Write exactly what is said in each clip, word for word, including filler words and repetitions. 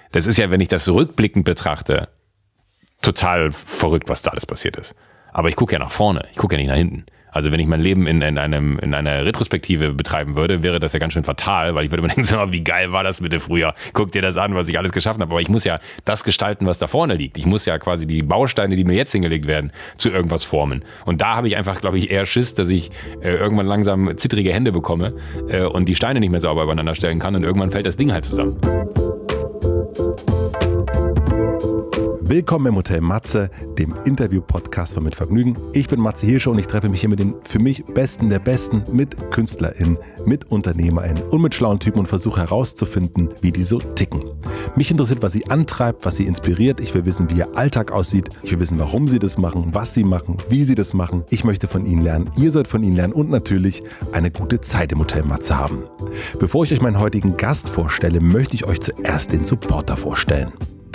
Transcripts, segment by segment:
Das ist ja, wenn ich das rückblickend betrachte, total verrückt, was da alles passiert ist. Aber ich gucke ja nach vorne, ich gucke ja nicht nach hinten. Also wenn ich mein Leben in, in, einem, in einer Retrospektive betreiben würde, wäre das ja ganz schön fatal, weil ich würde mir denken, so, wie geil war das bitte früher? Guck dir das an, was ich alles geschaffen habe. Aber ich muss ja das gestalten, was da vorne liegt. Ich muss ja quasi die Bausteine, die mir jetzt hingelegt werden, zu irgendwas formen. Und da habe ich einfach, glaube ich, eher Schiss, dass ich äh, irgendwann langsam zittrige Hände bekomme äh, und die Steine nicht mehr sauber übereinander stellen kann und irgendwann fällt das Ding halt zusammen. Willkommen im Hotel Matze, dem Interview-Podcast von Mit Vergnügen. Ich bin Matze Hirscher und ich treffe mich hier mit den für mich Besten der Besten, mit KünstlerInnen, mit UnternehmerInnen und mit schlauen Typen und versuche herauszufinden, wie die so ticken. Mich interessiert, was sie antreibt, was sie inspiriert. Ich will wissen, wie ihr Alltag aussieht. Ich will wissen, warum sie das machen, was sie machen, wie sie das machen. Ich möchte von ihnen lernen, ihr sollt von ihnen lernen und natürlich eine gute Zeit im Hotel Matze haben. Bevor ich euch meinen heutigen Gast vorstelle, möchte ich euch zuerst den Supporter vorstellen.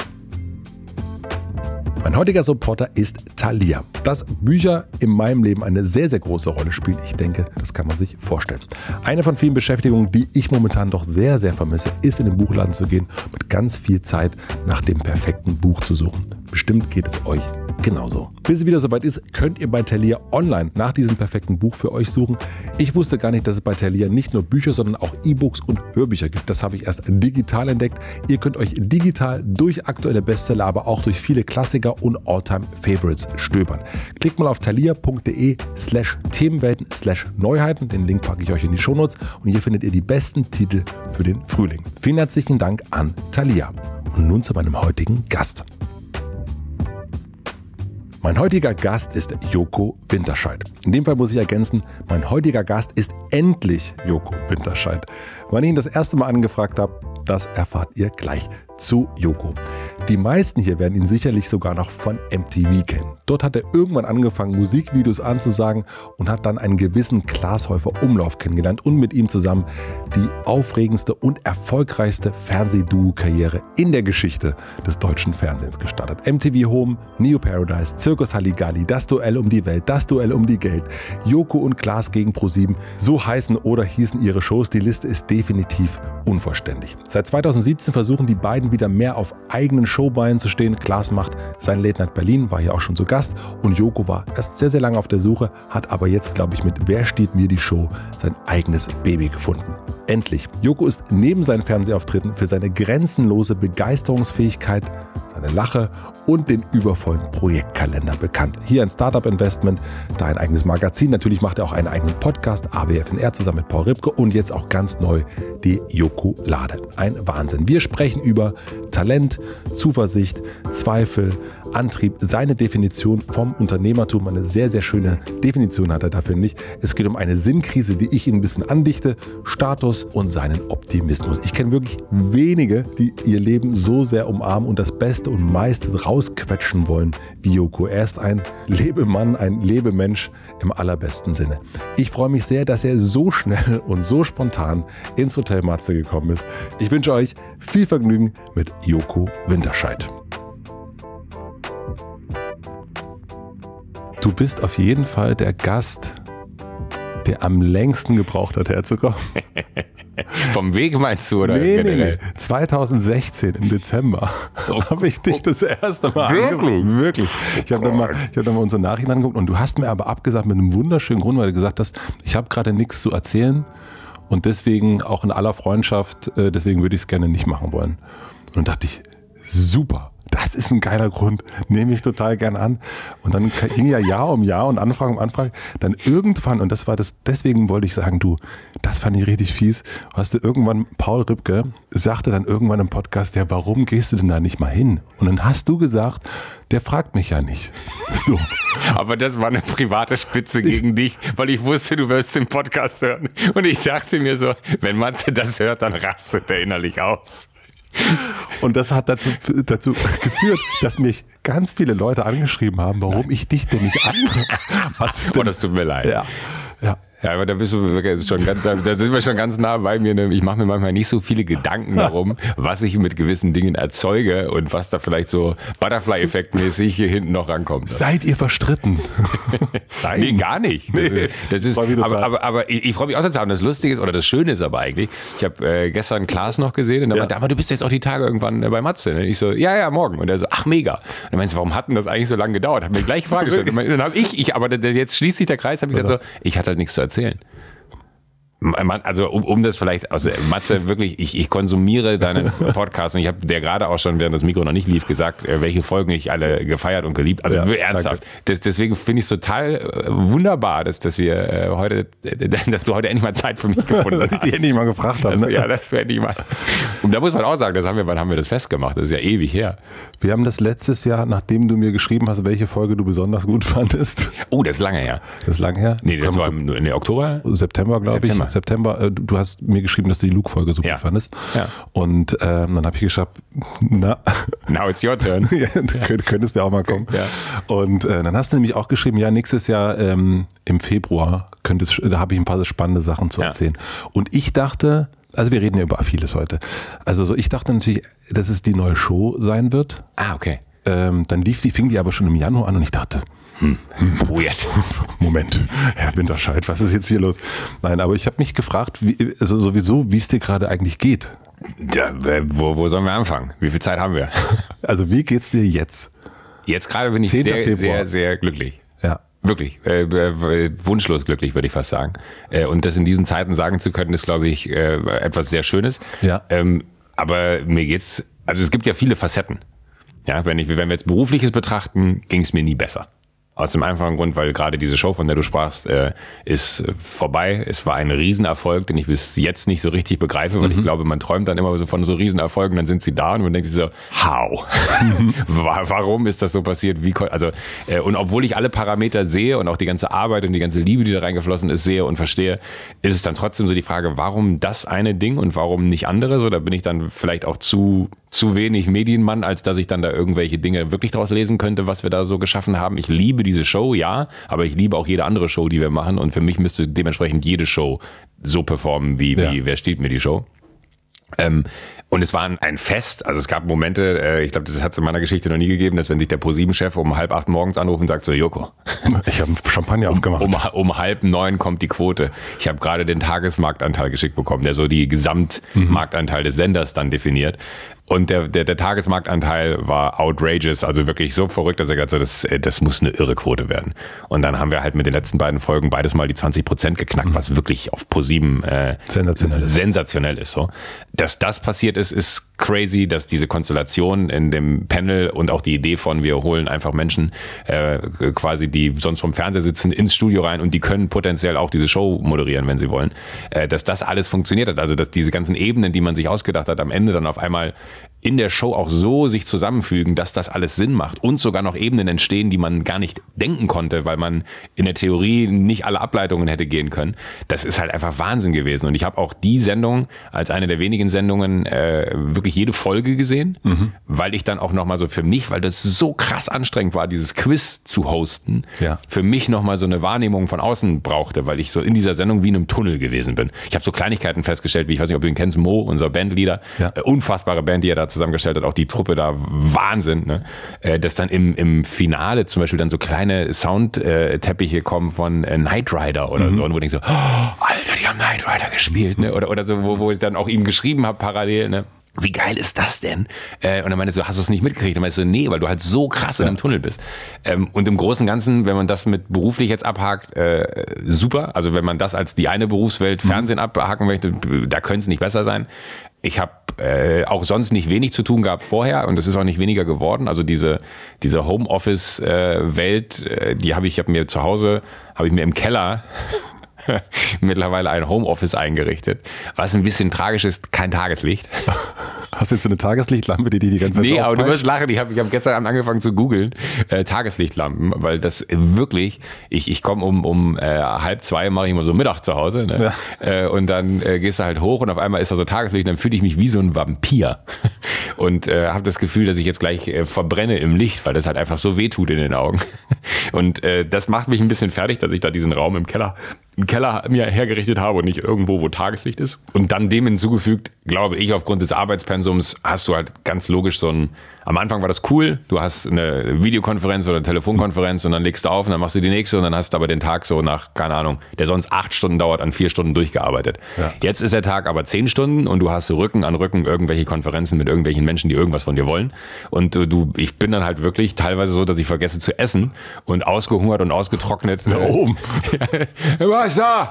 Mein heutiger Supporter ist Thalia. Dass Bücher in meinem Leben eine sehr, sehr große Rolle spielen, ich denke, das kann man sich vorstellen. Eine von vielen Beschäftigungen, die ich momentan doch sehr, sehr vermisse, ist in den Buchladen zu gehen, mit ganz viel Zeit nach dem perfekten Buch zu suchen. Bestimmt geht es euch genauso. Bis es wieder soweit ist, könnt ihr bei Thalia online nach diesem perfekten Buch für euch suchen. Ich wusste gar nicht, dass es bei Thalia nicht nur Bücher, sondern auch E-Books und Hörbücher gibt. Das habe ich erst digital entdeckt. Ihr könnt euch digital durch aktuelle Bestseller, aber auch durch viele Klassiker und All-Time-Favorites stöbern. Klickt mal auf thalia.de slash Themenwelten slash Neuheiten. Den Link packe ich euch in die Shownotes und hier findet ihr die besten Titel für den Frühling. Vielen herzlichen Dank an Thalia. Und nun zu meinem heutigen Gast. Mein heutiger Gast ist Joko Winterscheid. In dem Fall muss ich ergänzen, mein heutiger Gast ist endlich Joko Winterscheid. Wann ich ihn das erste Mal angefragt habe, das erfahrt ihr gleich. Zu Joko. Die meisten hier werden ihn sicherlich sogar noch von M T V kennen. Dort hat er irgendwann angefangen, Musikvideos anzusagen und hat dann einen gewissen Klaas Häufer Umlauf kennengelernt und mit ihm zusammen die aufregendste und erfolgreichste Fernsehduo-Karriere in der Geschichte des deutschen Fernsehens gestartet. M T V Home, Neo Paradise, Zirkus Halligalli, das Duell um die Welt, das Duell um die Geld, Joko und Klaas gegen ProSieben, so heißen oder hießen ihre Shows. Die Liste ist definitiv unvollständig. Seit zweitausendsiebzehn versuchen die beiden wieder mehr auf eigenen Showbeinen zu stehen. Klaas macht sein Late Night Berlin, war hier auch schon zu Gast und Joko war erst sehr, sehr lange auf der Suche, hat aber jetzt, glaube ich, mit Wer steht mir die Show sein eigenes Baby gefunden. Endlich. Joko ist neben seinen Fernsehauftritten für seine grenzenlose Begeisterungsfähigkeit, seine Lache und den übervollen Projektkalender bekannt. Hier ein Startup-Investment, da ein eigenes Magazin. Natürlich macht er auch einen eigenen Podcast, A W F N R, zusammen mit Paul Ripke und jetzt auch ganz neu die Joko-Lade. Ein Wahnsinn. Wir sprechen über Talent, Zuversicht, Zweifel, Antrieb, seine Definition vom Unternehmertum. Eine sehr, sehr schöne Definition hat er dafür nicht. Es geht um eine Sinnkrise, die ich ihm ein bisschen andichte, Status und seinen Optimismus. Ich kenne wirklich wenige, die ihr Leben so sehr umarmen und das Beste und meiste rausquetschen wollen wie Joko. Er ist ein Lebemann, ein Lebemensch im allerbesten Sinne. Ich freue mich sehr, dass er so schnell und so spontan ins Hotel Matze gekommen ist. Ich wünsche euch viel Vergnügen mit Joko Winterscheid. Du bist auf jeden Fall der Gast, der am längsten gebraucht hat, herzukommen. Vom Weg meinst du, oder? Nee, nee, nee. zweitausendsechzehn im Dezember oh, habe ich dich das erste Mal angeguckt. Wirklich? Ich habe dann, hab dann mal unsere Nachrichten angeguckt und du hast mir aber abgesagt mit einem wunderschönen Grund, weil du gesagt hast, ich habe gerade nichts zu erzählen und deswegen auch in aller Freundschaft, deswegen würde ich es gerne nicht machen wollen. Und dann dachte ich, super. Das ist ein geiler Grund, nehme ich total gern an. Und dann ging ja Jahr um Jahr und Anfrage um Anfrage. Dann irgendwann, und das war das, deswegen wollte ich sagen, du, das fand ich richtig fies, hast du irgendwann, Paul Ripke sagte dann irgendwann im Podcast, ja, warum gehst du denn da nicht mal hin? Und dann hast du gesagt, der fragt mich ja nicht. So. Aber das war eine private Spitze gegen ich, dich, weil ich wusste, du wirst den Podcast hören. Und ich dachte mir so, wenn Matze das hört, dann rastet er innerlich aus. Und das hat dazu, dazu geführt, dass mich ganz viele Leute angeschrieben haben, warum ich dich denn nicht anhöre. Was ist denn? Oh, das tut mir leid. Ja, ja. Ja, aber da bist du wirklich schon ganz, da, da sind wir schon ganz nah bei mir. Ich mache mir manchmal nicht so viele Gedanken darum, was ich mit gewissen Dingen erzeuge und was da vielleicht so Butterfly-Effekt-mäßig hier hinten noch rankommt. Seid ihr verstritten? Nein. Nee, gar nicht. Das ist, das ist, aber, aber, aber ich, ich freue mich auch zu haben. Das Lustige ist, oder das Schöne ist aber eigentlich, ich habe äh, gestern Klaas noch gesehen und der ja. meinte, aber du bist jetzt auch die Tage irgendwann äh, bei Matze. Und ich so, ja, ja, morgen. Und er so, ach, mega. Und er meinte, warum hat denn das eigentlich so lange gedauert? Hat mir gleich die Frage gestellt. Und dann habe ich, ich, aber jetzt schließt sich der Kreis, habe ich gesagt so, ich hatte halt nichts zu erzählen. Also um, um das vielleicht, also Matze, wirklich, ich, ich konsumiere deinen Podcast und ich habe dir gerade auch schon, während das Mikro noch nicht lief, gesagt, welche Folgen ich alle gefeiert und geliebt. Also ja, ernsthaft. Das, deswegen finde ich es total wunderbar, dass, dass wir äh, heute, dass du heute endlich mal Zeit für mich gefunden hast. Dass ich dich endlich mal gefragt habe. Ne? Ja, das werde ich mal. Und da muss man auch sagen, das haben wir, wann haben wir das festgemacht? Das ist ja ewig her. Wir haben das letztes Jahr, nachdem du mir geschrieben hast, welche Folge du besonders gut fandest. Oh, das ist lange her. Das ist lange her? Nee, das Komm, war im, im Oktober? September, glaube ich. September. Du hast mir geschrieben, dass du die Luke-Folge so ja. gut fandest. Ja. Und ähm, dann habe ich geschafft, na. Now it's your turn. ja, du ja. könntest ja auch mal kommen. Ja. Und äh, dann hast du nämlich auch geschrieben, ja, nächstes Jahr ähm, im Februar könntest, da habe ich ein paar spannende Sachen zu ja. erzählen. Und ich dachte, also wir reden ja über vieles heute. Also so, ich dachte natürlich, dass es die neue Show sein wird. Ah, okay. Ähm, dann lief die, fing die aber schon im Januar an und ich dachte, Hm. Weird. Moment, Herr Winterscheid, was ist jetzt hier los? Nein, aber ich habe mich gefragt, wie, also sowieso, wie es dir gerade eigentlich geht. Ja, wo, wo sollen wir anfangen? Wie viel Zeit haben wir? Also wie geht's dir jetzt? Jetzt gerade bin ich sehr, Februar. sehr, sehr glücklich. Ja. Wirklich, äh, äh, wunschlos glücklich, würde ich fast sagen. Äh, und das in diesen Zeiten sagen zu können, ist, glaube ich, äh, etwas sehr Schönes. Ja. Ähm, aber mir geht's, also es gibt ja viele Facetten. Ja, wenn ich, wenn wir jetzt Berufliches betrachten, ging es mir nie besser. Aus dem einfachen Grund, weil gerade diese Show, von der du sprachst, äh, ist vorbei. Es war ein Riesenerfolg, den ich bis jetzt nicht so richtig begreife, weil mhm. ich glaube, man träumt dann immer so von so Riesenerfolgen, dann sind sie da und man denkt sich so, how? Warum ist das so passiert? Wie, also, äh, und obwohl ich alle Parameter sehe und auch die ganze Arbeit und die ganze Liebe, die da reingeflossen ist, sehe und verstehe, ist es dann trotzdem so die Frage, warum das eine Ding und warum nicht andere? So, da bin ich dann vielleicht auch zu zu wenig Medienmann, als dass ich dann da irgendwelche Dinge wirklich draus lesen könnte, was wir da so geschaffen haben. Ich liebe diese Show, ja, aber ich liebe auch jede andere Show, die wir machen und für mich müsste dementsprechend jede Show so performen, wie, ja. wie Wer stiehlt mir die Show? Ähm, und es war ein Fest, also es gab Momente, äh, ich glaube, das hat es in meiner Geschichte noch nie gegeben, dass wenn sich der ProSieben-Chef um halb acht morgens anruft und sagt so, Joko, ich habe Champagner aufgemacht. Um, um, um halb neun kommt die Quote. Ich habe gerade den Tagesmarktanteil geschickt bekommen, der so die Gesamtmarktanteil des Senders dann definiert. Und der, der, der Tagesmarktanteil war outrageous, also wirklich so verrückt, dass er gesagt hat, das, das muss eine irre Quote werden. Und dann haben wir halt mit den letzten beiden Folgen beides mal die zwanzig Prozent geknackt, was wirklich auf ProSieben äh, sensationell, sensationell ist. So. Dass das passiert ist, ist crazy, dass diese Konstellation in dem Panel und auch die Idee von, wir holen einfach Menschen äh, quasi, die sonst vom Fernseher sitzen, ins Studio rein und die können potenziell auch diese Show moderieren, wenn sie wollen, äh, dass das alles funktioniert hat. Also dass diese ganzen Ebenen, die man sich ausgedacht hat, am Ende dann auf einmal in der Show auch so sich zusammenfügen, dass das alles Sinn macht und sogar noch Ebenen entstehen, die man gar nicht denken konnte, weil man in der Theorie nicht alle Ableitungen hätte gehen können. Das ist halt einfach Wahnsinn gewesen. Und ich habe auch die Sendung als eine der wenigen Sendungen äh, wirklich jede Folge gesehen, mhm. weil ich dann auch nochmal so für mich, weil das so krass anstrengend war, dieses Quiz zu hosten, ja. für mich nochmal so eine Wahrnehmung von außen brauchte, weil ich so in dieser Sendung wie in einem Tunnel gewesen bin. Ich habe so Kleinigkeiten festgestellt, wie ich weiß nicht, ob du ihn kennst, Mo, unser Bandleader, ja. äh, unfassbare Band, die er da zusammengestellt hat, auch die Truppe da, Wahnsinn, ne? Äh, dass dann im, im Finale zum Beispiel dann so kleine Soundteppiche kommen von äh, Knight Rider oder mhm. so, und wo ich so, oh, Alter, die haben Knight Rider gespielt, ne? Oder, oder so, wo, wo ich dann auch ihm geschrieben habe parallel, ne? Wie geil ist das denn? Äh, und dann meinte ich so, hast du es nicht mitgekriegt? Dann meinte ich so, nee, weil du halt so krass ja. in einem Tunnel bist. Ähm, und im Großen und Ganzen, wenn man das mit beruflich jetzt abhakt, äh, super. Also wenn man das als die eine Berufswelt Fernsehen mhm. abhaken möchte, da könnte es nicht besser sein. Ich habe äh, auch sonst nicht wenig zu tun gehabt vorher und es ist auch nicht weniger geworden. Also diese diese Homeoffice-Welt, äh, die habe ich, ich habe mir zu Hause, habe ich mir im Keller mittlerweile ein Homeoffice eingerichtet, was ein bisschen tragisch ist, kein Tageslicht. Hast du jetzt so eine Tageslichtlampe, die die die ganze Zeit Nee, aber du wirst lachen, ich habe ich hab gestern Abend angefangen zu googeln, äh, Tageslichtlampen, weil das wirklich, ich ich komme um um äh, halb zwei, mache ich immer so Mittag zu Hause, ne? Ja. Äh, und dann äh, gehst du halt hoch und auf einmal ist da so Tageslicht, dann fühle ich mich wie so ein Vampir und äh, habe das Gefühl, dass ich jetzt gleich äh, verbrenne im Licht, weil das halt einfach so wehtut in den Augen. Und äh, das macht mich ein bisschen fertig, dass ich da diesen Raum im Keller einen Keller mir hergerichtet habe und nicht irgendwo, wo Tageslicht ist. Und dann dem hinzugefügt, glaube ich, aufgrund des Arbeitspensums hast du halt ganz logisch so ein, am Anfang war das cool, du hast eine Videokonferenz oder eine Telefonkonferenz und dann legst du auf und dann machst du die nächste und dann hast du aber den Tag so nach, keine Ahnung, der sonst acht Stunden dauert, an vier Stunden durchgearbeitet. Ja. Jetzt ist der Tag aber zehn Stunden und du hast Rücken an Rücken irgendwelche Konferenzen mit irgendwelchen Menschen, die irgendwas von dir wollen. Und du, ich bin dann halt wirklich teilweise so, dass ich vergesse zu essen und ausgehungert und ausgetrocknet. Da oben. Was da?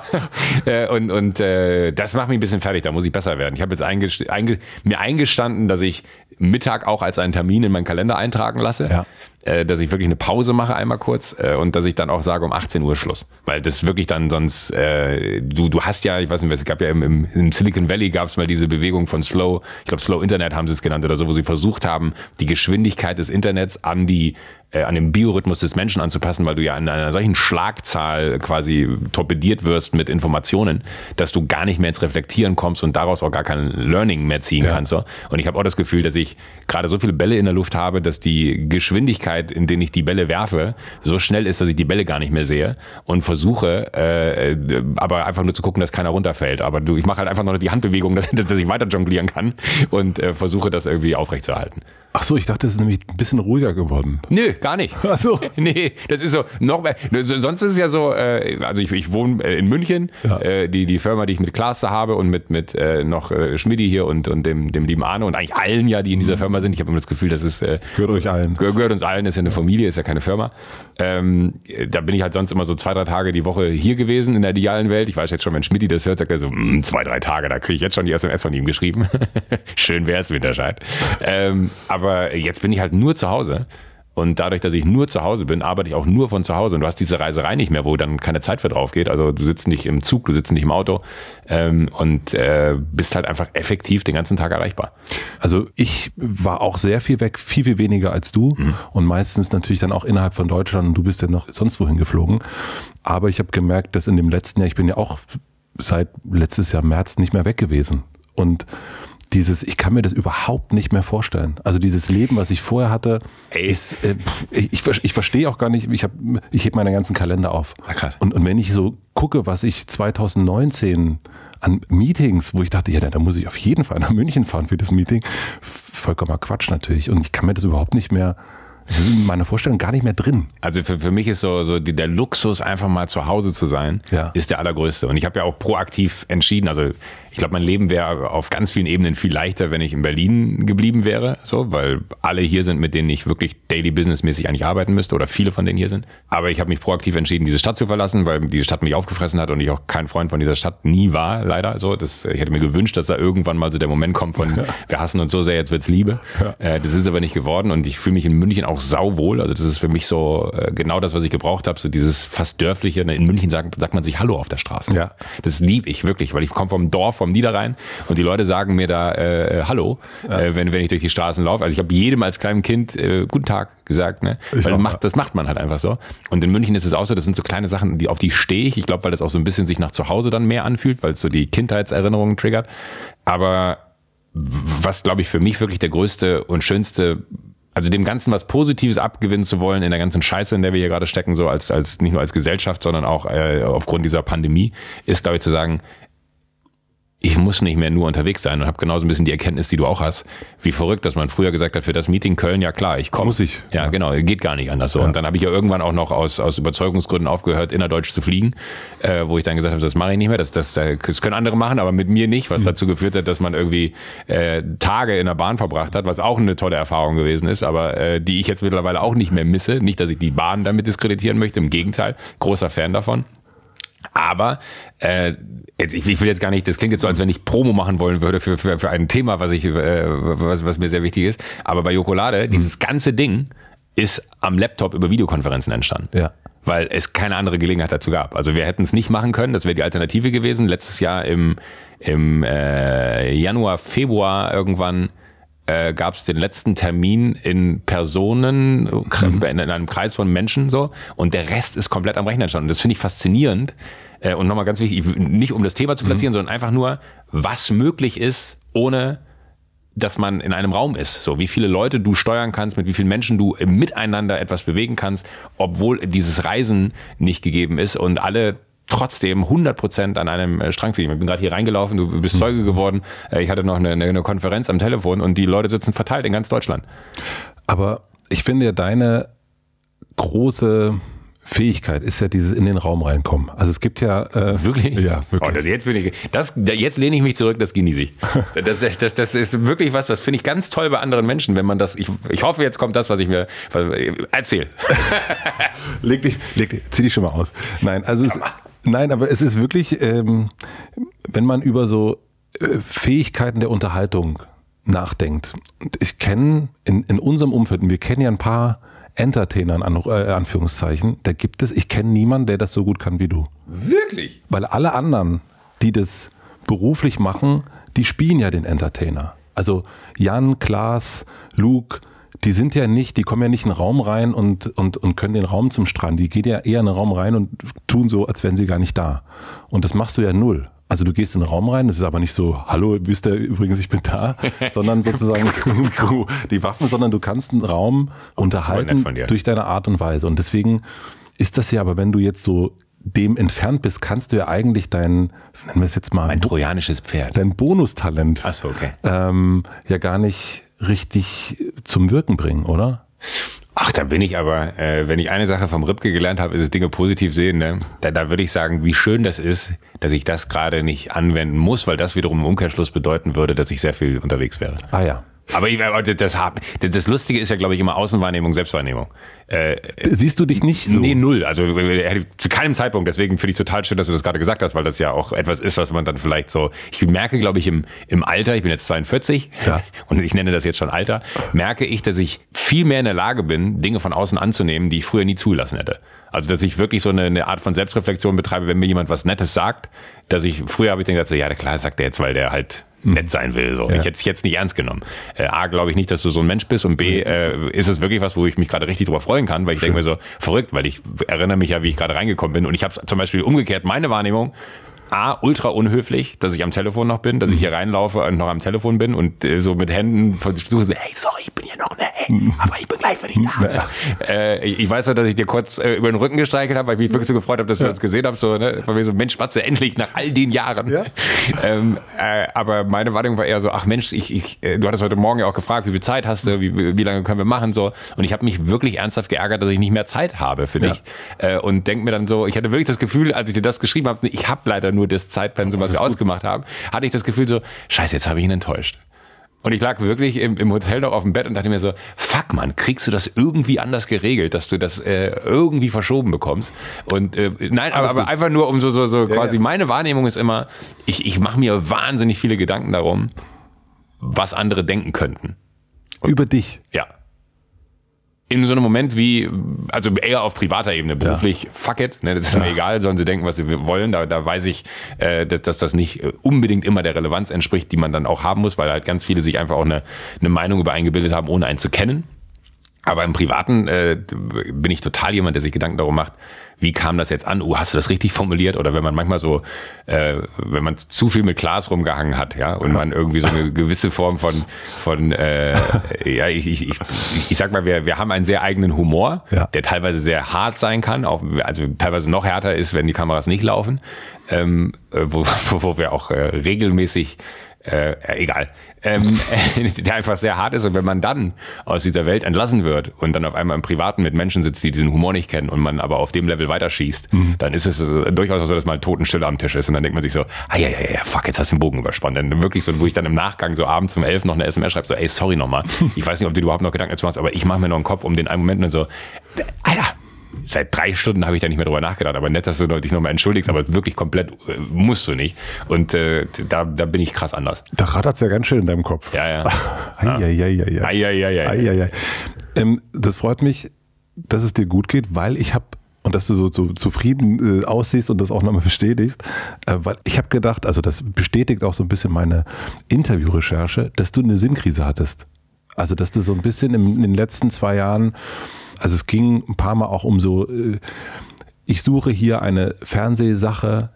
und und äh, das macht mich ein bisschen fertig, da muss ich besser werden. Ich habe jetzt eingest- einge- mir eingestanden, dass ich Mittag auch als einen Termin in meinen Kalender eintragen lasse, ja. äh, dass ich wirklich eine Pause mache einmal kurz äh, und dass ich dann auch sage, um achtzehn Uhr Schluss. Weil das wirklich dann sonst, äh, du du hast ja, ich weiß nicht, es gab ja im, im, im Silicon Valley gab es mal diese Bewegung von Slow, ich glaube Slow Internet haben sie es genannt oder so, wo sie versucht haben, die Geschwindigkeit des Internets an die an den Biorhythmus des Menschen anzupassen, weil du ja an einer solchen Schlagzahl quasi torpediert wirst mit Informationen, dass du gar nicht mehr ins Reflektieren kommst und daraus auch gar kein Learning mehr ziehen ja. kannst. So. Und ich habe auch das Gefühl, dass ich gerade so viele Bälle in der Luft habe, dass die Geschwindigkeit, in denen ich die Bälle werfe, so schnell ist, dass ich die Bälle gar nicht mehr sehe und versuche, äh, aber einfach nur zu gucken, dass keiner runterfällt. Aber du, ich mache halt einfach noch die Handbewegung, dass, dass ich weiter jonglieren kann und äh, versuche, das irgendwie aufrechtzuerhalten. Ach so, ich dachte, es ist nämlich ein bisschen ruhiger geworden. Nö, gar nicht. Ach so. Nee, das ist so noch mehr. Sonst ist es ja so, äh, also ich, ich wohne in München, ja. äh, die, die Firma, die ich mit Klaas da habe und mit, mit äh, noch äh, Schmidti hier und, und dem, dem lieben Arne und eigentlich allen ja, die in dieser Firma sind. Ich habe immer das Gefühl, das ist... Äh, gehört euch allen. Gehört uns allen, ist ja eine Familie, ist ja keine Firma. Ähm, da bin ich halt sonst immer so zwei, drei Tage die Woche hier gewesen in der idealen Welt. Ich weiß jetzt schon, wenn Schmidti das hört, sagt er so, zwei, drei Tage, da kriege ich jetzt schon die S M S von ihm geschrieben. Schön wär's, Winterscheid. ähm, aber jetzt bin ich halt nur zu Hause. Und dadurch, dass ich nur zu Hause bin, arbeite ich auch nur von zu Hause. Und du hast diese Reiserei nicht mehr, wo dann keine Zeit für drauf geht. Also du sitzt nicht im Zug, du sitzt nicht im Auto ähm, und äh, bist halt einfach effektiv den ganzen Tag erreichbar. Also ich war auch sehr viel weg, viel, viel weniger als du. Mhm. Und meistens natürlich dann auch innerhalb von Deutschland. Und du bist ja noch sonst wohin geflogen. Aber ich habe gemerkt, dass in dem letzten Jahr, ich bin ja auch seit letztes Jahr März nicht mehr weg gewesen. Und dieses, ich kann mir das überhaupt nicht mehr vorstellen. Also dieses Leben, was ich vorher hatte, Ey. ist, äh, ich, ich, ich verstehe auch gar nicht, ich, hab, ich heb meine ganzen Kalender auf. Na, krass. Und, und wenn ich so gucke, was ich zwanzig neunzehn an Meetings, wo ich dachte, ja, da muss ich auf jeden Fall nach München fahren für das Meeting, vollkommener Quatsch natürlich. Und ich kann mir das überhaupt nicht mehr, das ist in meiner Vorstellung gar nicht mehr drin. Also für, für mich ist so, so die, der Luxus, einfach mal zu Hause zu sein, ja. ist der allergrößte. Und ich habe ja auch proaktiv entschieden, also ich glaube, mein Leben wäre auf ganz vielen Ebenen viel leichter, wenn ich in Berlin geblieben wäre, so, weil alle hier sind, mit denen ich wirklich daily businessmäßig eigentlich arbeiten müsste oder viele von denen hier sind. Aber ich habe mich proaktiv entschieden, diese Stadt zu verlassen, weil diese Stadt mich aufgefressen hat und ich auch kein Freund von dieser Stadt nie war, leider. So, das, ich hätte mir gewünscht, dass da irgendwann mal so der Moment kommt von, ja. wir hassen uns so sehr, jetzt wird's Liebe. Ja. Äh, das ist aber nicht geworden und ich fühle mich in München auch sauwohl. Also das ist für mich so äh, genau das, was ich gebraucht habe, so dieses fast dörfliche. In München sagt, sagt man sich Hallo auf der Straße. Ja. Das liebe ich wirklich, weil ich komme vom Dorf, vom Niederrhein. Und die Leute sagen mir da äh, Hallo, ja. äh, wenn, wenn ich durch die Straßen laufe. Also ich habe jedem als kleinem Kind äh, Guten Tag gesagt, ne? Weil das macht, das macht man halt einfach so. Und in München ist es auch so, das sind so kleine Sachen, die, auf die stehe ich. Ich glaube, weil das auch so ein bisschen sich nach zu Hause dann mehr anfühlt, weil es so die Kindheitserinnerungen triggert. Aber was, glaube ich, für mich wirklich der größte und schönste, also dem Ganzen was Positives abgewinnen zu wollen in der ganzen Scheiße, in der wir hier gerade stecken, so als, als nicht nur als Gesellschaft, sondern auch äh, aufgrund dieser Pandemie, ist, glaube ich, zu sagen, ich muss nicht mehr nur unterwegs sein und habe genauso ein bisschen die Erkenntnis, die du auch hast, wie verrückt, dass man früher gesagt hat, für das Meeting Köln, ja klar, ich komme. Muss ich. Ja, ja, genau, geht gar nicht anders so. Ja. Und dann habe ich ja irgendwann auch noch aus, aus Überzeugungsgründen aufgehört, innerdeutsch zu fliegen, äh, wo ich dann gesagt habe, das mache ich nicht mehr, das, das, das können andere machen, aber mit mir nicht, was mhm. dazu geführt hat, dass man irgendwie äh, Tage in der Bahn verbracht hat, was auch eine tolle Erfahrung gewesen ist, aber äh, die ich jetzt mittlerweile auch nicht mehr misse. Nicht, dass ich die Bahn damit diskreditieren möchte, im Gegenteil, großer Fan davon. Aber äh, ich will jetzt gar nicht, das klingt jetzt so, als wenn ich Promo machen wollen würde für, für, für ein Thema, was, ich, äh, was, was mir sehr wichtig ist. Aber bei Jokolade, mhm. dieses ganze Ding ist am Laptop über Videokonferenzen entstanden. Ja. Weil es keine andere Gelegenheit dazu gab. Also wir hätten es nicht machen können, das wäre die Alternative gewesen. Letztes Jahr im, im äh, Januar, Februar irgendwann äh, gab es den letzten Termin in Personen, mhm. in einem Kreis von Menschen so, und der Rest ist komplett am Rechner entstanden. Und das finde ich faszinierend. Äh, und nochmal ganz wichtig, nicht um das Thema zu platzieren, mhm. sondern einfach nur, was möglich ist, ohne dass man in einem Raum ist. So, wie viele Leute du steuern kannst, mit wie vielen Menschen du im Miteinander etwas bewegen kannst, obwohl dieses Reisen nicht gegeben ist und alle trotzdem hundert Prozent an einem äh, Strang ziehen. Ich bin gerade hier reingelaufen, du bist Zeuge geworden. Äh, ich hatte noch eine, eine Konferenz am Telefon und die Leute sitzen verteilt in ganz Deutschland. Aber ich finde ja, deine große Fähigkeit ist ja dieses in den Raum reinkommen. Also es gibt ja... Äh, wirklich? Ja, wirklich. Oh, das, jetzt, bin ich, das, jetzt lehne ich mich zurück, das genieße ich. Das, das, das ist wirklich was, was finde ich ganz toll bei anderen Menschen, wenn man das... Ich, ich hoffe, jetzt kommt das, was ich mir... Was, erzähl. leg dich, leg dich, zieh dich schon mal aus. Nein, also es, nein, aber es ist wirklich, ähm, wenn man über so äh, Fähigkeiten der Unterhaltung nachdenkt. Ich kenne in, in unserem Umfeld, wir kennen ja ein paar... Entertainern, an äh, Anführungszeichen, da gibt es, ich kenne niemanden, der das so gut kann wie du. Wirklich? Weil alle anderen, die das beruflich machen, die spielen ja den Entertainer. Also Jan, Klaas, Luke, die sind ja nicht, die kommen ja nicht in den Raum rein und, und, und können den Raum zum Strand. Die gehen ja eher in den Raum rein und tun so, als wären sie gar nicht da. Und das machst du ja null. Also du gehst in den Raum rein, das ist aber nicht so, hallo, wisst ihr übrigens, ich bin da, sondern sozusagen die Waffen, sondern du kannst einen Raum unterhalten durch deine Art und Weise. Und deswegen ist das ja, aber wenn du jetzt so dem entfernt bist, kannst du ja eigentlich dein, nennen wir es jetzt mal, mein trojanisches Pferd, dein Bonustalent Ach so, okay. ähm, ja gar nicht richtig zum Wirken bringen, oder? Ach, da bin ich aber, äh, wenn ich eine Sache vom Ripke gelernt habe, ist es Dinge positiv sehen. Ne? Da, da würde ich sagen, wie schön das ist, dass ich das gerade nicht anwenden muss, weil das wiederum im Umkehrschluss bedeuten würde, dass ich sehr viel unterwegs wäre. Ah ja. Aber ich, das, das, das Lustige ist ja, glaube ich, immer Außenwahrnehmung, Selbstwahrnehmung. Äh, Siehst du dich nicht so? Nee, null. Also zu keinem Zeitpunkt. Deswegen finde ich total schön, dass du das gerade gesagt hast, weil das ja auch etwas ist, was man dann vielleicht so... Ich merke, glaube ich, im, im Alter, ich bin jetzt zweiundvierzig ja. und ich nenne das jetzt schon Alter, merke ich, dass ich viel mehr in der Lage bin, Dinge von außen anzunehmen, die ich früher nie zugelassen hätte. Also, dass ich wirklich so eine, eine Art von Selbstreflexion betreibe, wenn mir jemand was Nettes sagt, dass ich... Früher habe ich dann gesagt, so, ja, klar, sagt der jetzt, weil der halt... nett sein will. So. Ja. Ich hätte es jetzt nicht ernst genommen. Äh, A, glaube ich nicht, dass du so ein Mensch bist und B, äh, ist es wirklich was, wo ich mich gerade richtig drüber freuen kann, weil ich denke mir so, verrückt, weil ich erinnere mich ja, wie ich gerade reingekommen bin und ich habe zum Beispiel umgekehrt meine Wahrnehmung, A, ultra unhöflich, dass ich am Telefon noch bin, dass ich hier reinlaufe und noch am Telefon bin und äh, so mit Händen versuche, so, hey, sorry, ich bin hier noch, ne, hey, aber ich bin gleich für dich da. Ja. Äh, ich weiß ja, dass ich dir kurz äh, über den Rücken gestreichelt habe, weil ich mich wirklich so gefreut habe, dass ja. du das gesehen hast, so, ne, von mir so, Mensch, Matze, endlich nach all den Jahren. Ja. Ähm, äh, aber meine Wahrnehmung war eher so, ach Mensch, ich, ich, äh, du hattest heute Morgen ja auch gefragt, wie viel Zeit hast du, wie, wie lange können wir machen, so. Und ich habe mich wirklich ernsthaft geärgert, dass ich nicht mehr Zeit habe für ja. dich. Äh, und denke mir dann so, ich hatte wirklich das Gefühl, als ich dir das geschrieben habe, ich habe leider nur das Zeitpensum, was wir ausgemacht haben, hatte ich das Gefühl so, scheiße, jetzt habe ich ihn enttäuscht. Und ich lag wirklich im, im Hotel noch auf dem Bett und dachte mir so, fuck man, kriegst du das irgendwie anders geregelt, dass du das äh, irgendwie verschoben bekommst? Und äh, nein, aber, aber einfach nur um so, so, so ja, quasi, ja. meine Wahrnehmung ist immer, ich, ich mache mir wahnsinnig viele Gedanken darum, was andere denken könnten. Und, über dich? Ja. In so einem Moment wie, also eher auf privater Ebene, beruflich, ja. fuck it, ne, das ist ja. mir egal, sollen sie denken, was sie wollen, da, da weiß ich, äh, dass, dass das nicht unbedingt immer der Relevanz entspricht, die man dann auch haben muss, weil halt ganz viele sich einfach auch eine, eine Meinung über einen gebildet haben, ohne einen zu kennen. Aber im Privaten äh, bin ich total jemand, der sich Gedanken darum macht, wie kam das jetzt an? Oh, hast du das richtig formuliert? Oder wenn man manchmal so, äh, wenn man zu viel mit Klaas rumgehangen hat, ja, und man irgendwie so eine gewisse Form von, von äh, ja, ich, ich, ich, ich sag mal, wir, wir haben einen sehr eigenen Humor, ja. der teilweise sehr hart sein kann, auch, also teilweise noch härter ist, wenn die Kameras nicht laufen, ähm, wo, wo wir auch äh, regelmäßig Äh, egal, ähm, der einfach sehr hart ist und wenn man dann aus dieser Welt entlassen wird und dann auf einmal im Privaten mit Menschen sitzt, die diesen Humor nicht kennen und man aber auf dem Level weiterschießt, mhm. dann ist es äh, durchaus so, dass mal Totenstille am Tisch ist und dann denkt man sich so, ah ja, ja, ja, fuck, jetzt hast du den Bogen überspannt. Dann wirklich so, wo ich dann im Nachgang so abends um elf noch eine S M S schreibe, so, ey, sorry nochmal, ich weiß nicht, ob du überhaupt noch Gedanken dazu machst, aber ich mache mir noch einen Kopf um den einen Moment und so, Alter, seit drei Stunden habe ich da nicht mehr drüber nachgedacht, aber nett, dass du dich nochmal entschuldigst, aber wirklich komplett äh, musst du nicht. Und äh, da, da bin ich krass anders. Da rattert's ja ganz schön in deinem Kopf. Ja, ja. Eieieiei. Eieieiei. Eieiei. Ähm, das freut mich, dass es dir gut geht, weil ich habe, und dass du so, so zufrieden äh, aussiehst und das auch nochmal bestätigst, äh, weil ich habe gedacht, also das bestätigt auch so ein bisschen meine Interviewrecherche, dass du eine Sinnkrise hattest. Also dass du so ein bisschen in, in den letzten zwei Jahren, also es ging ein paar Mal auch um so, ich suche hier eine Fernsehsache,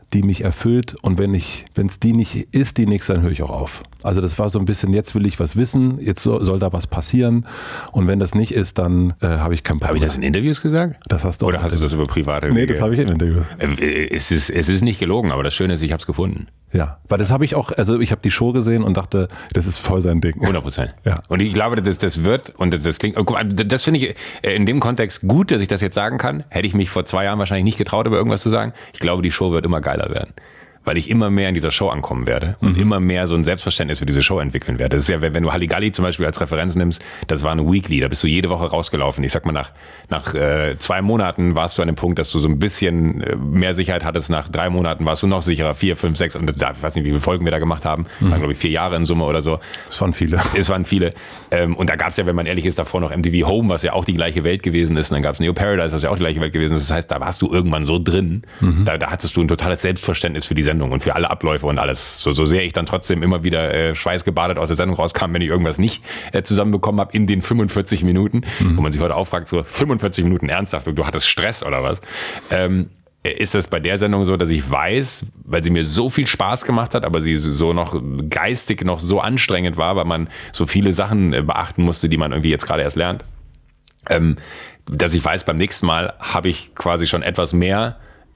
die mich erfüllt und wenn ich, wenn es die nicht ist, die nächste, dann höre ich auch auf. Also das war so ein bisschen, jetzt will ich was wissen, jetzt soll, soll da was passieren und wenn das nicht ist, dann äh, habe ich keinen Bock. Habe ich das in Interviews gesagt? Das hast du Oder hast du das über private? Nee, das habe ich in Interviews. Es ist, es ist nicht gelogen, aber das Schöne ist, ich habe es gefunden. Ja, weil das habe ich auch, also ich habe die Show gesehen und dachte, das ist voll sein Ding. hundert Prozent. Ja. Und ich glaube, das, das wird, und das, das klingt, guck mal, das finde ich in dem Kontext gut, dass ich das jetzt sagen kann. Hätte ich mich vor zwei Jahren wahrscheinlich nicht getraut, über irgendwas zu sagen. Ich glaube, die Show wird immer geiler werden. Weil ich immer mehr in dieser Show ankommen werde und mhm. immer mehr so ein Selbstverständnis für diese Show entwickeln werde. Das ist ja, wenn du Halligalli zum Beispiel als Referenz nimmst, das war eine Weekly, da bist du jede Woche rausgelaufen. Ich sag mal, nach, nach äh, zwei Monaten warst du an dem Punkt, dass du so ein bisschen äh, mehr Sicherheit hattest. Nach drei Monaten warst du noch sicherer, vier, fünf, sechs und ich weiß nicht, wie viele Folgen wir da gemacht haben. Mhm. Waren, glaube ich, vier Jahre in Summe oder so. Es waren viele. Es waren viele. Ähm, und da gab es ja, wenn man ehrlich ist, davor noch M T V Home, was ja auch die gleiche Welt gewesen ist. Und dann gab es Neo Paradise, was ja auch die gleiche Welt gewesen ist. Das heißt, da warst du irgendwann so drin. Mhm. Da, da hattest du ein totales Selbstverständnis für die Sendung und für alle Abläufe und alles. So, so sehr ich dann trotzdem immer wieder äh, schweißgebadet aus der Sendung rauskam, wenn ich irgendwas nicht äh, zusammenbekommen habe in den fünfundvierzig Minuten, mhm. wo man sich heute auch fragt, so fünfundvierzig Minuten ernsthaft und du hattest Stress oder was, ähm, ist das bei der Sendung so, dass ich weiß, weil sie mir so viel Spaß gemacht hat, aber sie so noch geistig noch so anstrengend war, weil man so viele Sachen äh, beachten musste, die man irgendwie jetzt gerade erst lernt, ähm, dass ich weiß, beim nächsten Mal habe ich quasi schon etwas mehr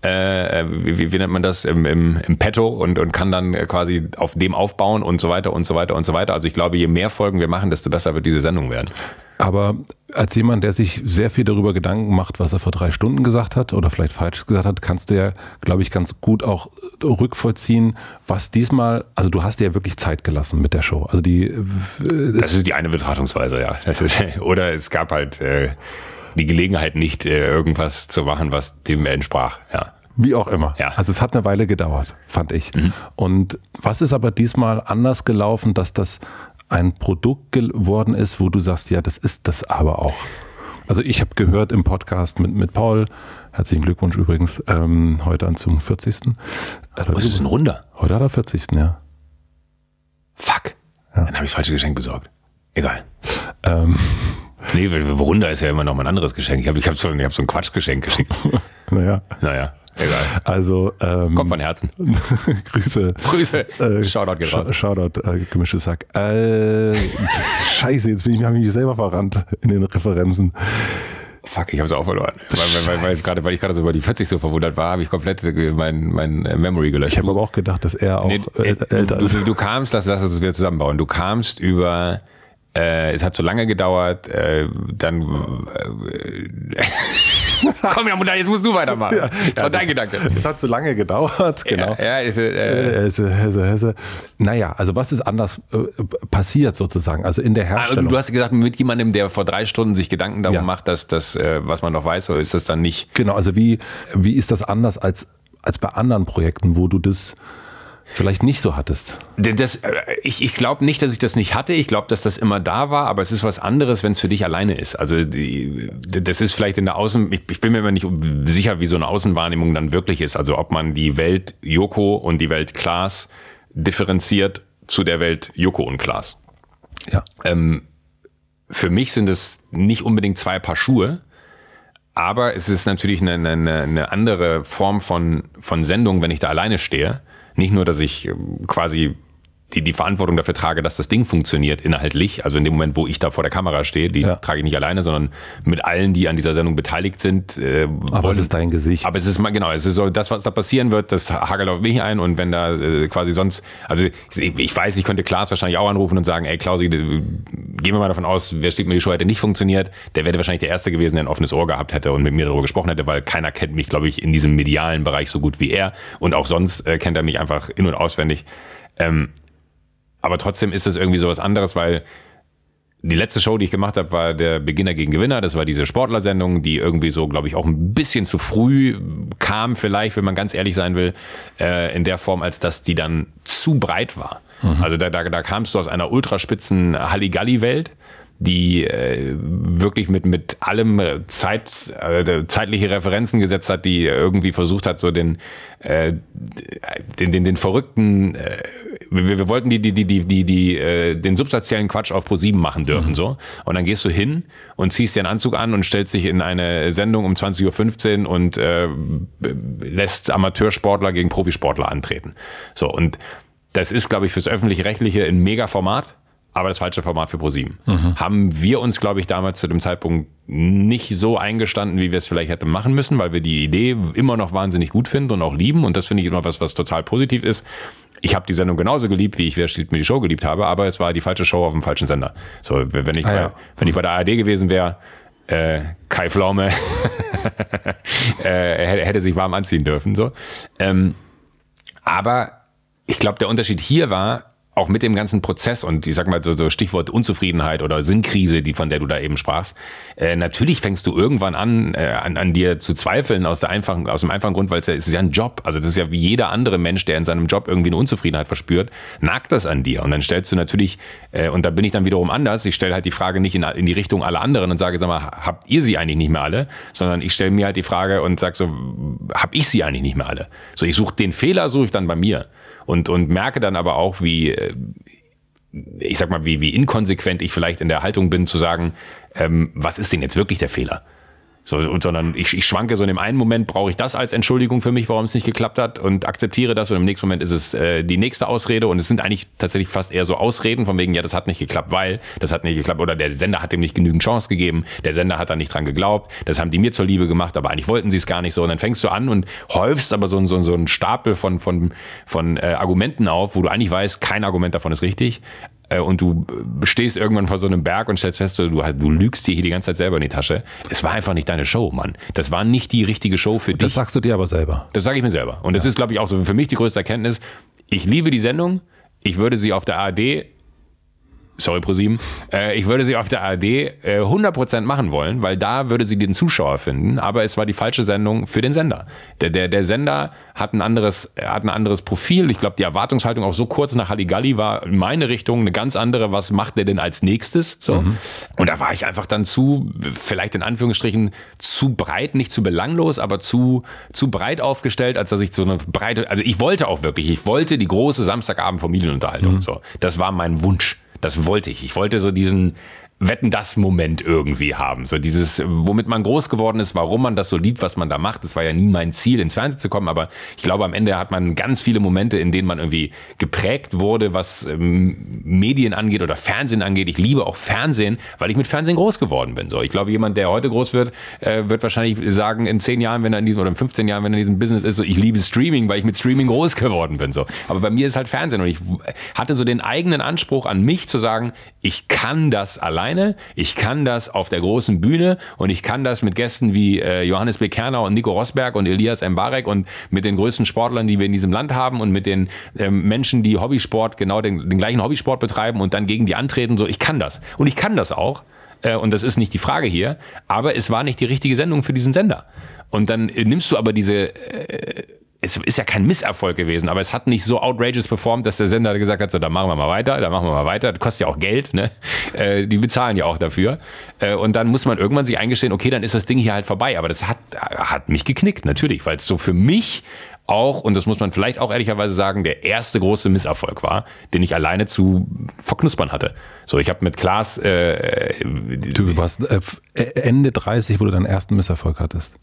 Äh, wie, wie nennt man das, im, im, im Petto und, und kann dann quasi auf dem aufbauen und so weiter und so weiter und so weiter. Also ich glaube, je mehr Folgen wir machen, desto besser wird diese Sendung werden. Aber als jemand, der sich sehr viel darüber Gedanken macht, was er vor drei Stunden gesagt hat oder vielleicht falsch gesagt hat, kannst du ja, glaube ich, ganz gut auch rückvollziehen, was diesmal, also du hast dir ja wirklich Zeit gelassen mit der Show. Also die, das ist die eine Betrachtungsweise, ja. Das ist, oder es gab halt äh, die Gelegenheit nicht, äh, irgendwas zu machen, was dem entsprach, ja. Wie auch immer. Ja. Also es hat eine Weile gedauert, fand ich. Mhm. Und was ist aber diesmal anders gelaufen, dass das ein Produkt geworden ist, wo du sagst, ja, das ist das aber auch. Also ich habe gehört im Podcast mit, mit Paul, herzlichen Glückwunsch übrigens, ähm, heute an zum vierzigsten Was ist ein Runder? Heute hat er vierzigsten ja. Fuck. Ja. Dann habe ich das falsche Geschenk besorgt. Egal. Ähm. Nee, Runder ist ja immer noch mal ein anderes Geschenk. Ich habe ich hab so, ich hab so ein Quatschgeschenk geschickt. Naja. Naja. Egal. Also, ähm, kommt von Herzen. Grüße. Grüße. Äh, Shoutout geht raus. Shoutout, äh, gemischtes Sack. Äh, Scheiße, jetzt bin ich, habe ich mich selber verrannt in den Referenzen. Fuck, ich habe es auch verloren. Weil, weil, weil, grade, weil ich gerade so über die vierzig so verwundert war, habe ich komplett mein, mein Memory gelöscht. Ich habe aber auch gedacht, dass er auch nee, äh, älter du, ist. Du, du kamst, lass, lass uns das wieder zusammenbauen. Du kamst über... Äh, es hat so lange gedauert, äh, dann äh, komm ja, Mutter, jetzt musst du weitermachen. Ja, das war dein Gedanke. Es hat so lange gedauert, genau. Ja, ja, ist, äh, Hesse, Hesse, Hesse. Naja, also was ist anders äh, passiert sozusagen, also in der Herstellung? Ah, du hast gesagt, mit jemandem, der vor drei Stunden sich Gedanken darum ja. macht, dass das, äh, was man noch weiß, so ist das dann nicht. Genau, also wie, wie ist das anders als, als bei anderen Projekten, wo du das vielleicht nicht so hattest? Das, ich ich glaube nicht, dass ich das nicht hatte. Ich glaube, dass das immer da war, aber es ist was anderes, wenn es für dich alleine ist. Also die, das ist vielleicht in der Außen, ich, ich bin mir immer nicht sicher, wie so eine Außenwahrnehmung dann wirklich ist. Also ob man die Welt Joko und die Welt Klaas differenziert zu der Welt Joko und Klaas. Ja. Ähm, für mich sind es nicht unbedingt zwei Paar Schuhe, aber es ist natürlich eine, eine, eine andere Form von, von Sendung, wenn ich da alleine stehe. Nicht nur, dass ich quasi die, die Verantwortung dafür trage, dass das Ding funktioniert inhaltlich, also in dem Moment, wo ich da vor der Kamera stehe, die ja. trage ich nicht alleine, sondern mit allen, die an dieser Sendung beteiligt sind. Äh, aber wollen, es ist dein Gesicht. Aber es ist mal, genau, es ist so, das, was da passieren wird, das hagelt auf mich ein und wenn da äh, quasi sonst, also ich, ich weiß, ich könnte Klaas wahrscheinlich auch anrufen und sagen, ey Klausi, gehen wir mal davon aus, wer steht mir die Show hätte nicht funktioniert, der wäre wahrscheinlich der Erste gewesen, der ein offenes Ohr gehabt hätte und mit mir darüber gesprochen hätte, weil keiner kennt mich, glaube ich, in diesem medialen Bereich so gut wie er und auch sonst äh, kennt er mich einfach in- und auswendig. Ähm, Aber trotzdem ist es irgendwie sowas anderes, weil die letzte Show, die ich gemacht habe, war der Beginner gegen Gewinner. Das war diese Sportlersendung, die irgendwie so, glaube ich, auch ein bisschen zu früh kam, vielleicht, wenn man ganz ehrlich sein will, äh, in der Form, als dass die dann zu breit war. Mhm. Also da, da, da kamst du aus einer ultraspitzen Halligalli-Welt, die äh, wirklich mit, mit allem Zeit, äh, zeitliche Referenzen gesetzt hat, die irgendwie versucht hat, so den, äh, den, den, den verrückten äh, wir, wir wollten die, die, die, die, die, die, äh, den substanziellen Quatsch auf ProSieben machen dürfen, mhm. so. Und dann gehst du hin und ziehst dir einen Anzug an und stellst dich in eine Sendung um zwanzig Uhr fünfzehn und äh, lässt Amateursportler gegen Profisportler antreten. So, und das ist, glaube ich, fürs Öffentlich-Rechtliche ein Mega-Format, aber das falsche Format für ProSieben. Mhm. Haben wir uns, glaube ich, damals zu dem Zeitpunkt nicht so eingestanden, wie wir es vielleicht hätten machen müssen, weil wir die Idee immer noch wahnsinnig gut finden und auch lieben. Und das finde ich immer was, was total positiv ist. Ich habe die Sendung genauso geliebt, wie ich Wer stiehlt mir die Show geliebt habe, aber es war die falsche Show auf dem falschen Sender. So, wenn ich, ah, ja. bei, wenn ich bei der A R D gewesen wäre, äh, Kai Pflaume äh, hätte sich warm anziehen dürfen. So. Ähm, aber ich glaube, der Unterschied hier war, auch mit dem ganzen Prozess und ich sag mal so, so Stichwort Unzufriedenheit oder Sinnkrise, die von der du da eben sprachst, äh, natürlich fängst du irgendwann an, äh, an, an dir zu zweifeln aus der einfachen, aus dem einfachen Grund, weil es ja, es ist ja ein Job. Also das ist ja wie jeder andere Mensch, der in seinem Job irgendwie eine Unzufriedenheit verspürt, nagt das an dir. Und dann stellst du natürlich, äh, und da bin ich dann wiederum anders, ich stelle halt die Frage nicht in, in die Richtung aller anderen und sage, sag mal, habt ihr sie eigentlich nicht mehr alle? Sondern ich stelle mir halt die Frage und sage so, hab ich sie eigentlich nicht mehr alle? So, ich suche den Fehler, suche ich dann bei mir. Und, und merke dann aber auch, wie, ich sag mal, wie, wie inkonsequent ich vielleicht in der Haltung bin, zu sagen, ähm, was ist denn jetzt wirklich der Fehler? So, und, sondern ich, ich schwanke so in dem einen Moment, brauche ich das als Entschuldigung für mich, warum es nicht geklappt hat und akzeptiere das und im nächsten Moment ist es äh, die nächste Ausrede und es sind eigentlich tatsächlich fast eher so Ausreden von wegen, ja, das hat nicht geklappt, weil, das hat nicht geklappt oder der Sender hat dem nicht genügend Chance gegeben, der Sender hat da nicht dran geglaubt, das haben die mir zur Liebe gemacht, aber eigentlich wollten sie es gar nicht so und dann fängst du an und häufst aber so, so, so einen Stapel von, von, von äh, Argumenten auf, wo du eigentlich weißt, kein Argument davon ist richtig. Und du stehst irgendwann vor so einem Berg und stellst fest, du, du lügst dir hier die ganze Zeit selber in die Tasche. Es war einfach nicht deine Show, Mann. Das war nicht die richtige Show für dich. Das sagst du dir aber selber. Das sage ich mir selber. Und das ja. ist, glaube ich, auch so für mich die größte Erkenntnis. Ich liebe die Sendung. Ich würde sie auf der A R D, sorry ProSieben, äh, ich würde sie auf der A R D äh, hundert Prozent machen wollen, weil da würde sie den Zuschauer finden. Aber es war die falsche Sendung für den Sender. Der, der, der Sender hat ein anderes, hat ein anderes Profil. Ich glaube, die Erwartungshaltung auch so kurz nach Halligalli war in meine Richtung eine ganz andere. Was macht der denn als nächstes? So. Mhm. Und da war ich einfach dann zu, vielleicht in Anführungsstrichen, zu breit, nicht zu belanglos, aber zu, zu breit aufgestellt, als dass ich so eine breite, also ich wollte auch wirklich, ich wollte die große Samstagabend-Familienunterhaltung. Mhm. So. Das war mein Wunsch. Das wollte ich. Ich wollte so diesen Wetten-das-Moment irgendwie haben. So dieses, womit man groß geworden ist, warum man das so liebt, was man da macht. Das war ja nie mein Ziel, ins Fernsehen zu kommen, aber ich glaube, am Ende hat man ganz viele Momente, in denen man irgendwie geprägt wurde, was ähm, Medien angeht oder Fernsehen angeht. Ich liebe auch Fernsehen, weil ich mit Fernsehen groß geworden bin. So, ich glaube, jemand, der heute groß wird, äh, wird wahrscheinlich sagen, in zehn Jahren, wenn er in diesem, oder in fünfzehn Jahren, wenn er in diesem Business ist, so, ich liebe Streaming, weil ich mit Streaming groß geworden bin. So. Aber bei mir ist halt Fernsehen und ich hatte so den eigenen Anspruch an mich zu sagen, ich kann das allein. Ich kann das auf der großen Bühne und ich kann das mit Gästen wie äh, Johannes B. Kerner und Nico Rosberg und Elias Mbarek und mit den größten Sportlern, die wir in diesem Land haben und mit den ähm, Menschen, die Hobbysport, genau den, den gleichen Hobbysport betreiben und dann gegen die antreten. So, ich kann das. Und ich kann das auch. Äh, und das ist nicht die Frage hier. Aber es war nicht die richtige Sendung für diesen Sender. Und dann äh, nimmst du aber diese... Äh, Es ist ja kein Misserfolg gewesen, aber es hat nicht so outrageous performt, dass der Sender gesagt hat, so, da machen wir mal weiter, da machen wir mal weiter. Das kostet ja auch Geld, ne? Äh, die bezahlen ja auch dafür. Äh, und dann muss man irgendwann sich eingestehen, okay, dann ist das Ding hier halt vorbei. Aber das hat, hat mich geknickt, natürlich, weil es so für mich auch, und das muss man vielleicht auch ehrlicherweise sagen, der erste große Misserfolg war, den ich alleine zu verknuspern hatte. So, ich habe mit Klaas... Äh, du warst äh, Ende dreißig, wo du deinen ersten Misserfolg hattest.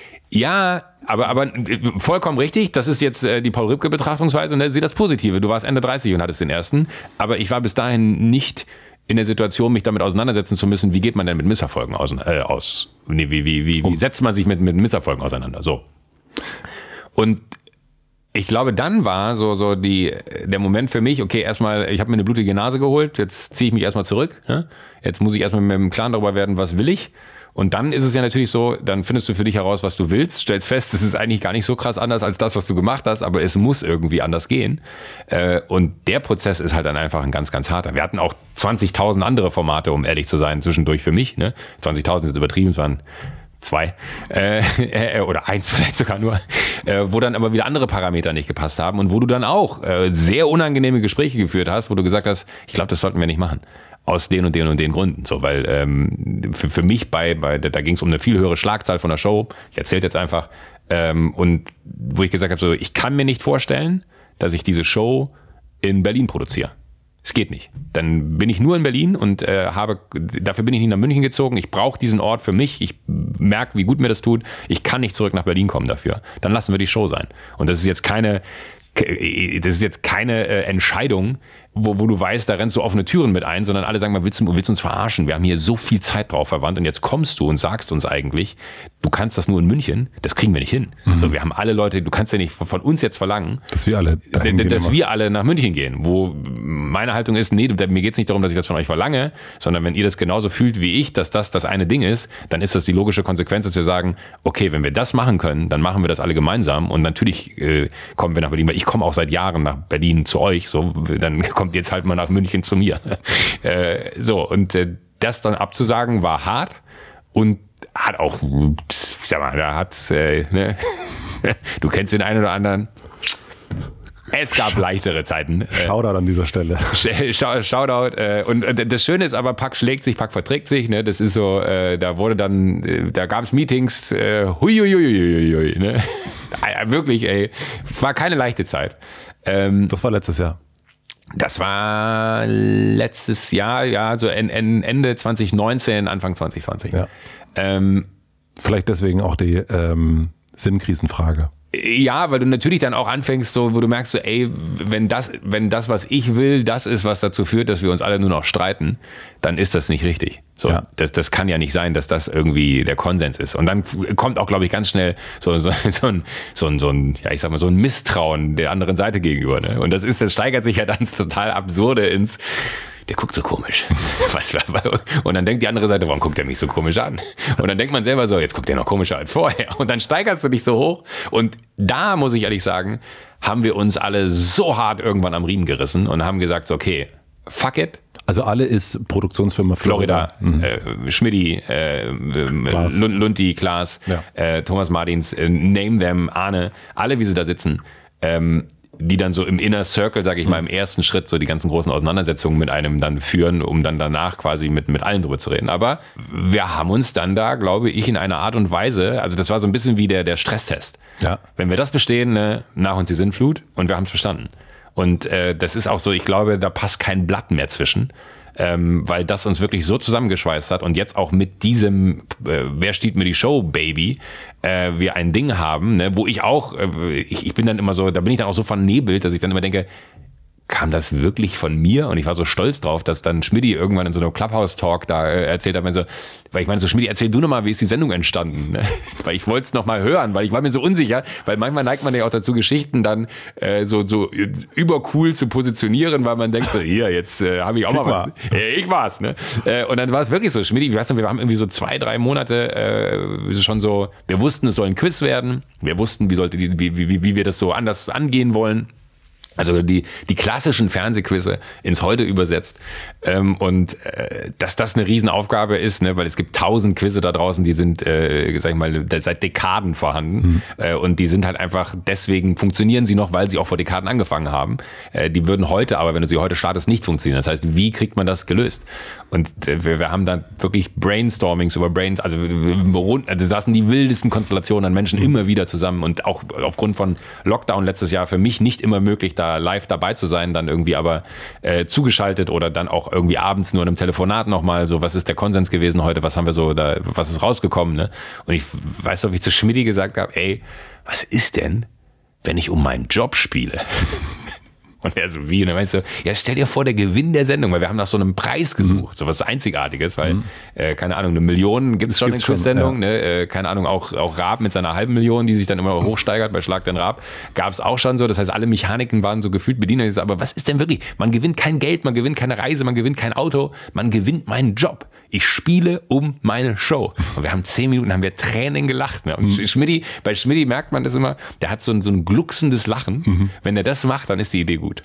Ja, aber, aber vollkommen richtig. Das ist jetzt äh, die Paul-Ripke-Betrachtungsweise. Ne? Sieh das Positive. Du warst Ende dreißig und hattest den ersten. Aber ich war bis dahin nicht in der Situation, mich damit auseinandersetzen zu müssen, wie geht man denn mit Misserfolgen aus? Äh, aus nee, wie, wie, wie, wie setzt man sich mit, mit Misserfolgen auseinander? So. Und ich glaube, dann war so, so die, der Moment für mich, okay, erstmal, ich habe mir eine blutige Nase geholt, jetzt ziehe ich mich erstmal zurück. Ne? Jetzt muss ich erstmal mit dem Klaren darüber werden, was will ich. Und dann ist es ja natürlich so, dann findest du für dich heraus, was du willst, stellst fest, das ist eigentlich gar nicht so krass anders als das, was du gemacht hast, aber es muss irgendwie anders gehen. Und der Prozess ist halt dann einfach ein ganz, ganz harter. Wir hatten auch zwanzigtausend andere Formate, um ehrlich zu sein, zwischendurch für mich. Ne? zwanzigtausend ist übertrieben, es waren zwei äh, oder eins vielleicht sogar nur, äh, wo dann aber wieder andere Parameter nicht gepasst haben und wo du dann auch äh, sehr unangenehme Gespräche geführt hast, wo du gesagt hast, ich glaube, das sollten wir nicht machen. Aus den und den und den Gründen. So, weil ähm, für, für mich bei, bei da ging es um eine viel höhere Schlagzahl von der Show. Ich erzähle jetzt einfach. Ähm, und wo ich gesagt habe, so, ich kann mir nicht vorstellen, dass ich diese Show in Berlin produziere. Es geht nicht. Dann bin ich nur in Berlin und äh, habe, dafür bin ich nicht nach München gezogen. Ich brauche diesen Ort für mich. Ich merke, wie gut mir das tut. Ich kann nicht zurück nach Berlin kommen dafür. Dann lassen wir die Show sein. Und das ist jetzt keine, das ist jetzt keine äh, Entscheidung, wo, wo du weißt, da rennst du offene Türen mit ein, sondern alle sagen mal, willst du, willst du uns verarschen? Wir haben hier so viel Zeit drauf verwandt und jetzt kommst du und sagst uns eigentlich, du kannst das nur in München, das kriegen wir nicht hin. Mhm. So, wir haben alle Leute, du kannst ja nicht von uns jetzt verlangen, dass wir alle, dahin gehen, dass wir alle nach München gehen, wo meine Haltung ist, nee, mir geht es nicht darum, dass ich das von euch verlange, sondern wenn ihr das genauso fühlt wie ich, dass das das eine Ding ist, dann ist das die logische Konsequenz, dass wir sagen, okay, wenn wir das machen können, dann machen wir das alle gemeinsam und natürlich äh, kommen wir nach Berlin, weil ich komme auch seit Jahren nach Berlin zu euch, so, dann kommt jetzt halt mal nach München zu mir. äh, so, und äh, das dann abzusagen war hart und hat auch, ich sag mal, da hat's, äh, ne? Du kennst den einen oder anderen. Es gab leichtere Zeiten. Shoutout an dieser Stelle. Shoutout. Äh, und das Schöne ist aber, Pack schlägt sich, Pack verträgt sich. Ne? Das ist so, äh, da wurde dann, äh, da gab es Meetings, äh, hui, hui, hui, hui, hui, ne? Wirklich, ey. Es war keine leichte Zeit. Ähm, das war letztes Jahr. Das war letztes Jahr, ja, so Ende zwanzig neunzehn, Anfang zwanzig zwanzig. Ja. Ähm, Vielleicht deswegen auch die ähm, Sinnkrisenfrage. Ja, weil du natürlich dann auch anfängst, so, wo du merkst, so, ey, wenn das, wenn das, was ich will, das ist, was dazu führt, dass wir uns alle nur noch streiten, dann ist das nicht richtig. So, ja. das, das kann ja nicht sein, dass das irgendwie der Konsens ist. Und dann kommt auch, glaube ich, ganz schnell so, so, so, ein, so, ein, so ein, ja, ich sag mal, so ein Misstrauen der anderen Seite gegenüber. Ne? Und das ist, das steigert sich ja dann ins total Absurde ins, der guckt so komisch. Und dann denkt die andere Seite, warum guckt er mich so komisch an? Und dann denkt man selber so, jetzt guckt er noch komischer als vorher. Und dann steigerst du dich so hoch. Und da, muss ich ehrlich sagen, haben wir uns alle so hart irgendwann am Riemen gerissen und haben gesagt, okay, fuck it. Also alle ist Produktionsfirma Florida, Florida mhm. äh, Schmidti, äh, Lundi, Klaas, ja. äh, Thomas Martins, äh, name them, Arne, alle, wie sie da sitzen, ähm, die dann so im Inner Circle, sage ich mal, im ersten Schritt so die ganzen großen Auseinandersetzungen mit einem dann führen, um dann danach quasi mit, mit allen drüber zu reden. Aber wir haben uns dann da, glaube ich, in einer Art und Weise, also das war so ein bisschen wie der, der Stresstest. Ja. Wenn wir das bestehen, ne, nach uns die Sintflut und wir haben es verstanden. Und äh, das ist auch so, ich glaube, da passt kein Blatt mehr zwischen. Ähm, weil das uns wirklich so zusammengeschweißt hat und jetzt auch mit diesem äh, Wer stiehlt mir die Show, Baby, äh, wir ein Ding haben, ne, wo ich auch, äh, ich, ich bin dann immer so, da bin ich dann auch so vernebelt, dass ich dann immer denke, kam das wirklich von mir? Und ich war so stolz drauf, dass dann Schmidti irgendwann in so einem Clubhouse-Talk da äh, erzählt hat, wenn so, weil ich meine, so Schmidti, erzähl du nochmal, wie ist die Sendung entstanden? Ne? Weil ich wollte es nochmal hören, weil ich war mir so unsicher, weil manchmal neigt man ja auch dazu, Geschichten dann äh, so, so übercool zu positionieren, weil man denkt so, hier, jetzt äh, habe ich auch mal was. Äh, ich war's, ne? Äh, und dann war es wirklich so, Schmidti, ich weiß nicht, wir haben irgendwie so zwei, drei Monate äh, schon so, wir wussten, es soll ein Quiz werden, wir wussten, wie sollte die, wie, wie, wie wir das so anders angehen wollen. Also die, die klassischen Fernsehquizze ins Heute übersetzt. Ähm, und äh, dass das eine Riesenaufgabe ist, ne, weil es gibt tausend Quizze da draußen, die sind, äh, sag ich mal, seit Dekaden vorhanden. Mhm. Äh, und die sind halt einfach, deswegen funktionieren sie noch, weil sie auch vor Dekaden angefangen haben. Äh, die würden heute, aber wenn du sie heute startest, nicht funktionieren. Das heißt, wie kriegt man das gelöst? Und äh, wir, wir haben dann wirklich Brainstormings über Brains, also, also saßen die wildesten Konstellationen an Menschen mhm. immer wieder zusammen und auch aufgrund von Lockdown letztes Jahr für mich nicht immer möglich, da live dabei zu sein, dann irgendwie aber äh, zugeschaltet oder dann auch irgendwie abends nur in einem Telefonat nochmal so, was ist der Konsens gewesen heute, was haben wir so, da, was ist rausgekommen, ne? Und ich weiß noch, wie ich zu Schmidti gesagt habe, ey, was ist denn, wenn ich um meinen Job spiele? Und er so, wie? Und dann meinst du, ja, stell dir vor, der Gewinn der Sendung, weil wir haben nach so einem Preis gesucht, mhm. so was Einzigartiges, weil, mhm. äh, keine Ahnung, eine Million gibt es schon gibt's in Quiz-Sendung, ja. ne? äh, keine Ahnung, auch, auch Raab mit seiner halben Million, die sich dann immer hochsteigert bei Schlag den Raab, gab es auch schon so, das heißt, alle Mechaniken waren so gefühlt bedient, aber was ist denn wirklich, man gewinnt kein Geld, man gewinnt keine Reise, man gewinnt kein Auto, man gewinnt meinen Job. Ich spiele um meine Show. Und wir haben zehn Minuten, haben wir Tränen gelacht. Ne? Und mhm. Schmidti, bei Schmidti merkt man das immer, der hat so ein, so ein glucksendes Lachen. Mhm. Wenn er das macht, dann ist die Idee gut.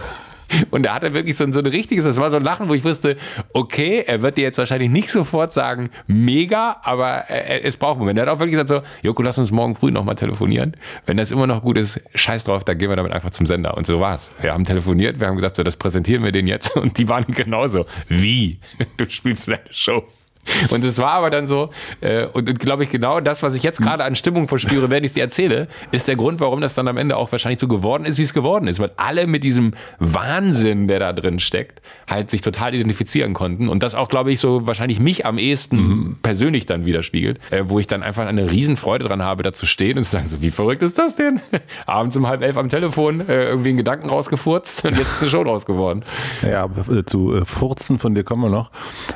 Und da hat er wirklich so ein, so ein richtiges, das war so ein Lachen, wo ich wusste, okay, er wird dir jetzt wahrscheinlich nicht sofort sagen, mega, aber er, es braucht einen Moment. Er hat auch wirklich gesagt so, Joko, lass uns morgen früh nochmal telefonieren. Wenn das immer noch gut ist, scheiß drauf, dann gehen wir damit einfach zum Sender. Und so war's. Wir haben telefoniert, wir haben gesagt, so, das präsentieren wir denen jetzt. Und die waren genauso. Wie? Du spielst deine Show. Und es war aber dann so, äh, und, und glaube ich, genau das, was ich jetzt gerade an Stimmung verspüre, während ich es dir erzähle, ist der Grund, warum das dann am Ende auch wahrscheinlich so geworden ist, wie es geworden ist. Weil alle mit diesem Wahnsinn, der da drin steckt, halt sich total identifizieren konnten. Und das auch, glaube ich, so wahrscheinlich mich am ehesten mhm. persönlich dann widerspiegelt, äh, wo ich dann einfach eine Riesenfreude dran habe, da zu stehen und zu sagen, so wie verrückt ist das denn? Abends um halb elf am Telefon äh, irgendwie einen Gedanken rausgefurzt und jetzt ist eine Show draus geworden. Ja, äh, zu äh, Furzen von dir kommen wir noch.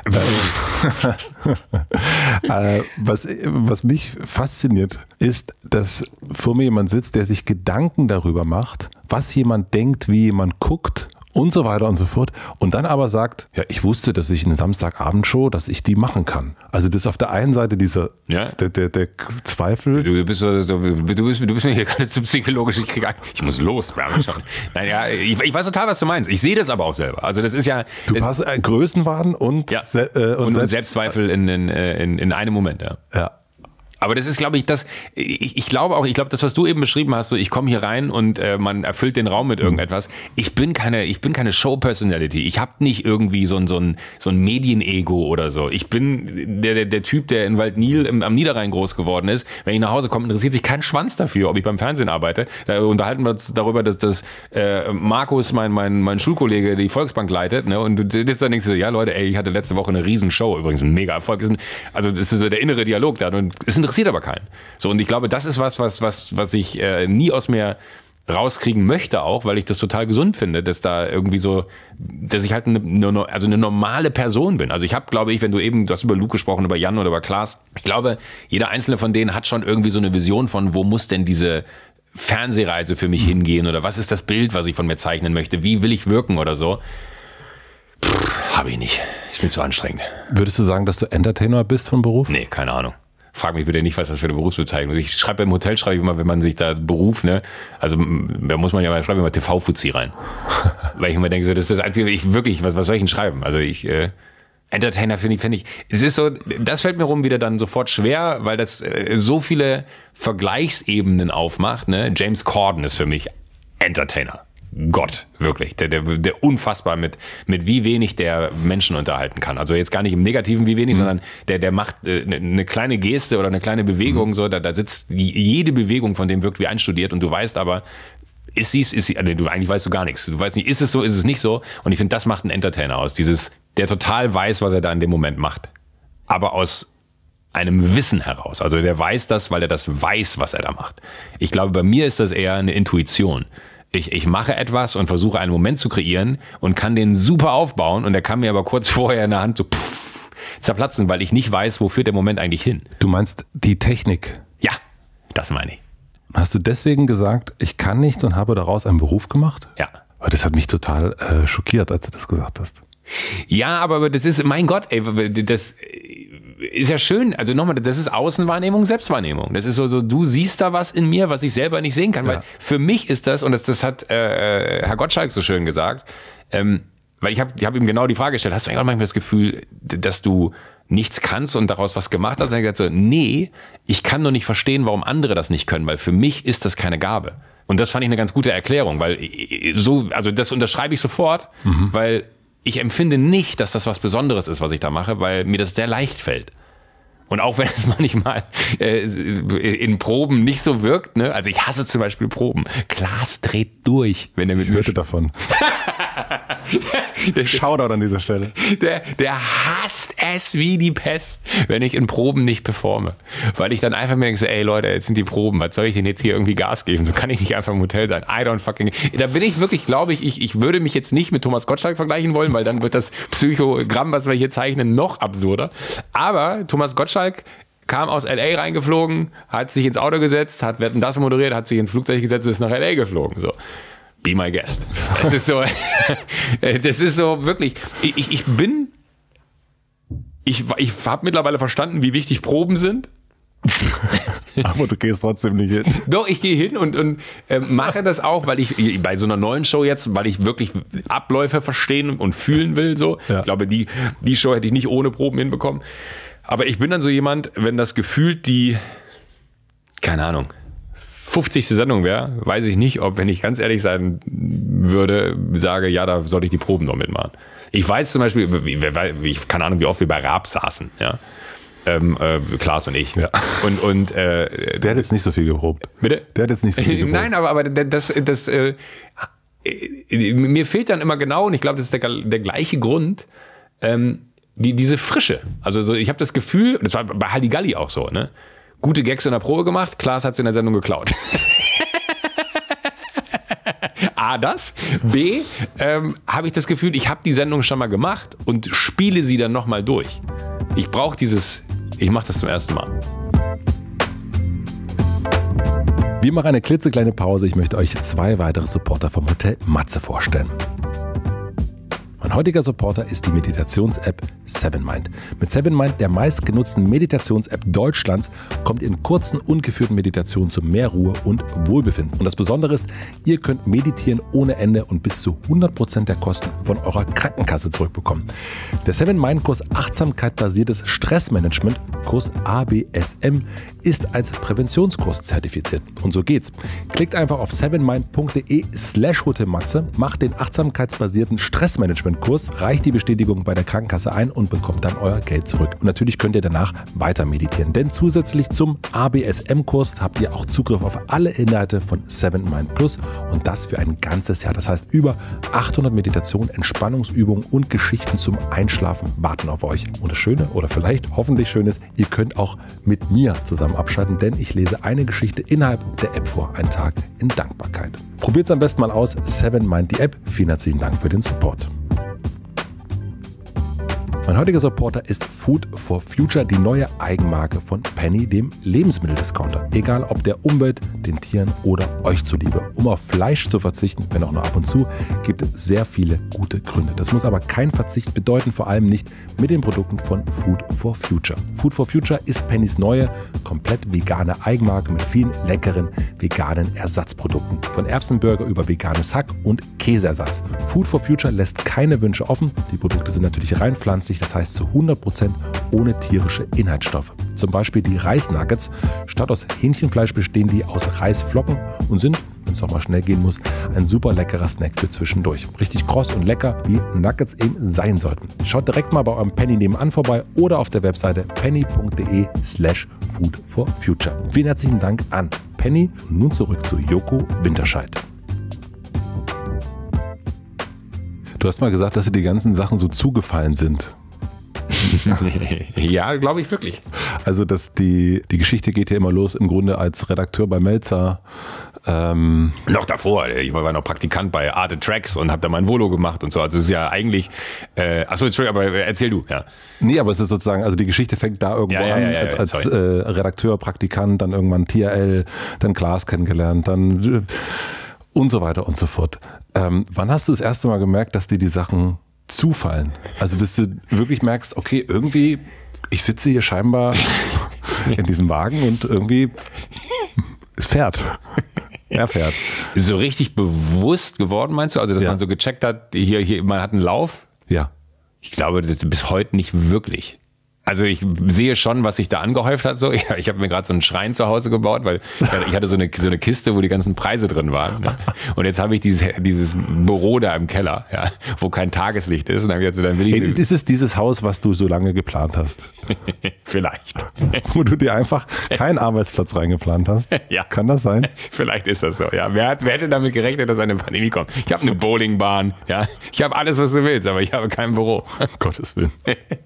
äh, was, was mich fasziniert, ist, dass vor mir jemand sitzt, der sich Gedanken darüber macht, was jemand denkt, wie jemand guckt und so weiter und so fort. Und dann aber sagt, ja, ich wusste, dass ich eine Samstagabendshow, dass ich die machen kann. Also das ist auf der einen Seite dieser ja. der, der, der Zweifel. Du bist, du bist, du bist mir hier gerade zu psychologisch. Ich, krieg, ich muss los. Nein, ja, ich, ich weiß total, was du meinst. Ich sehe das aber auch selber. Also das ist ja... Du hast äh, Größenwahn und, ja. äh, und, und Selbst Selbstzweifel in, in, in, in einem Moment. Ja. Ja. Aber das ist, glaube ich, das, ich, ich glaube auch, ich glaube, das, was du eben beschrieben hast, so ich komme hier rein und äh, man erfüllt den Raum mit irgendetwas. Ich bin keine, ich bin keine Show-Personality. Ich habe nicht irgendwie so ein, so ein, so ein Medienego oder so. Ich bin der, der, der Typ, der in Waldnil im, am Niederrhein groß geworden ist. Wenn ich nach Hause komme, interessiert sich kein Schwanz dafür, ob ich beim Fernsehen arbeite. Da unterhalten wir uns darüber, dass, dass äh, Markus, mein, mein, mein Schulkollege, die Volksbank leitet. Ne? Und du jetzt dann denkst du, ja Leute, ey, ich hatte letzte Woche eine Riesenshow, übrigens ein mega Erfolg. Also das ist so der innere Dialog da. Und es interessiert aber keinen. So, und ich glaube, das ist was, was, was, was ich äh, nie aus mir rauskriegen möchte auch, weil ich das total gesund finde, dass da irgendwie so, dass ich halt eine, eine, also eine normale Person bin. Also ich habe, glaube ich, wenn du eben, du hast über Luke gesprochen, über Jan oder über Klaas, ich glaube, jeder einzelne von denen hat schon irgendwie so eine Vision von, wo muss denn diese Fernsehreise für mich hingehen oder was ist das Bild, was ich von mir zeichnen möchte, wie will ich wirken oder so. Habe ich nicht. Ist mir zu anstrengend. Würdest du sagen, dass du Entertainer bist von Beruf? Nee, keine Ahnung. Frag mich bitte nicht, was das für eine Berufsbezeichnung ist. Ich schreibe im Hotel, schreibe ich immer, wenn man sich da Beruf, ne, also da muss man ja mal, schreibe ich immer T V-Fuzzi rein. Weil ich immer denke, so, das ist das Einzige, ich wirklich, was, was soll ich denn schreiben? Also ich, äh, Entertainer finde ich, finde ich, es ist so, das fällt mir rum wieder dann sofort schwer, weil das äh, so viele Vergleichsebenen aufmacht, ne. James Corden ist für mich Entertainer. Gott, wirklich, der, der, der unfassbar mit, mit wie wenig der Menschen unterhalten kann. Also jetzt gar nicht im Negativen wie wenig, mhm. sondern der, der macht äh, eine kleine Geste oder eine kleine Bewegung, mhm. so, da, da sitzt jede Bewegung von dem wirkt wie einstudiert und du weißt aber, ist sie es, ist sie, also du, eigentlich weißt du gar nichts. Du weißt nicht, ist es so, ist es nicht so. Und ich finde, das macht einen Entertainer aus. Dieses, der total weiß, was er da in dem Moment macht. Aber aus einem Wissen heraus. Also der weiß das, weil er das weiß, was er da macht. Ich glaube, bei mir ist das eher eine Intuition. Ich, ich mache etwas und versuche einen Moment zu kreieren und kann den super aufbauen und der kann mir aber kurz vorher in der Hand so pff, zerplatzen, weil ich nicht weiß, wo führt der Moment eigentlich hin. Du meinst die Technik? Ja, das meine ich. Hast du deswegen gesagt, ich kann nichts und habe daraus einen Beruf gemacht? Ja. Aber das hat mich total äh, schockiert, als du das gesagt hast. Ja, aber das ist, mein Gott, ey, das ist ja schön. Also nochmal, das ist Außenwahrnehmung, Selbstwahrnehmung. Das ist so, so, du siehst da was in mir, was ich selber nicht sehen kann. Ja. Weil für mich ist das, und das, das hat äh, Herr Gottschalk so schön gesagt, ähm, weil ich habe ich hab ihm genau die Frage gestellt, hast du eigentlich auch manchmal das Gefühl, dass du nichts kannst und daraus was gemacht hast? Und er hat gesagt so, nee, ich kann nur nicht verstehen, warum andere das nicht können, weil für mich ist das keine Gabe. Und das fand ich eine ganz gute Erklärung, weil so, also das unterschreibe ich sofort, mhm. weil ich empfinde nicht, dass das was Besonderes ist, was ich da mache, weil mir das sehr leicht fällt. Und auch wenn es manchmal äh, in Proben nicht so wirkt, ne? Also ich hasse zum Beispiel Proben. Klaas dreht durch, wenn er mit ich mir hörte davon. Shoutout an dieser Stelle. Der, der hasst es wie die Pest, wenn ich in Proben nicht performe. Weil ich dann einfach mir denke, so, ey Leute, jetzt sind die Proben, was soll ich denn jetzt hier irgendwie Gas geben? So kann ich nicht einfach im Hotel sein. I don't fucking... Da bin ich wirklich, glaube ich, ich, ich würde mich jetzt nicht mit Thomas Gottschalk vergleichen wollen, weil dann wird das Psychogramm, was wir hier zeichnen, noch absurder. Aber Thomas Gottschalk kam aus L A reingeflogen, hat sich ins Auto gesetzt, hat Wetten, das moderiert, hat sich ins Flugzeug gesetzt und ist nach L A geflogen. So. Be my guest. Das ist so, das ist so wirklich, ich, ich bin, ich, ich habe mittlerweile verstanden, wie wichtig Proben sind. Aber du gehst trotzdem nicht hin. Doch, ich gehe hin und, und äh, mache das auch, weil ich bei so einer neuen Show jetzt, weil ich wirklich Abläufe verstehen und fühlen will. So. Ja. Ich glaube, die, die Show hätte ich nicht ohne Proben hinbekommen. Aber ich bin dann so jemand, wenn das gefühlt die, keine Ahnung, fünfzigste Sendung wäre, weiß ich nicht, ob, wenn ich ganz ehrlich sein würde, sage, ja, da sollte ich die Proben noch mitmachen. Ich weiß zum Beispiel, ich keine Ahnung, wie oft wir bei Raab saßen, ja. Ähm, äh, Klaas und ich. Ja. Und, und, äh, Der hat jetzt nicht so viel geprobt. Bitte? Der hat jetzt nicht so viel geprobt. Nein, aber, aber das, das äh, mir fehlt dann immer genau, und ich glaube, das ist der, der gleiche Grund, ähm, die, diese Frische. Also so, ich habe das Gefühl, das war bei Halligalli auch so, ne? Gute Gags in der Probe gemacht, Klaas hat es in der Sendung geklaut. A, das. B, ähm, habe ich das Gefühl, ich habe die Sendung schon mal gemacht und spiele sie dann nochmal durch. Ich brauche dieses, ich mache das zum ersten Mal. Wir machen eine klitzekleine Pause. Ich möchte euch zwei weitere Supporter vom Hotel Matze vorstellen. Mein heutiger Supporter ist die Meditations-App Seven Mind. Mit Seven Mind, der meistgenutzten Meditations-App Deutschlands, kommt ihr in kurzen, ungeführten Meditationen zu mehr Ruhe und Wohlbefinden. Und das Besondere ist, ihr könnt meditieren ohne Ende und bis zu hundert Prozent der Kosten von eurer Krankenkasse zurückbekommen. Der Seven Mind Kurs Achtsamkeit-basiertes Stressmanagement, Kurs A B S M, ist als Präventionskurs zertifiziert. Und so geht's. Klickt einfach auf sevenmind.de slash hotelmatze, macht den achtsamkeitsbasierten Stressmanagement-Kurs, reicht die Bestätigung bei der Krankenkasse ein und bekommt dann euer Geld zurück. Und natürlich könnt ihr danach weiter meditieren. Denn zusätzlich zum A B S M-Kurs habt ihr auch Zugriff auf alle Inhalte von Seven Mind Plus und das für ein ganzes Jahr. Das heißt, über achthundert Meditationen, Entspannungsübungen und Geschichten zum Einschlafen warten auf euch. Und das Schöne oder vielleicht hoffentlich Schöne ist, ihr könnt auch mit mir zusammen abschalten, denn ich lese eine Geschichte innerhalb der App vor, einen Tag in Dankbarkeit. Probiert es am besten mal aus. Seven Mind, die App. Vielen herzlichen Dank für den Support. Mein heutiger Supporter ist Food for Future, die neue Eigenmarke von Penny, dem Lebensmitteldiscounter. Egal ob der Umwelt, den Tieren oder euch zuliebe. Um auf Fleisch zu verzichten, wenn auch nur ab und zu, gibt es sehr viele gute Gründe. Das muss aber kein Verzicht bedeuten, vor allem nicht mit den Produkten von Food for Future. Food for Future ist Pennys neue, komplett vegane Eigenmarke mit vielen leckeren veganen Ersatzprodukten. Von Erbsenburger über veganes Hack und Käseersatz. Food for Future lässt keine Wünsche offen. Die Produkte sind natürlich rein pflanzlich, das heißt zu hundert Prozent ohne tierische Inhaltsstoffe. Zum Beispiel die Reisnuggets. Statt aus Hähnchenfleisch bestehen die aus Reisflocken und sind, wenn es auch mal schnell gehen muss, ein super leckerer Snack für zwischendurch. Richtig kross und lecker, wie Nuggets eben sein sollten. Schaut direkt mal bei eurem Penny nebenan vorbei oder auf der Webseite penny.de slash food for future. Vielen herzlichen Dank an Penny und nun zurück zu Joko Winterscheid. Du hast mal gesagt, dass dir die ganzen Sachen so zugefallen sind. Ja, glaube ich wirklich. Also dass die, die Geschichte geht ja immer los im Grunde als Redakteur bei Melzer. Ähm noch davor, ich war noch Praktikant bei Arte Tracks und habe da mal ein Volo gemacht und so. Also es ist ja eigentlich, äh, achso, Entschuldigung, aber erzähl du. Ja. Nee, aber es ist sozusagen, also die Geschichte fängt da irgendwo ja, ja, an, ja, ja, als, als äh, Redakteur, Praktikant, dann irgendwann T R L, dann Klaas kennengelernt, dann äh, und so weiter und so fort. Ähm, wann hast du das erste Mal gemerkt, dass dir die Sachen zufallen? Also, dass du wirklich merkst, okay, irgendwie, ich sitze hier scheinbar in diesem Wagen und irgendwie, es fährt. Er fährt. So richtig bewusst geworden, meinst du? Also, dass ja. man so gecheckt hat, hier, hier, man hat einen Lauf? Ja. Ich glaube, das bis heute nicht wirklich. Also ich sehe schon, was sich da angehäuft hat. So, ich, ich habe mir gerade so einen Schrein zu Hause gebaut, weil ich hatte so eine, so eine Kiste, wo die ganzen Preise drin waren. Ne? Und jetzt habe ich dieses, dieses Büro da im Keller, ja, wo kein Tageslicht ist. Und dann, jetzt, dann will ich. Hey, ist es dieses Haus, was du so lange geplant hast? Vielleicht. Wo du dir einfach keinen Arbeitsplatz reingeplant hast? Ja. Kann das sein? Vielleicht ist das so, ja. Wer, hat, wer hätte damit gerechnet, dass eine Pandemie kommt? Ich habe eine Bowlingbahn, ja. Ich habe alles, was du willst, aber ich habe kein Büro. Um Gottes Willen.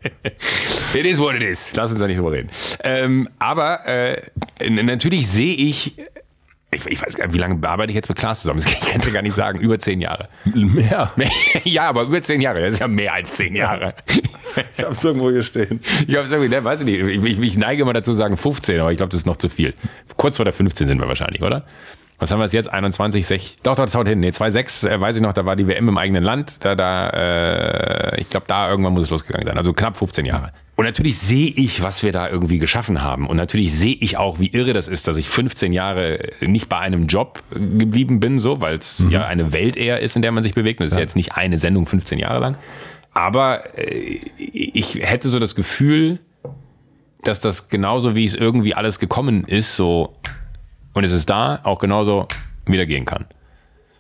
It is what it is. Lass uns da nicht drüber reden. Ähm, aber äh, natürlich sehe ich, ich, ich weiß gar nicht, wie lange arbeite ich jetzt mit Klaas zusammen? Das kann ich ja gar nicht sagen. Über zehn Jahre. Mehr? Ja, aber über zehn Jahre. Das ist ja mehr als zehn Jahre. Ich habe es irgendwo hier stehen. Ich habe es irgendwie, ne, weiß ich nicht. Ich, ich, ich neige immer dazu zu sagen fünfzehn, aber ich glaube, das ist noch zu viel. Kurz vor der fünfzehn sind wir wahrscheinlich, oder? Was haben wir jetzt? einundzwanzig, sechzig? Doch, doch, das haut hin. Nee, zwei Komma sechs, äh, weiß ich noch, da war die W M im eigenen Land. Da, da, äh, ich glaube, da irgendwann muss es losgegangen sein. Also knapp fünfzehn Jahre. Und natürlich sehe ich, was wir da irgendwie geschaffen haben. Und natürlich sehe ich auch, wie irre das ist, dass ich fünfzehn Jahre nicht bei einem Job geblieben bin, so, weil es mhm. ja eine Welt eher ist, in der man sich bewegt. Und das ist ja jetzt nicht eine Sendung fünfzehn Jahre lang. Aber äh, ich hätte so das Gefühl, dass das genauso, wie es irgendwie alles gekommen ist, so, und es ist da, auch genauso wieder gehen kann.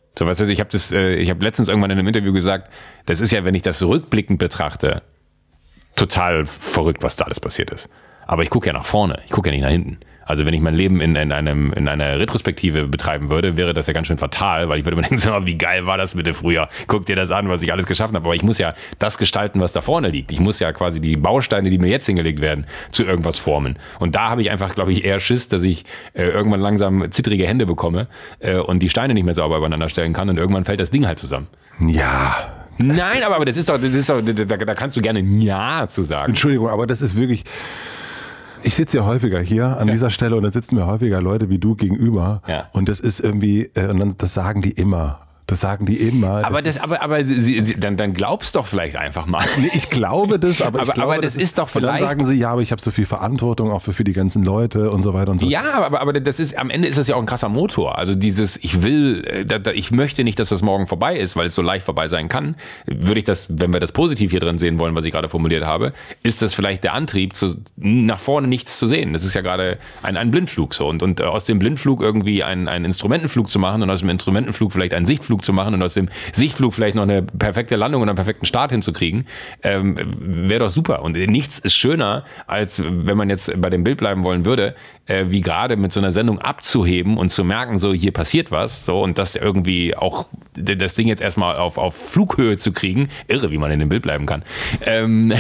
So, was heißt, ich habe das, äh, ich habe letztens irgendwann in einem Interview gesagt, das ist ja, wenn ich das rückblickend betrachte, total verrückt, was da alles passiert ist. Aber ich gucke ja nach vorne, ich gucke ja nicht nach hinten. Also wenn ich mein Leben in, in, einem, in einer Retrospektive betreiben würde, wäre das ja ganz schön fatal, weil ich würde mir denken, so, wie geil war das bitte früher? Guck dir das an, was ich alles geschaffen habe. Aber ich muss ja das gestalten, was da vorne liegt. Ich muss ja quasi die Bausteine, die mir jetzt hingelegt werden, zu irgendwas formen. Und da habe ich einfach, glaube ich, eher Schiss, dass ich äh, irgendwann langsam zittrige Hände bekomme äh, und die Steine nicht mehr sauber übereinander stellen kann und irgendwann fällt das Ding halt zusammen. Ja. Nein, aber, aber das ist doch, das ist doch da, da kannst du gerne Ja zu sagen. Entschuldigung, aber das ist wirklich... Ich sitze ja häufiger hier an ja. dieser Stelle und dann sitzen mir häufiger Leute wie du gegenüber ja. und das ist irgendwie, äh, und dann, das sagen die immer. Das sagen die immer. Aber, das das, aber, aber sie, sie, dann, dann glaubst doch vielleicht einfach mal. Nee, ich glaube das, aber, ich aber, glaube, aber das, das ist doch vielleicht... Dann sagen sie, ja, aber ich habe so viel Verantwortung auch für, für die ganzen Leute und so weiter und so. Ja, aber, aber das ist, am Ende ist das ja auch ein krasser Motor. Also dieses, ich will, ich möchte nicht, dass das morgen vorbei ist, weil es so leicht vorbei sein kann. Würde ich das, wenn wir das positiv hier drin sehen wollen, was ich gerade formuliert habe, ist das vielleicht der Antrieb, zu, nach vorne nichts zu sehen. Das ist ja gerade ein, ein Blindflug so. Und, und aus dem Blindflug irgendwie einen, einen Instrumentenflug zu machen und aus dem Instrumentenflug vielleicht einen Sichtflug zu machen und aus dem Sichtflug vielleicht noch eine perfekte Landung und einen perfekten Start hinzukriegen, ähm, wäre doch super. Und nichts ist schöner, als wenn man jetzt bei dem Bild bleiben wollen würde, äh, wie gerade mit so einer Sendung abzuheben und zu merken, so hier passiert was, so und das irgendwie auch das Ding jetzt erstmal auf, auf Flughöhe zu kriegen. Irre, wie man in dem Bild bleiben kann. Ähm,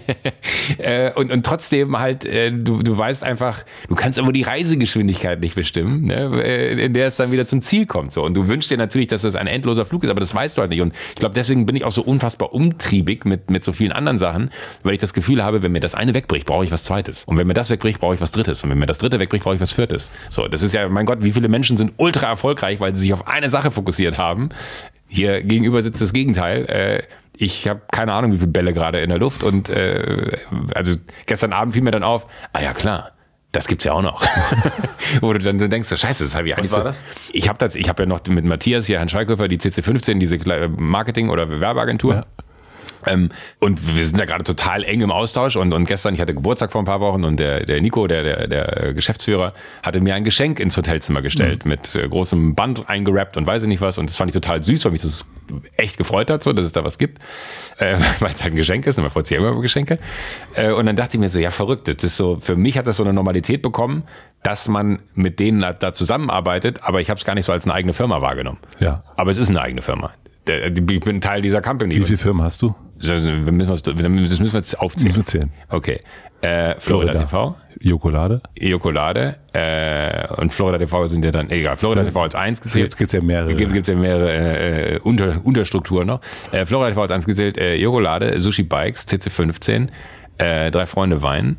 äh, und, und trotzdem halt, äh, du, du weißt einfach, du kannst aber die Reisegeschwindigkeit nicht bestimmen, ne, in der es dann wieder zum Ziel kommt. So. Und du wünschst dir natürlich, dass das ein endloser Flug ist, aber das weißt du halt nicht. Und ich glaube, deswegen bin ich auch so unfassbar umtriebig mit, mit so vielen anderen Sachen, weil ich das Gefühl habe, wenn mir das eine wegbricht, brauche ich was Zweites. Und wenn mir das wegbricht, brauche ich was Drittes. Und wenn mir das Dritte wegbricht, brauche ich was Viertes. So, das ist ja, mein Gott, wie viele Menschen sind ultra erfolgreich, weil sie sich auf eine Sache fokussiert haben. Hier gegenüber sitzt das Gegenteil. Äh, ich habe keine Ahnung, wie viele Bälle gerade in der Luft. Und äh, also gestern Abend fiel mir dann auf, ah ja klar, das gibt's ja auch noch. Wo du dann denkst, scheiße, das habe ich eigentlich. Was war so. das? Ich habe das, ich habe ja noch mit Matthias hier, Herrn Schweighöfer, die C C fünfzehn, diese Marketing- oder Werbeagentur. Ja. Ähm, und wir sind da gerade total eng im Austausch und, und gestern, ich hatte Geburtstag vor ein paar Wochen und der, der Nico, der, der, der Geschäftsführer, hatte mir ein Geschenk ins Hotelzimmer gestellt, mhm. mit äh, großem Band eingerappt und weiß ich nicht was und das fand ich total süß, weil mich das echt gefreut hat, so, dass es da was gibt, äh, weil es halt ein Geschenk ist und man freut sich ja immer über Geschenke. Äh, und dann dachte ich mir so, ja verrückt, das ist so, für mich hat das so eine Normalität bekommen, dass man mit denen da zusammenarbeitet, aber ich habe es gar nicht so als eine eigene Firma wahrgenommen. Ja. Aber es ist eine eigene Firma. Ich bin Teil dieser Company. Wie viele Firmen hast du? Das müssen wir jetzt aufzählen. Müssen wir zählen. Okay. Äh, Florida, Florida T V. Jokolade. Jokolade. Äh, und Florida T V sind ja dann, egal, Florida T V als eins gezählt. Gibt es ja mehrere. Gibt es ja mehrere äh, Unter, Unterstrukturen noch. Äh, Florida T V als eins gezählt. Äh, Jokolade, Sushi Bikes, C C fünfzehn. Äh, drei Freunde Wein.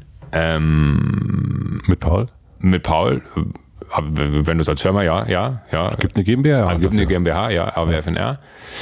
Ähm, mit Paul? Mit Paul. Wenn du es als Firma, ja, ja, ja. Es gibt eine GmbH. Es gibt eine GmbH, ja, A W F N R.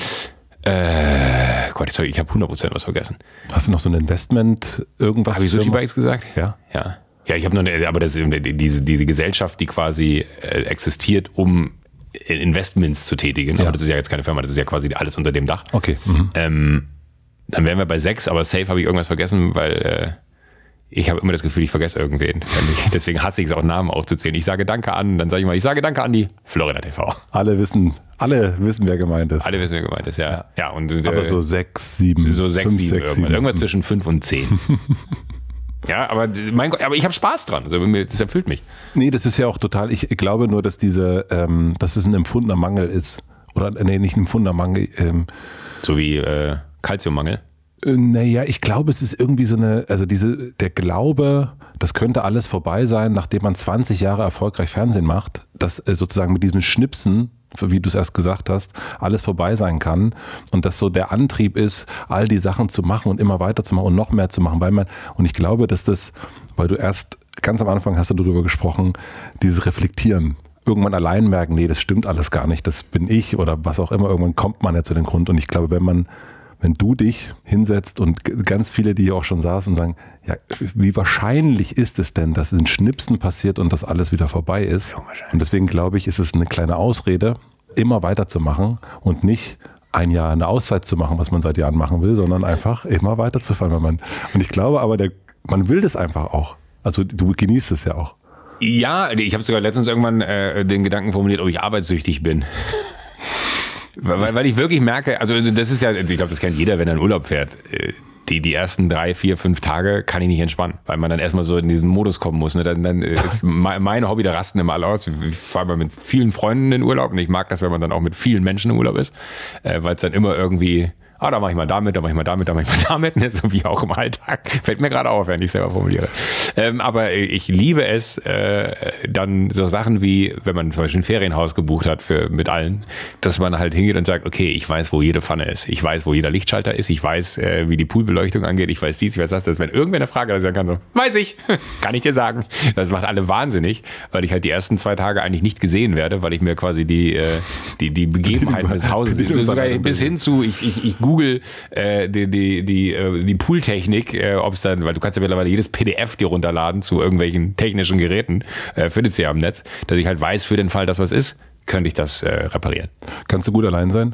Äh, Gott, jetzt hab ich, ich habe hundert Prozent was vergessen. Hast du noch so ein Investment, irgendwas? Habe ich Sushi Bikes gesagt? Ja. Ja. Ja, ich habe noch eine, aber das ist diese, diese Gesellschaft, die quasi äh, existiert, um Investments zu tätigen. Ja. Aber das ist ja jetzt keine Firma, das ist ja quasi alles unter dem Dach. Okay. Mhm. Ähm, dann wären wir bei sechs, aber safe habe ich irgendwas vergessen, weil äh, ich habe immer das Gefühl, ich vergesse irgendwen. Deswegen hasse ich es auch, Namen aufzuzählen. Ich sage Danke an, dann sage ich mal, ich sage Danke an die Florida T V. Alle wissen, alle wissen, wer gemeint ist. Alle wissen, wer gemeint ist, ja. Ja, ja und, äh, aber so sechs, sieben, so sechs, fünf, sieben, sechs, irgendwas, sieben. irgendwas zwischen fünf und zehn. Ja, aber mein Gott, aber ich habe Spaß dran. Also, das erfüllt mich. Nee, das ist ja auch total, ich glaube nur, dass diese, ähm, dass es ein empfundener Mangel ist. Oder, nee, nicht ein empfundener Mangel. Ähm, so wie äh, Kalziummangel. Naja, ich glaube, es ist irgendwie so eine, also diese, der Glaube, das könnte alles vorbei sein, nachdem man zwanzig Jahre erfolgreich Fernsehen macht, dass sozusagen mit diesem Schnipsen, wie du es erst gesagt hast, alles vorbei sein kann und dass so der Antrieb ist, all die Sachen zu machen und immer weiter zu machen und noch mehr zu machen, weil man, und ich glaube, dass das, weil du erst ganz am Anfang hast du darüber gesprochen, dieses Reflektieren, irgendwann allein merken, nee, das stimmt alles gar nicht, das bin ich oder was auch immer, irgendwann kommt man ja zu dem Grund und ich glaube, wenn man Wenn du dich hinsetzt und ganz viele, die hier auch schon saßen und sagen, ja, wie wahrscheinlich ist es denn, dass ein Schnipsen passiert und das alles wieder vorbei ist? Und deswegen glaube ich, ist es eine kleine Ausrede, immer weiterzumachen und nicht ein Jahr eine Auszeit zu machen, was man seit Jahren machen will, sondern einfach immer weiterzufahren. Wenn man, und ich glaube aber, der, man will das einfach auch. Also du genießt es ja auch. Ja, ich habe sogar letztens irgendwann äh, den Gedanken formuliert, ob ich arbeitssüchtig bin. weil, weil ich wirklich merke, also das ist ja, ich glaube, das kennt jeder, wenn er in Urlaub fährt. Die, die ersten drei, vier, fünf Tage kann ich nicht entspannen, weil man dann erstmal so in diesen Modus kommen muss. Ne? Dann, dann ist mein Hobby, da rasten immer alle aus. Ich fahre mal mit vielen Freunden in Urlaub und ich mag das, wenn man dann auch mit vielen Menschen im Urlaub ist, äh, weil es dann immer irgendwie, ah, da mache ich mal damit, da mache ich mal damit, da mache ich mal damit, ne? So wie auch im Alltag. Fällt mir gerade auf, wenn ich selber formuliere. Ähm, aber ich liebe es, äh, dann so Sachen wie, wenn man zum Beispiel ein Ferienhaus gebucht hat für mit allen, dass man halt hingeht und sagt, okay, ich weiß, wo jede Pfanne ist. Ich weiß, wo jeder Lichtschalter ist. Ich weiß, äh, wie die Poolbeleuchtung angeht. Ich weiß dies, ich weiß das. das wenn irgendwer eine Frage hat, dann kann so, weiß ich, kann ich dir sagen. Das macht alle wahnsinnig, weil ich halt die ersten zwei Tage eigentlich nicht gesehen werde, weil ich mir quasi die, äh, die, die Begebenheiten des Hauses, so sogar bis hin zu, ich, ich, ich Google äh, die, die, die, äh, die Pooltechnik, äh, ob es dann, weil du kannst ja mittlerweile jedes P D F dir runterladen zu irgendwelchen technischen Geräten, äh, findest du ja am Netz, dass ich halt weiß, für den Fall, dass was ist, könnte ich das äh, reparieren. Kannst du gut allein sein?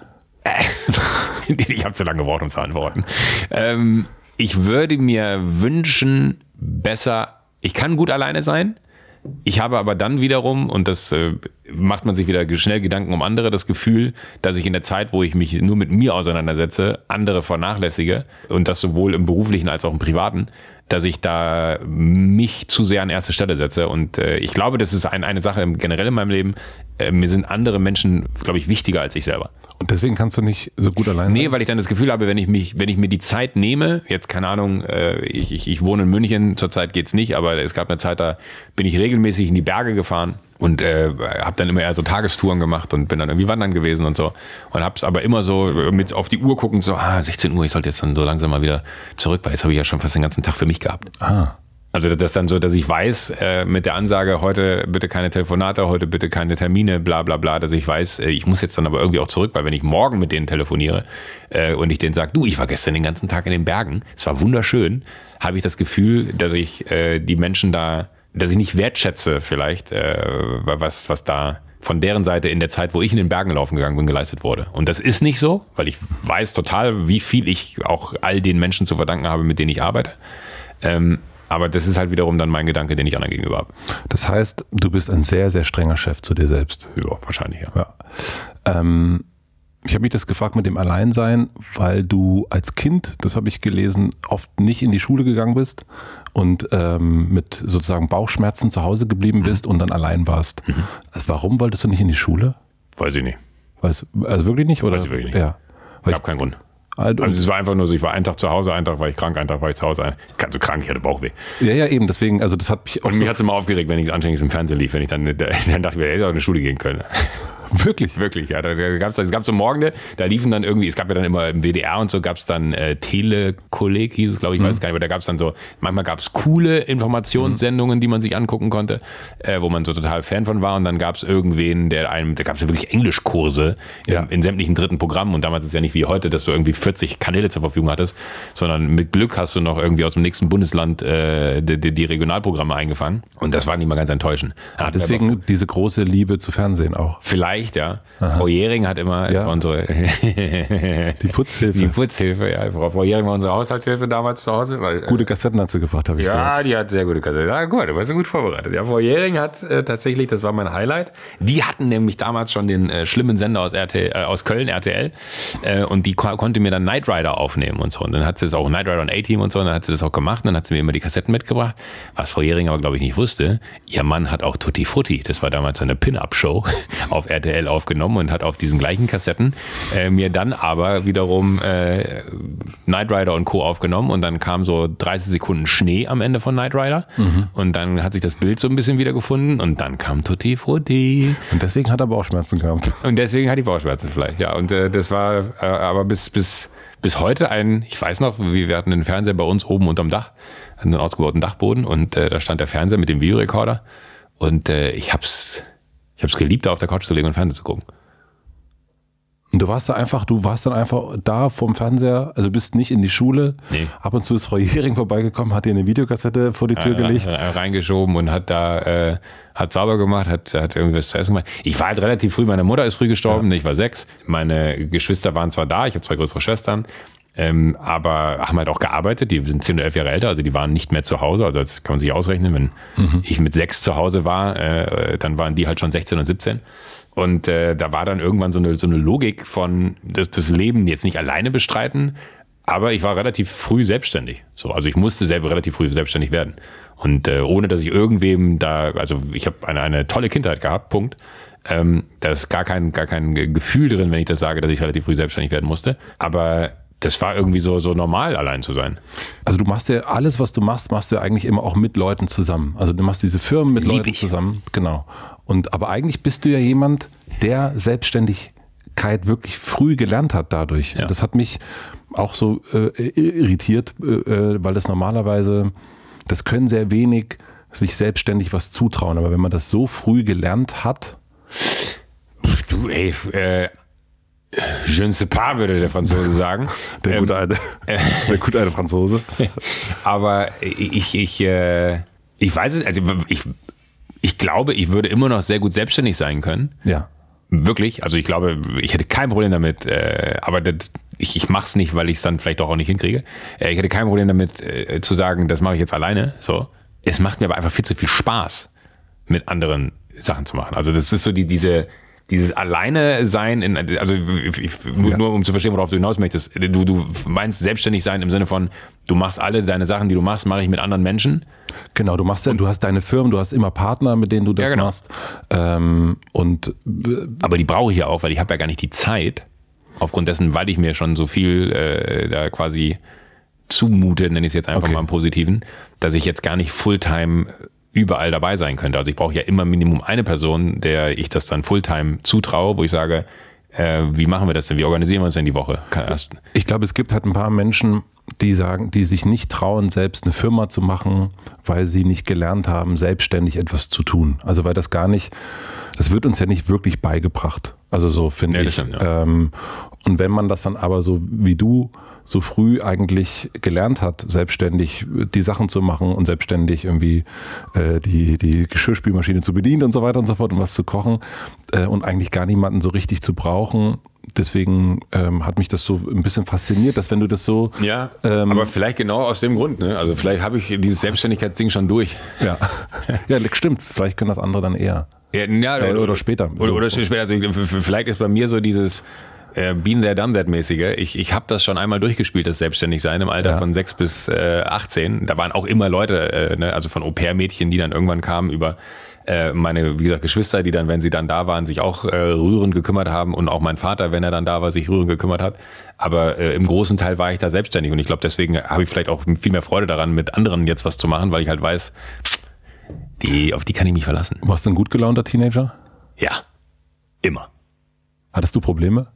Ich habe zu lange gebraucht, um zu antworten. Ähm, ich würde mir wünschen, besser, ich kann gut alleine sein, ich habe aber dann wiederum, und das äh, macht man sich wieder schnell Gedanken um andere, das Gefühl, dass ich in der Zeit, wo ich mich nur mit mir auseinandersetze, andere vernachlässige und das sowohl im beruflichen als auch im privaten, dass ich da mich zu sehr an erste Stelle setze. Und äh, ich glaube, das ist ein, eine Sache generell in meinem Leben. Äh, mir sind andere Menschen, glaube ich, wichtiger als ich selber. Und deswegen kannst du nicht so gut allein sein? Nee, weil ich dann das Gefühl habe, wenn ich mich, wenn ich mir die Zeit nehme, jetzt keine Ahnung, äh, ich, ich, ich wohne in München, zurzeit geht's nicht, aber es gab eine Zeit, da bin ich regelmäßig in die Berge gefahren und äh, habe dann immer eher so Tagestouren gemacht und bin dann irgendwie wandern gewesen und so und habe es aber immer so mit auf die Uhr guckend so, ah, sechzehn Uhr, ich sollte jetzt dann so langsam mal wieder zurück, weil jetzt habe ich ja schon fast den ganzen Tag für mich gehabt. Ah. Also das dann so, dass ich weiß, äh, mit der Ansage, heute bitte keine Telefonate, heute bitte keine Termine, bla bla bla, dass ich weiß, äh, ich muss jetzt dann aber irgendwie auch zurück, weil wenn ich morgen mit denen telefoniere äh, und ich denen sage, du, ich war gestern den ganzen Tag in den Bergen, es war wunderschön, habe ich das Gefühl, dass ich äh, die Menschen da, dass ich nicht wertschätze vielleicht, äh, was, was da von deren Seite in der Zeit, wo ich in den Bergen laufen gegangen bin, geleistet wurde. Und das ist nicht so, weil ich weiß total, wie viel ich auch all den Menschen zu verdanken habe, mit denen ich arbeite. Ähm, Aber das ist halt wiederum dann mein Gedanke, den ich anderen gegenüber habe. Das heißt, du bist ein sehr, sehr strenger Chef zu dir selbst. Ja, wahrscheinlich, ja. ja. Ähm, ich habe mich das gefragt mit dem Alleinsein, weil du als Kind, das habe ich gelesen, oft nicht in die Schule gegangen bist und ähm, mit sozusagen Bauchschmerzen zu Hause geblieben bist mhm. und dann allein warst. Mhm. Also warum wolltest du nicht in die Schule? Weiß ich nicht. Weiß, also wirklich nicht? Oder? Weiß ich wirklich nicht. Ja. Ich habe keinen Grund. Also es war einfach nur so, ich war einen Tag zu Hause, einen Tag war ich krank, einen Tag war ich zu Hause. Ganz so krank, ich hatte Bauchweh. Ja, ja, eben, deswegen, also das hat mich auch Und so mich hat es immer aufgeregt, wenn ich anständig im Fernsehen lief, wenn ich dann, dann dachte ich mir, ich hätte auch in die Schule gehen können. Wirklich? Wirklich, ja. Da, da gab's, es gab so Morgende, da liefen dann irgendwie, es gab ja dann immer im W D R und so, gab es dann äh, Telekolleg, hieß es, glaube ich, ich weiß gar nicht, aber da gab es dann so, manchmal gab es coole Informationssendungen, die man sich angucken konnte, äh, wo man so total Fan von war und dann gab es irgendwen, der einem, da gab es ja wirklich Englischkurse ja. in, in sämtlichen dritten Programmen und damals ist es ja nicht wie heute, dass du irgendwie vierzig Kanäle zur Verfügung hattest, sondern mit Glück hast du noch irgendwie aus dem nächsten Bundesland äh, die, die, die Regionalprogramme eingefangen und das war nicht mal ganz enttäuschend. Ah, deswegen aber diese große Liebe zu Fernsehen auch. Vielleicht, ja. Aha. Frau Jähring hat immer ja. unsere die Putzhilfe. Die Putzhilfe, ja. Frau Jähring war unsere Haushaltshilfe damals zu Hause. Weil, gute Kassetten hat sie gebracht, habe ich ja, gehört. Ja, die hat sehr gute Kassetten. Ja, gut, du warst gut vorbereitet. Ja, Frau Jähring hat äh, tatsächlich, das war mein Highlight, die hatten nämlich damals schon den äh, schlimmen Sender aus, R T, äh, aus Köln, R T L, äh, und die ko- konnte mir dann Knight Rider aufnehmen und so. Und dann hat sie das auch, Knight Rider und A-Team und so, und dann hat sie das auch gemacht und dann hat sie mir immer die Kassetten mitgebracht. Was Frau Jähring aber, glaube ich, nicht wusste, ihr Mann hat auch Tutti Frutti, das war damals so eine Pin-Up-Show, auf R T L aufgenommen und hat auf diesen gleichen Kassetten äh, mir dann aber wiederum äh, Knight Rider und Co. aufgenommen und dann kam so dreißig Sekunden Schnee am Ende von Knight Rider mhm. und dann hat sich das Bild so ein bisschen wiedergefunden und dann kam Tutti Frutti. Und deswegen hat er Bauchschmerzen gehabt. Und deswegen hat die Bauchschmerzen vielleicht, ja. Und äh, das war äh, aber bis, bis, bis heute ein, ich weiß noch, wir hatten einen Fernseher bei uns oben unterm Dach, hatten einen ausgebauten Dachboden und äh, da stand der Fernseher mit dem Videorekorder und äh, ich hab's, ich hab's geliebt, da auf der Couch zu liegen und Fernsehen zu gucken. Und du warst da einfach, du warst dann einfach da vorm Fernseher, also bist nicht in die Schule. Nee. Ab und zu ist Frau Jähring vorbeigekommen, hat dir eine Videokassette vor die Tür äh, gelegt. Äh, reingeschoben und hat da, äh, hat sauber gemacht, hat, hat irgendwas zu essen gemacht. Ich war halt relativ früh, meine Mutter ist früh gestorben, ja. Ich war sechs. Meine Geschwister waren zwar da, ich habe zwei größere Schwestern, ähm, aber haben halt auch gearbeitet. Die sind zehn oder elf Jahre älter, also die waren nicht mehr zu Hause. Also das kann man sich ausrechnen, wenn mhm. ich mit sechs zu Hause war, äh, dann waren die halt schon sechzehn und siebzehn. Und äh, da war dann irgendwann so eine, so eine Logik von das, das Leben jetzt nicht alleine bestreiten, aber ich war relativ früh selbstständig. So, also ich musste selber relativ früh selbstständig werden. Und äh, ohne, dass ich irgendwem da, also ich habe eine, eine tolle Kindheit gehabt, Punkt. Ähm, da ist gar kein, gar kein Gefühl drin, wenn ich das sage, dass ich relativ früh selbstständig werden musste. Aber das war irgendwie so, so normal, allein zu sein. Also du machst ja alles, was du machst, machst du ja eigentlich immer auch mit Leuten zusammen. Also du machst diese Firmen mit Lieb Leuten ich. zusammen. Genau. Und aber eigentlich bist du ja jemand, der Selbstständigkeit wirklich früh gelernt hat dadurch. Ja. Das hat mich auch so äh, irritiert, äh, weil das normalerweise, das können sehr wenig sich selbstständig was zutrauen. Aber wenn man das so früh gelernt hat. Du, ey, äh, je ne sais pas, würde der Franzose sagen. Der gute alte, äh, der gute alte Franzose. Aber ich, ich, äh, ich weiß es, also ich, ich glaube, ich würde immer noch sehr gut selbstständig sein können. Ja. Wirklich, also ich glaube, ich hätte kein Problem damit, äh, aber das, ich, ich mache es nicht, weil ich es dann vielleicht auch, auch nicht hinkriege. Äh, ich hätte kein Problem damit äh, zu sagen, das mache ich jetzt alleine. So, es macht mir aber einfach viel zu viel Spaß, mit anderen Sachen zu machen. Also das ist so die diese dieses alleine sein, in, also ich, nur, ja. nur um zu verstehen, worauf du hinaus möchtest. Du, du meinst selbstständig sein im Sinne von, du machst alle deine Sachen, die du machst, mache ich mit anderen Menschen. Genau, du machst ja, du hast deine Firmen, du hast immer Partner, mit denen du das ja, genau. machst. Ähm, und aber die brauche ich ja auch, weil ich habe ja gar nicht die Zeit, aufgrund dessen, weil ich mir schon so viel äh, da quasi zumute, nenne ich es jetzt einfach okay. mal im Positiven, dass ich jetzt gar nicht Fulltime überall dabei sein könnte. Also ich brauche ja immer Minimum eine Person, der ich das dann Fulltime zutraue, wo ich sage, äh, wie machen wir das denn? Wie organisieren wir uns denn die Woche? Ich glaube, es gibt halt ein paar Menschen, die sagen, die sich nicht trauen, selbst eine Firma zu machen, weil sie nicht gelernt haben, selbstständig etwas zu tun. Also weil das gar nicht, das wird uns ja nicht wirklich beigebracht. Also so finde ja, ich. Stimmt, ja. ähm, und wenn man das dann aber so wie du so früh eigentlich gelernt hat, selbstständig die Sachen zu machen und selbstständig irgendwie äh, die, die Geschirrspülmaschine zu bedienen und so weiter und so fort und was zu kochen äh, und eigentlich gar niemanden so richtig zu brauchen. Deswegen ähm, hat mich das so ein bisschen fasziniert, dass wenn du das so... Ja, ähm, aber vielleicht genau aus dem Grund. Ne? Also vielleicht habe ich dieses Selbstständigkeitsding schon durch. Ja, ja stimmt. Vielleicht können das andere dann eher. Ja, ja, äh, oder, oder später. Oder, oder später. Also vielleicht ist bei mir so dieses... Been there, done that mäßige. Ich, ich habe das schon einmal durchgespielt, das Selbstständigsein im Alter ja. von sechs bis äh, achtzehn. Da waren auch immer Leute, äh, ne, also von Au-pair-Mädchen, die dann irgendwann kamen über äh, meine, wie gesagt, Geschwister, die dann, wenn sie dann da waren, sich auch äh, rührend gekümmert haben und auch mein Vater, wenn er dann da war, sich rührend gekümmert hat. Aber äh, im großen Teil war ich da selbstständig und ich glaube, deswegen habe ich vielleicht auch viel mehr Freude daran, mit anderen jetzt was zu machen, weil ich halt weiß, die, auf die kann ich mich verlassen. Warst du ein gut gelaunter Teenager? Ja, immer. Hattest du Probleme?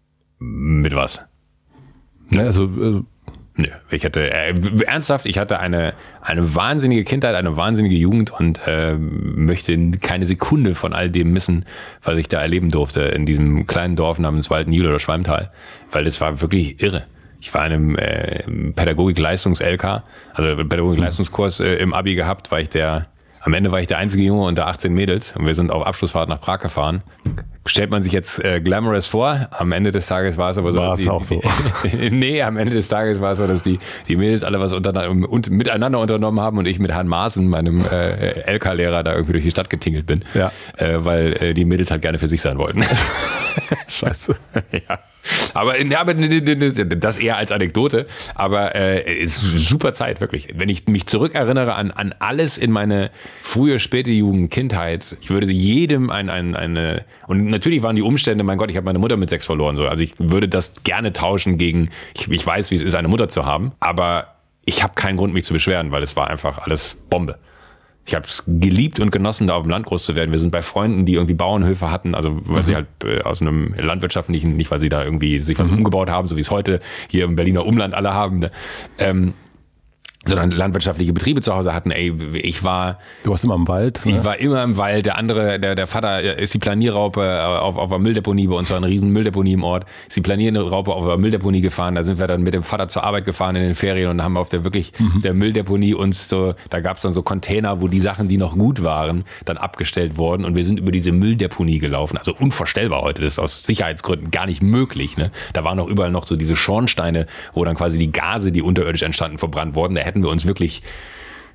Mit was? Ne, also äh Nö, ich hatte äh, ernsthaft, ich hatte eine eine wahnsinnige Kindheit, eine wahnsinnige Jugend und äh, möchte keine Sekunde von all dem missen, was ich da erleben durfte in diesem kleinen Dorf namens Waldenjühl oder Schwalmtal, weil das war wirklich irre. Ich war in einem äh, Pädagogik-Leistungs-L K, also Pädagogik-Leistungskurs äh, im Abi gehabt, war ich der Am Ende war ich der einzige Junge unter achtzehn Mädels und wir sind auf Abschlussfahrt nach Prag gefahren. Stellt man sich jetzt äh, glamorous vor, am Ende des Tages war es aber so, war dass es die, auch so. nee, am Ende des Tages war es so, dass die, die Mädels alle was unter, und, miteinander unternommen haben und ich mit Herrn Maaßen, meinem äh, L K-Lehrer, da irgendwie durch die Stadt getingelt bin, ja. äh, weil äh, die Mädels halt gerne für sich sein wollten. Scheiße. Ja. Aber, ja, aber das eher als Anekdote, aber äh, ist super Zeit, wirklich. Wenn ich mich zurückerinnere an, an alles in meine frühe, späte Jugend, Kindheit, ich würde jedem ein, ein, eine, und natürlich waren die Umstände, mein Gott, ich habe meine Mutter mit sechs verloren, so. Also ich würde das gerne tauschen gegen, ich, ich weiß, wie es ist, eine Mutter zu haben, aber ich habe keinen Grund, mich zu beschweren, weil es war einfach alles Bombe. Ich habe es geliebt und genossen, da auf dem Land groß zu werden. Wir sind bei Freunden, die irgendwie Bauernhöfe hatten, also weil mhm. sie halt äh, aus einem landwirtschaftlichen, nicht weil sie da irgendwie sich was mhm. umgebaut haben, so wie es heute hier im Berliner Umland alle haben, ne? ähm, sondern landwirtschaftliche Betriebe zu Hause hatten. Ey, ich war... Du warst immer im Wald? Ne? Ich war immer im Wald. Der andere, der, der Vater ist die Planierraupe auf, auf einer Mülldeponie, bei uns war eine riesen Mülldeponie im Ort, ist die Planierraupe auf einer Mülldeponie gefahren. Da sind wir dann mit dem Vater zur Arbeit gefahren in den Ferien und haben auf der wirklich mhm. der Mülldeponie uns so, da gab es dann so Container, wo die Sachen, die noch gut waren, dann abgestellt wurden und wir sind über diese Mülldeponie gelaufen. Also unvorstellbar heute, das ist aus Sicherheitsgründen gar nicht möglich. Ne? Da waren auch überall noch so diese Schornsteine, wo dann quasi die Gase, die unterirdisch entstanden, verbrannt wurden. Da hätten wir uns wirklich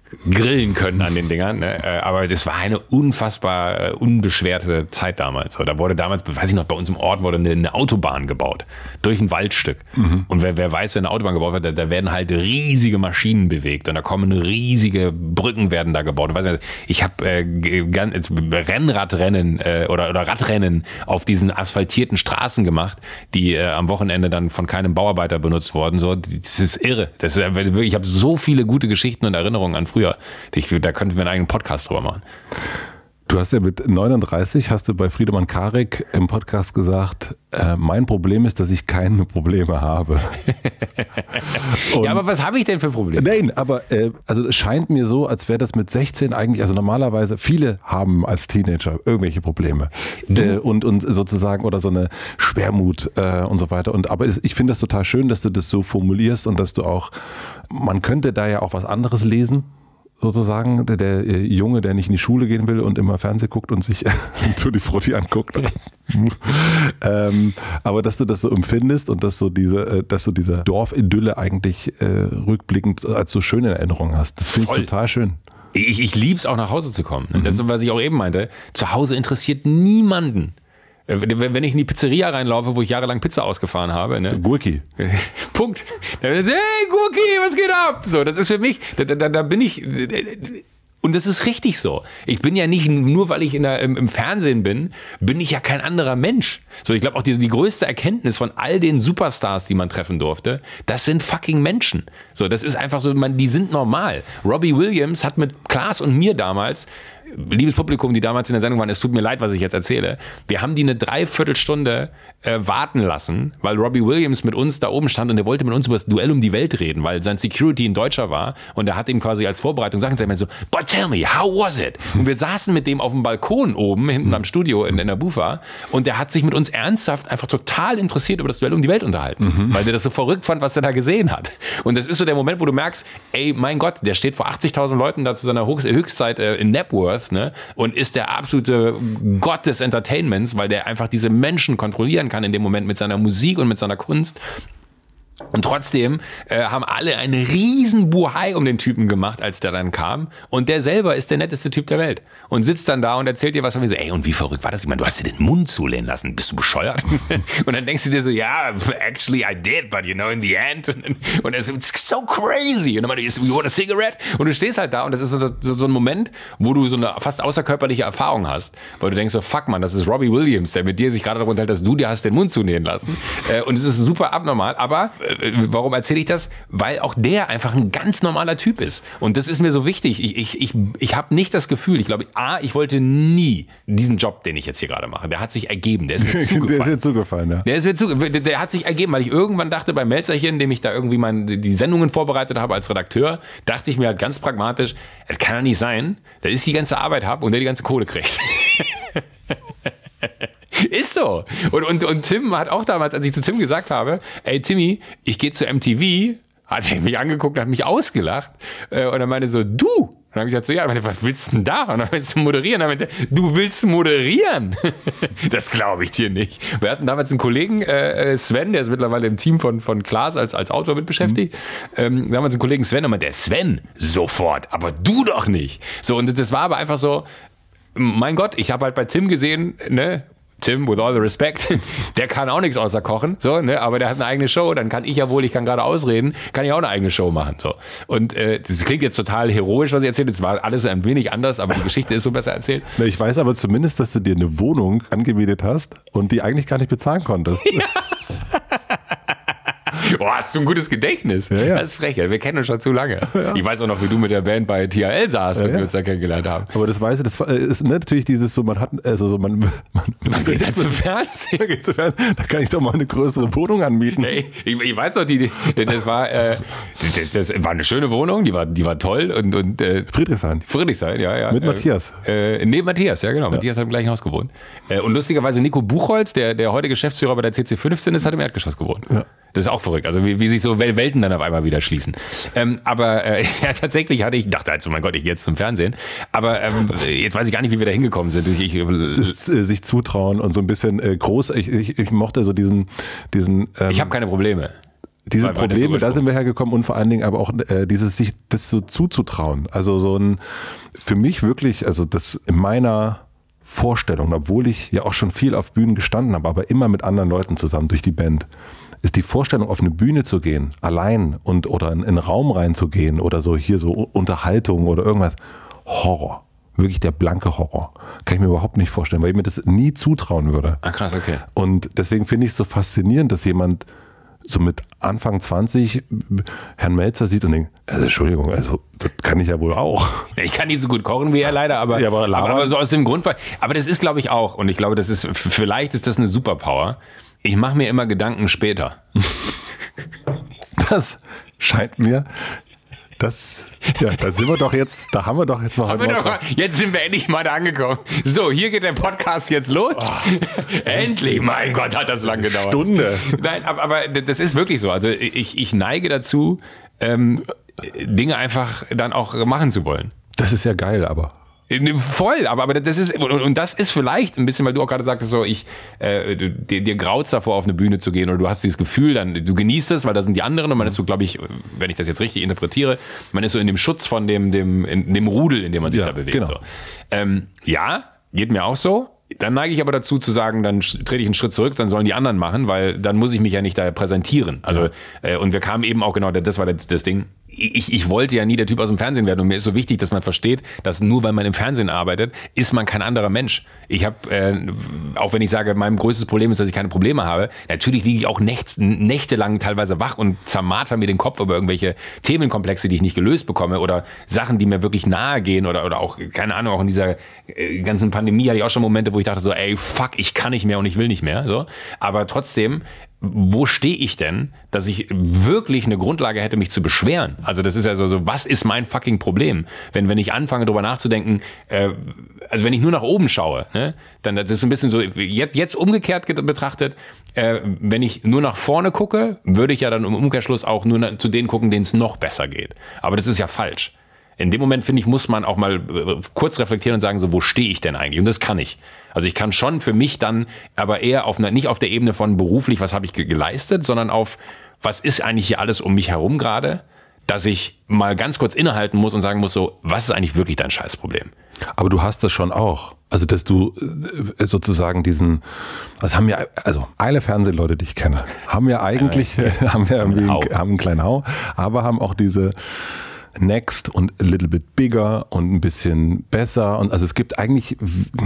grillen können an den Dingern. Ne? Aber das war eine unfassbar unbeschwerte Zeit damals. Da wurde damals, weiß ich noch, bei uns im Ort wurde eine, eine Autobahn gebaut. Durch ein Waldstück. Mhm. Und wer, wer weiß, wenn eine Autobahn gebaut wird, da, da werden halt riesige Maschinen bewegt. Und da kommen riesige Brücken werden da gebaut. Ich habe äh, Rennradrennen äh, oder, oder Radrennen auf diesen asphaltierten Straßen gemacht, die äh, am Wochenende dann von keinem Bauarbeiter benutzt wurden. So, das ist irre. Das ist, ich habe so viele gute Geschichten und Erinnerungen an früher. Ich, da könnten wir einen eigenen Podcast drüber machen. Du hast ja mit neununddreißig, hast du bei Friedemann Karik im Podcast gesagt, äh, mein Problem ist, dass ich keine Probleme habe. Ja, aber was habe ich denn für Probleme? Nein, aber äh, also es scheint mir so, als wäre das mit sechzehn eigentlich, also normalerweise, viele haben als Teenager irgendwelche Probleme äh, und, und sozusagen oder so eine Schwermut äh, und so weiter. Und aber ich finde das total schön, dass du das so formulierst und dass du auch, man könnte da ja auch was anderes lesen. Sozusagen, der, der Junge, der nicht in die Schule gehen will und immer Fernsehen guckt und sich Tutti Frutti anguckt. ähm, aber dass du das so empfindest und dass so diese, dass du diese Dorfidylle eigentlich äh, rückblickend als so schön in Erinnerung hast. Das finde ich total schön. Ich, ich liebe es auch nach Hause zu kommen. Mhm. Das ist, was ich auch eben meinte. Zu Hause interessiert niemanden. Wenn ich in die Pizzeria reinlaufe, wo ich jahrelang Pizza ausgefahren habe, ne? Gurki. Punkt. Dann ist, hey Gurki, was geht ab? So, das ist für mich, da, da, da bin ich, und das ist richtig so. Ich bin ja nicht, nur weil ich in der, im, im Fernsehen bin, bin ich ja kein anderer Mensch. So, ich glaube auch die, die größte Erkenntnis von all den Superstars, die man treffen durfte, das sind fucking Menschen. So, das ist einfach so, man, die sind normal. Robbie Williams hat mit Klaas und mir damals, liebes Publikum, die damals in der Sendung waren, es tut mir leid, was ich jetzt erzähle. Wir haben die eine Dreiviertelstunde äh, warten lassen, weil Robbie Williams mit uns da oben stand und er wollte mit uns über das Duell um die Welt reden, weil sein Security ein Deutscher war und er hat ihm quasi als Vorbereitung Sachen gesagt, so, but tell me, how was it? Und wir saßen mit dem auf dem Balkon oben, hinten am Studio in, in der Bufa und der hat sich mit uns ernsthaft einfach total interessiert über das Duell um die Welt unterhalten, mhm. weil der das so verrückt fand, was er da gesehen hat. Und das ist so der Moment, wo du merkst, ey, mein Gott, der steht vor achtzigtausend Leuten da zu seiner Höchstzeit äh, in Napworth, ne? Und ist der absolute Gott des Entertainments, weil der einfach diese Menschen kontrollieren kann in dem Moment mit seiner Musik und mit seiner Kunst. Und trotzdem äh, haben alle einen riesen Buhai um den Typen gemacht, als der dann kam. Und der selber ist der netteste Typ der Welt. Und sitzt dann da und erzählt dir was von mir so, ey, und wie verrückt war das? Ich meine, du hast dir den Mund zulehnen lassen. Bist du bescheuert? Und dann denkst du dir so, ja, actually I did, but you know, in the end. Und es ist so crazy. Und dann meinte ich, you want a cigarette? Und du stehst halt da und das ist so, so, so ein Moment, wo du so eine fast außerkörperliche Erfahrung hast. Weil du denkst so, fuck man, das ist Robbie Williams, der mit dir sich gerade darunter hält, dass du dir hast den Mund zunähen lassen. Und es ist super abnormal, aber warum erzähle ich das? Weil auch der einfach ein ganz normaler Typ ist. Und das ist mir so wichtig. Ich, ich, ich, ich habe nicht das Gefühl, ich glaube, A, ich wollte nie diesen Job, den ich jetzt hier gerade mache. Der hat sich ergeben. Der ist mir zugefallen. Der ist mir zugefallen, ja. Der, ist mir zuge- der, der hat sich ergeben, weil ich irgendwann dachte, beim Melzerchen, dem ich da irgendwie mein, die Sendungen vorbereitet habe als Redakteur, dachte ich mir halt ganz pragmatisch, das kann ja nicht sein, dass ich die ganze Arbeit habe und der die ganze Kohle kriegt. Ist so. Und, und, und Tim hat auch damals, als ich zu Tim gesagt habe, ey Timmy, ich gehe zu M T V, hat er mich angeguckt, hat mich ausgelacht und er meinte so, du? Und dann habe ich gesagt so, ja, meinte, was willst du denn da? Und dann willst du moderieren. Und dann meinte, du willst moderieren? Das glaube ich dir nicht. Wir hatten damals einen Kollegen, äh, Sven, der ist mittlerweile im Team von, von Klaas als, als Autor mit beschäftigt. Mhm. Ähm, damals einen Kollegen Sven und meinte, der Sven, sofort, aber du doch nicht. So, und das war aber einfach so, mein Gott, ich habe halt bei Tim gesehen, ne, Tim, with all the respect, der kann auch nichts außer kochen, so, ne, aber der hat eine eigene Show, dann kann ich ja wohl, ich kann gerade ausreden, kann ich auch eine eigene Show machen, so. Und äh, das klingt jetzt total heroisch, was ich erzähle, es war alles ein wenig anders, aber die Geschichte ist so besser erzählt. Ich weiß aber zumindest, dass du dir eine Wohnung angemietet hast und die eigentlich gar nicht bezahlen konntest. Ja. Oh, hast du ein gutes Gedächtnis? Ja, ja. Das ist frech, wir kennen uns schon zu lange. Ja. Ich weiß auch noch, wie du mit der Band bei T H L saßt ja, und ja. wir uns da kennengelernt haben. Aber das weiß ich, das ist natürlich dieses so, man hat, also so, man, man, man geht halt zum Fernsehen. Man geht zum Fernsehen. Da kann ich doch mal eine größere Wohnung anmieten. Hey, ich, ich weiß noch, die, die, das war, äh, das, das war eine schöne Wohnung, die war, die war toll und, und äh, Friedrichshain. Friedrichshain, ja, ja. Mit äh, Matthias. Äh, nee, Matthias, ja genau. Ja. Matthias hat im gleichen Haus gewohnt. Äh, und lustigerweise Nico Buchholz, der, der heute Geschäftsführer bei der C C fünfzehn ist, hat im Erdgeschoss gewohnt. Ja. Das ist auch verrückt, also wie, wie sich so Welten dann auf einmal wieder schließen. Ähm, aber äh, ja, tatsächlich hatte ich, dachte also, mein Gott, ich gehe jetzt zum Fernsehen. Aber ähm, jetzt weiß ich gar nicht, wie wir da hingekommen sind. Ich, ich, das, äh, sich zutrauen und so ein bisschen äh, groß. Ich, ich, ich mochte so diesen... diesen ähm, ich habe keine Probleme. diese Weil- weil Probleme, das so da sind wir hergekommen und vor allen Dingen aber auch äh, dieses sich das so zuzutrauen. Also so ein, für mich wirklich, also das in meiner Vorstellung, obwohl ich ja auch schon viel auf Bühnen gestanden habe, aber immer mit anderen Leuten zusammen durch die Band, ist die Vorstellung, auf eine Bühne zu gehen, allein und oder in, in einen Raum reinzugehen oder so hier so Unterhaltung oder irgendwas, Horror. Wirklich der blanke Horror. Kann ich mir überhaupt nicht vorstellen, weil ich mir das nie zutrauen würde. Ah, krass, okay. Und deswegen finde ich es so faszinierend, dass jemand so mit Anfang zwanzig Herrn Melzer sieht und denkt, also Entschuldigung, also das kann ich ja wohl auch. Ich kann nicht so gut kochen wie er leider, aber, Ja, aber aber, labern- aber so aus dem Grund. Aber das ist, glaube ich, auch, und ich glaube, das ist, vielleicht ist das eine Superpower. Ich mache mir immer Gedanken später. Das scheint mir, das, ja, da sind wir doch jetzt, da haben wir doch jetzt mal Aber heute doch, was- jetzt sind wir endlich mal da angekommen. So, hier geht der Podcast jetzt los. Endlich, mein Gott, hat das lang gedauert. Stunde. Nein, aber, aber das ist wirklich so. Also ich, ich neige dazu, ähm, Dinge einfach dann auch machen zu wollen. Das ist ja geil, aber. Voll, aber, aber das ist, und, und das ist vielleicht ein bisschen, weil du auch gerade sagtest, so, ich, äh, du- dir, dir graut's davor, auf eine Bühne zu gehen, oder du hast dieses Gefühl, dann, du genießt es, weil da sind die anderen, und man ist so, glaube ich, wenn ich das jetzt richtig interpretiere, man ist so in dem Schutz von dem, dem, in dem Rudel, in dem man sich Ja, da bewegt. genau. So. Ähm, ja, geht mir auch so. Dann neige ich aber dazu zu sagen, dann sch- trete ich einen Schritt zurück, dann sollen die anderen machen, weil dann muss ich mich ja nicht da präsentieren. Also, äh, und wir kamen eben auch genau, das war das, das Ding. Ich, ich wollte ja nie der Typ aus dem Fernsehen werden, und mir ist so wichtig, dass man versteht, dass nur weil man im Fernsehen arbeitet, ist man kein anderer Mensch. Ich habe, äh, auch wenn ich sage, mein größtes Problem ist, dass ich keine Probleme habe, natürlich liege ich auch nächts, nächtelang teilweise wach und zermarter mir den Kopf über irgendwelche Themenkomplexe, die ich nicht gelöst bekomme, oder Sachen, die mir wirklich nahe gehen, oder, oder auch, keine Ahnung, auch in dieser äh, ganzen Pandemie hatte ich auch schon Momente, wo ich dachte so, ey, fuck, ich kann nicht mehr und ich will nicht mehr. So. Aber trotzdem, wo stehe ich denn, dass ich wirklich eine Grundlage hätte, mich zu beschweren? Also das ist ja so, so was ist mein fucking Problem? Wenn, wenn ich anfange, darüber nachzudenken, äh, also wenn ich nur nach oben schaue, ne, dann das ist ein bisschen so, jetzt, jetzt umgekehrt get- betrachtet, äh, wenn ich nur nach vorne gucke, würde ich ja dann im Umkehrschluss auch nur na, zu denen gucken, denen es noch besser geht. Aber das ist ja falsch. In dem Moment, finde ich, muss man auch mal äh, kurz reflektieren und sagen, so, wo stehe ich denn eigentlich? Und das kann ich. Also ich kann schon für mich dann, aber eher auf einer, nicht auf der Ebene von beruflich, was habe ich ge- geleistet, sondern auf, was ist eigentlich hier alles um mich herum gerade, dass ich mal ganz kurz innehalten muss und sagen muss, so, was ist eigentlich wirklich dein Scheißproblem? Aber du hast das schon auch. Also, dass du äh, sozusagen diesen, das haben ja, also alle Fernsehleute, die ich kenne, haben ja eigentlich, äh, haben ja irgendwie, Hau. haben einen kleinen Hau, aber haben auch diese Next und a little bit bigger und ein bisschen besser. Und also es gibt eigentlich.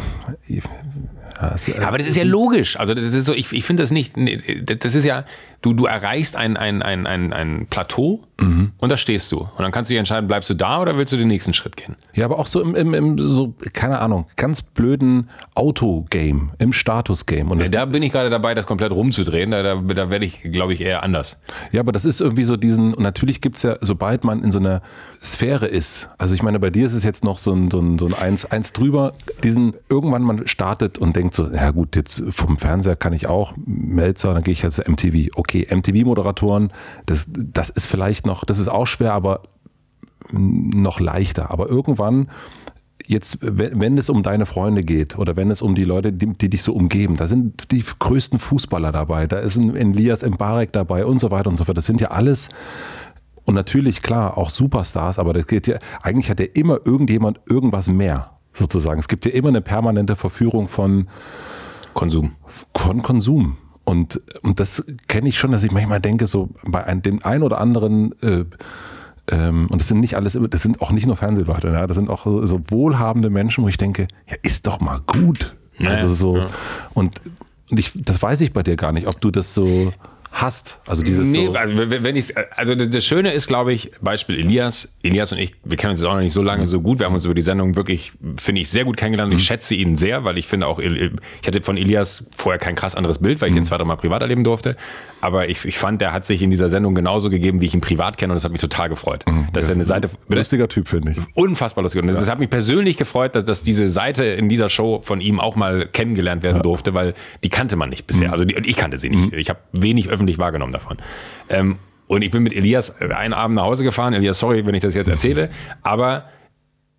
Ja, es, Aber das ist ja logisch. Also das ist so, ich, ich finde das nicht, das ist ja, du, du erreichst ein, ein, ein, ein, ein Plateau mhm. und da stehst du. Und dann kannst du dich entscheiden, bleibst du da oder willst du den nächsten Schritt gehen? Ja, aber auch so im, im, im so, keine Ahnung, ganz blöden Auto-Game, im Status-Game. Und Ja, das, da bin ich gerade dabei, das komplett rumzudrehen. Da, da, da werde ich, glaube ich, eher anders. ja, aber das ist irgendwie so diesen, und natürlich gibt's ja, sobald man in so einer Sphäre ist, also ich meine, bei dir ist es jetzt noch so ein, so ein, so ein eins, eins drüber, diesen, irgendwann man startet und denkt so, ja gut, jetzt vom Fernseher kann ich auch, Melzer, dann gehe ich halt zu M T V. Okay, M T V-Moderatoren, das, das ist vielleicht noch, das ist auch schwer, aber noch leichter. Aber irgendwann, jetzt, wenn, wenn es um deine Freunde geht oder wenn es um die Leute, die, die dich so umgeben, da sind die größten Fußballer dabei, da ist ein Elias Mbarek dabei und so weiter und so fort. Das sind ja alles, und natürlich, klar, auch Superstars, aber das geht ja, eigentlich hat ja immer irgendjemand irgendwas mehr, sozusagen. Es gibt ja immer eine permanente Verführung von Konsum. von Konsum. Und, und das kenne ich schon, dass ich manchmal denke, so bei ein, dem einen oder anderen, äh, ähm, und das sind nicht alles, das sind auch nicht nur Fernsehleute, ja, das sind auch so, so wohlhabende Menschen, wo ich denke, ja, ist doch mal gut. Ja, also so, ja. und, und ich, das weiß ich bei dir gar nicht, ob du das so hast. Also dieses Nee, so, also wenn ich also das Schöne ist, glaube ich, Beispiel Elias. Elias und ich, wir kennen uns jetzt auch noch nicht so lange so gut. Wir haben uns über die Sendung wirklich, finde ich, sehr gut kennengelernt. Und ich schätze ihn sehr, weil ich finde auch, ich hatte von Elias vorher kein krass anderes Bild, weil ich ihn zwei, drei Mal privat erleben durfte. Aber ich, ich fand, der hat sich in dieser Sendung genauso gegeben, wie ich ihn privat kenne, und das hat mich total gefreut. Dass er eine Seite, lustiger Typ, finde ich. unfassbar lustig. Und das hat mich persönlich gefreut, dass, dass diese Seite in dieser Show von ihm auch mal kennengelernt werden durfte, weil die kannte man nicht bisher. Also die, ich kannte sie nicht. Ich habe wenig öffentlich wahrgenommen davon. Ähm, und ich bin mit Elias einen Abend nach Hause gefahren. Elias, sorry, wenn ich das jetzt erzähle, aber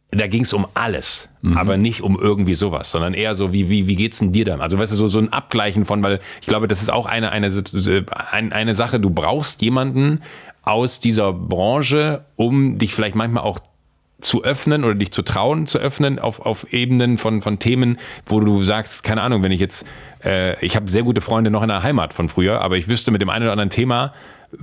da ging es um alles, mhm. aber nicht um irgendwie sowas, sondern eher so, wie, wie, wie geht's denn dir dann? Also weißt du, so, so ein Abgleichen von, weil ich glaube, das ist auch eine, eine, eine, eine Sache, du brauchst jemanden aus dieser Branche, um dich vielleicht manchmal auch zu öffnen oder dich zu trauen, zu öffnen auf, auf Ebenen von, von Themen, wo du sagst, keine Ahnung, wenn ich jetzt, äh, ich habe sehr gute Freunde noch in der Heimat von früher, aber ich wüsste, mit dem einen oder anderen Thema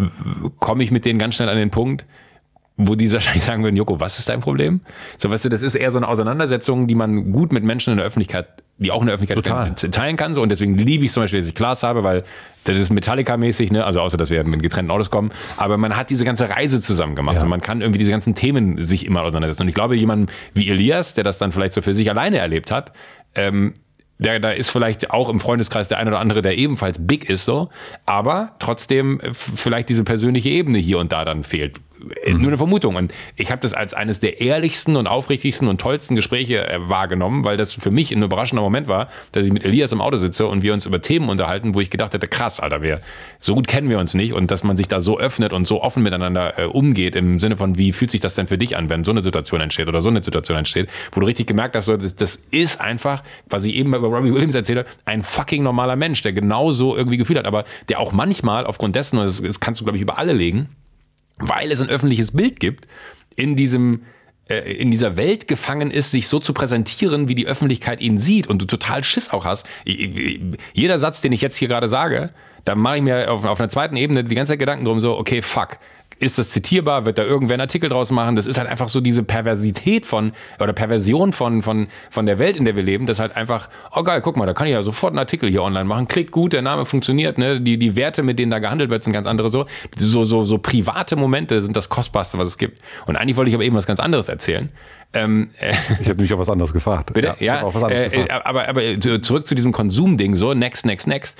komme ich mit denen ganz schnell an den Punkt, wo die wahrscheinlich sagen würden, Joko, was ist dein Problem? So, weißt du, das ist eher so eine Auseinandersetzung, die man gut mit Menschen in der Öffentlichkeit, die auch in der Öffentlichkeit Total. teilen kann. So, und deswegen liebe ich zum Beispiel, dass ich Klaas habe, weil das ist Metallica-mäßig, ne? Also außer, dass wir mit getrennten Autos kommen. Aber man hat diese ganze Reise zusammen gemacht, ja. Und man kann irgendwie diese ganzen Themen sich immer auseinandersetzen. Und ich glaube, jemand wie Elias, der das dann vielleicht so für sich alleine erlebt hat, ähm, Der, da ist vielleicht auch im Freundeskreis der eine oder andere, der ebenfalls big ist, so, aber trotzdem vielleicht diese persönliche Ebene hier und da dann fehlt. Mhm. Nur eine Vermutung. Und ich habe das als eines der ehrlichsten und aufrichtigsten und tollsten Gespräche äh, wahrgenommen, weil das für mich ein überraschender Moment war, dass ich mit Elias im Auto sitze und wir uns über Themen unterhalten, wo ich gedacht hätte, krass, Alter, wir, so gut kennen wir uns nicht, und dass man sich da so öffnet und so offen miteinander äh, umgeht, im Sinne von, wie fühlt sich das denn für dich an, wenn so eine Situation entsteht oder so eine Situation entsteht, wo du richtig gemerkt hast, so, das, das ist einfach, was ich eben über Robbie Williams erzählt habe, ein fucking normaler Mensch, der genauso irgendwie Gefühl hat, aber der auch manchmal aufgrund dessen, und das, das kannst du, glaube ich, über alle legen, weil es ein öffentliches Bild gibt, in diesem äh, in dieser Welt gefangen ist, sich so zu präsentieren, wie die Öffentlichkeit ihn sieht, und du total Schiss auch hast. Ich, ich, jeder Satz, den ich jetzt hier gerade sage, da mache ich mir auf, auf einer zweiten Ebene die ganze Zeit Gedanken drum, so, okay, fuck. Ist das zitierbar? Wird da irgendwer einen Artikel draus machen? Das ist halt einfach so diese Perversität von, oder Perversion von, von, von der Welt, in der wir leben, das halt einfach, oh geil, guck mal, da kann ich ja sofort einen Artikel hier online machen, klickt gut, der Name funktioniert, ne, die, die Werte, mit denen da gehandelt wird, sind ganz andere, so, so, so, so private Momente sind das Kostbarste, was es gibt. Und eigentlich wollte ich aber eben was ganz anderes erzählen. Ähm, äh, ich habe mich auf was anderes gefragt. Bitte? Ja, ja, ich auch was anderes äh, gefragt. aber, aber zurück zu diesem Konsumding, so, next, next, next.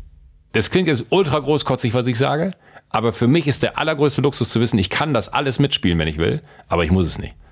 Das klingt jetzt ultra großkotzig, was ich sage, aber für mich ist der allergrößte Luxus zu wissen, ich kann das alles mitspielen, wenn ich will, aber ich muss es nicht.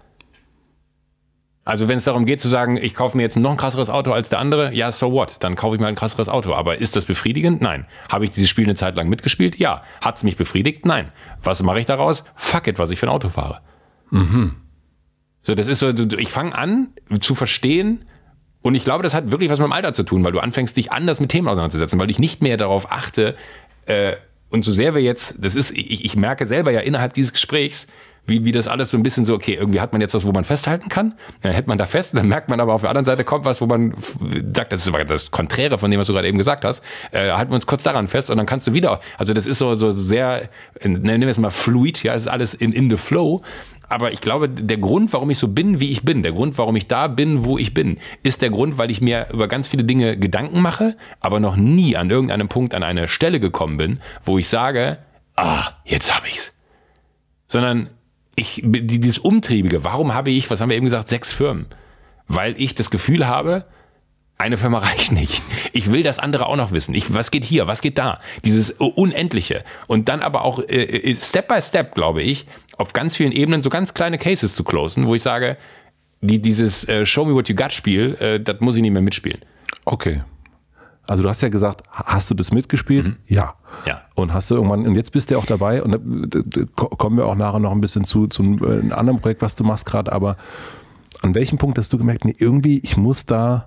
Also wenn es darum geht zu sagen, ich kaufe mir jetzt noch ein krasseres Auto als der andere, ja, so what? Dann kaufe ich mir ein krasseres Auto. Aber ist das befriedigend? Nein. Habe ich dieses Spiel eine Zeit lang mitgespielt? Ja. Hat es mich befriedigt? Nein. Was mache ich daraus? Fuck it, was ich für ein Auto fahre. Mhm. So, das ist so, ich fange an zu verstehen, und ich glaube, das hat wirklich was mit dem Alter zu tun, weil du anfängst, dich anders mit Themen auseinanderzusetzen, weil ich nicht mehr darauf achte, äh, und so sehr wir jetzt, das ist, ich, ich merke selber ja innerhalb dieses Gesprächs, wie, wie das alles so ein bisschen so, okay, irgendwie hat man jetzt was, wo man festhalten kann, dann hält man da fest, dann merkt man aber auf der anderen Seite kommt was, wo man sagt, das ist aber das Konträre von dem, was du gerade eben gesagt hast, äh, halten wir uns kurz daran fest, und dann kannst du wieder, also das ist so, so sehr, nennen wir es mal fluid, ja, es ist alles in, in the flow. Aber ich glaube, der Grund, warum ich so bin, wie ich bin, der Grund, warum ich da bin, wo ich bin, ist der Grund, weil ich mir über ganz viele Dinge Gedanken mache, aber noch nie an irgendeinem Punkt an eine Stelle gekommen bin, wo ich sage, ah, jetzt habe ich's. Sondern ich, dieses Umtriebige, warum habe ich, was haben wir eben gesagt, sechs Firmen? Weil ich das Gefühl habe, eine Firma reicht nicht. Ich will das andere auch noch wissen. Ich, was geht hier? Was geht da? Dieses Unendliche. Und dann aber auch äh, Step by Step, glaube ich, auf ganz vielen Ebenen so ganz kleine Cases zu closen, wo ich sage, die, dieses äh, Show me what you got Spiel, äh, das muss ich nicht mehr mitspielen. Okay. Also du hast ja gesagt, hast du das mitgespielt? Mhm. Ja. Ja. Und hast du irgendwann, und jetzt bist du auch dabei, und da, da kommen wir auch nachher noch ein bisschen zu, zu einem anderen Projekt, was du machst gerade, aber an welchem Punkt hast du gemerkt, nee, irgendwie, ich muss da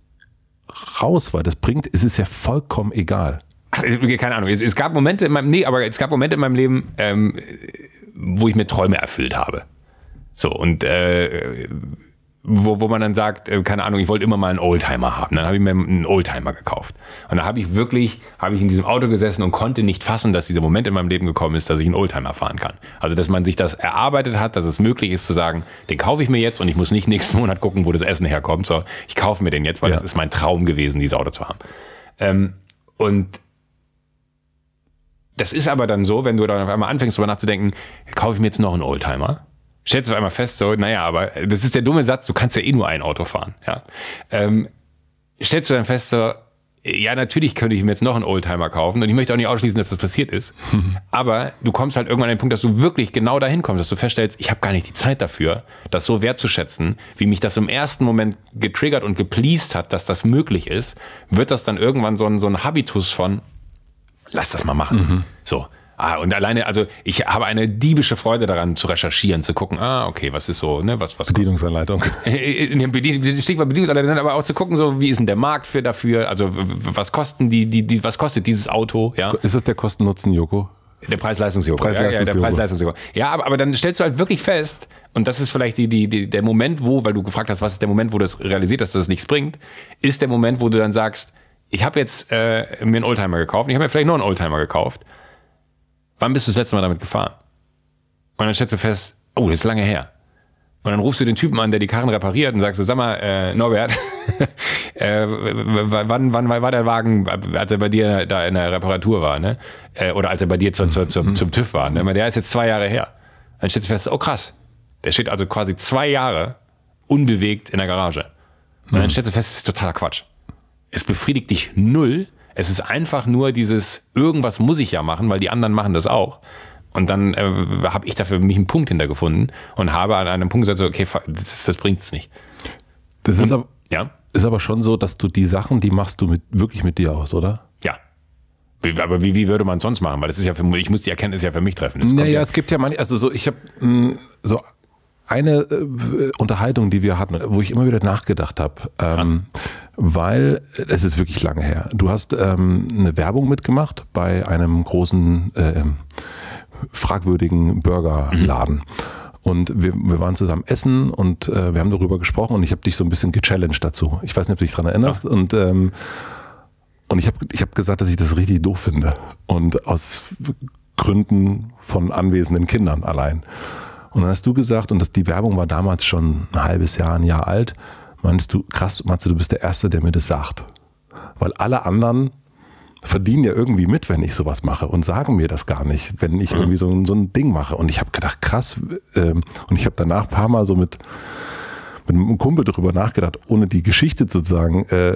raus, weil das bringt, es ist ja vollkommen egal. Ach, keine Ahnung, es, es gab Momente in meinem, nee, aber es gab Momente in meinem Leben, ähm, wo ich mir Träume erfüllt habe. So, und äh, wo, wo man dann sagt, äh, keine Ahnung, ich wollte immer mal einen Oldtimer haben. Dann habe ich mir einen Oldtimer gekauft. Und da habe ich wirklich, habe ich in diesem Auto gesessen und konnte nicht fassen, dass dieser Moment in meinem Leben gekommen ist, dass ich einen Oldtimer fahren kann. Also, dass man sich das erarbeitet hat, dass es möglich ist zu sagen, den kaufe ich mir jetzt, und ich muss nicht nächsten Monat gucken, wo das Essen herkommt. So, ich kaufe mir den jetzt, weil ja. Das ist mein Traum gewesen, dieses Auto zu haben. Ähm, und das ist aber dann so, wenn du dann auf einmal anfängst, darüber nachzudenken, kaufe ich mir jetzt noch einen Oldtimer? Stellst du auf einmal fest, so, naja, aber das ist der dumme Satz, du kannst ja eh nur ein Auto fahren. Ja? Ähm, stellst du dann fest, so, ja, natürlich könnte ich mir jetzt noch einen Oldtimer kaufen, und ich möchte auch nicht ausschließen, dass das passiert ist. Aber du kommst halt irgendwann an den Punkt, dass du wirklich genau dahin kommst, dass du feststellst, ich habe gar nicht die Zeit dafür, das so wertzuschätzen, wie mich das im ersten Moment getriggert und gepleased hat, dass das möglich ist, wird das dann irgendwann so ein, so ein Habitus von, lass das mal machen. Mhm. So. Ah, und alleine, also ich habe eine diebische Freude daran zu recherchieren, zu gucken, ah, okay, was ist so, ne, was, was Bedienungsanleitung. Bedien, Stichwort Bedienungsanleitung, aber auch zu gucken, so, wie ist denn der Markt für dafür, also was kosten die, die, die was kostet dieses Auto, ja? Ist das der Kosten-Nutzen, Joko? Der Preis-Leistungs-Joko. Preis-Leistungs-Joko. Ja, ja, der Preis-Leistungs-Joko. Ja, aber, aber dann stellst du halt wirklich fest, und das ist vielleicht die, die, die, der Moment, wo, weil du gefragt hast, was ist der Moment, wo du das realisiert hast, dass das nichts bringt, ist der Moment, wo du dann sagst, ich habe jetzt äh, mir einen Oldtimer gekauft, ich habe mir vielleicht noch einen Oldtimer gekauft. Wann bist du das letzte Mal damit gefahren? Und dann stellst du fest, oh, das ist lange her. Und dann rufst du den Typen an, der die Karren repariert und sagst so, sag mal, äh, Norbert, äh, wann, wann war der Wagen, als er bei dir da in der Reparatur war, ne? Äh, oder als er bei dir zu, zu, zu, zum TÜV war, ne? Der ist jetzt zwei Jahre her. Dann stellst du fest, oh krass, der steht also quasi zwei Jahre unbewegt in der Garage. Und dann stellst du fest, das ist totaler Quatsch. Es befriedigt dich null. Es ist einfach nur dieses, irgendwas muss ich ja machen, weil die anderen machen das auch. Und dann äh, habe ich dafür mich einen Punkt hintergefunden und habe an einem Punkt gesagt, so, okay, das, das bringt es nicht. Das ist, und, aber, ja? ist aber schon so, dass du die Sachen, die machst du mit, wirklich mit dir aus, oder? Ja. Wie, aber wie, wie würde man es sonst machen? Weil das ist ja für mich, ich muss die Erkenntnis ja für mich treffen. Das naja, ja, es gibt ja manche, also so, ich habe so eine äh, Unterhaltung, die wir hatten, wo ich immer wieder nachgedacht habe, ähm, weil es ist wirklich lange her. Du hast ähm, eine Werbung mitgemacht bei einem großen äh, fragwürdigen Burgerladen. Mhm. Und wir, wir waren zusammen essen und äh, wir haben darüber gesprochen und ich habe dich so ein bisschen gechallenged dazu. Ich weiß nicht, ob du dich daran erinnerst. Ja. Und, ähm, und ich habe ich hab gesagt, dass ich das richtig doof finde. Und aus Gründen von anwesenden Kindern allein. Und dann hast du gesagt, und das, die Werbung war damals schon ein halbes Jahr, ein Jahr alt, meinst du, krass, meinst du, du bist der Erste, der mir das sagt. Weil alle anderen verdienen ja irgendwie mit, wenn ich sowas mache und sagen mir das gar nicht, wenn ich mhm. irgendwie so, so ein Ding mache. Und ich habe gedacht, krass, ähm, und ich habe danach ein paar Mal so mit, mit einem Kumpel darüber nachgedacht, ohne die Geschichte sozusagen äh,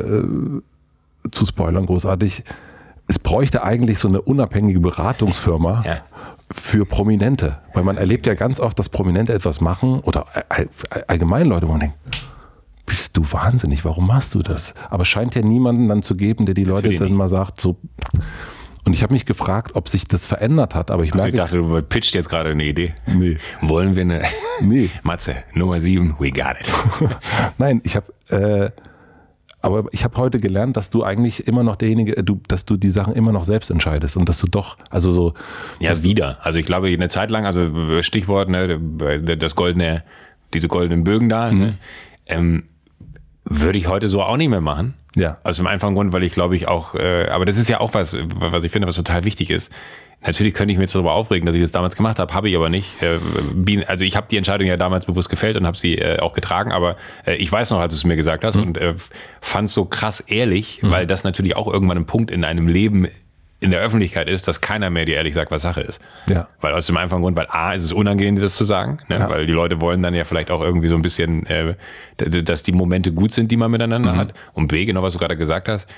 zu spoilern, großartig. Es bräuchte eigentlich so eine unabhängige Beratungsfirma ja. für Prominente. Weil man erlebt ja ganz oft, dass Prominente etwas machen oder allgemein Leute, wo man denkt, bist du wahnsinnig, warum machst du das? Aber es scheint ja niemanden dann zu geben, der die Leute Natürlich dann nicht. mal sagt, so. Und ich habe mich gefragt, ob sich das verändert hat, aber ich also merke... ich dachte, du pitcht jetzt gerade eine Idee. Nee. Wollen wir eine... Nee. Matze, Nummer sieben, we got it. Nein, ich habe... Äh, aber ich habe heute gelernt, dass du eigentlich immer noch derjenige, du, dass du die Sachen immer noch selbst entscheidest und dass du doch, also so... Ja, wieder. Also ich glaube, eine Zeit lang, also Stichwort, ne, das goldene, diese goldenen Bögen da, mhm. ne, ähm, würde ich heute so auch nicht mehr machen. Ja. Aus dem einfachen Grund, weil ich glaube ich auch, äh, aber das ist ja auch was, was ich finde, was total wichtig ist. Natürlich könnte ich mir jetzt darüber aufregen, dass ich das damals gemacht habe, habe ich aber nicht. Äh, also ich habe die Entscheidung ja damals bewusst gefällt und habe sie äh, auch getragen, aber äh, ich weiß noch, als du es mir gesagt hast mhm. und äh, fand es so krass ehrlich, mhm. weil das natürlich auch irgendwann ein Punkt in einem Leben in der Öffentlichkeit ist, dass keiner mehr dir ehrlich sagt, was Sache ist. Ja. Weil aus dem einfachen Grund, weil A, ist es unangenehm, das zu sagen, ne? Ja. Weil die Leute wollen dann ja vielleicht auch irgendwie so ein bisschen, äh, dass die Momente gut sind, die man miteinander mhm. hat. Und B, genau was du gerade gesagt hast,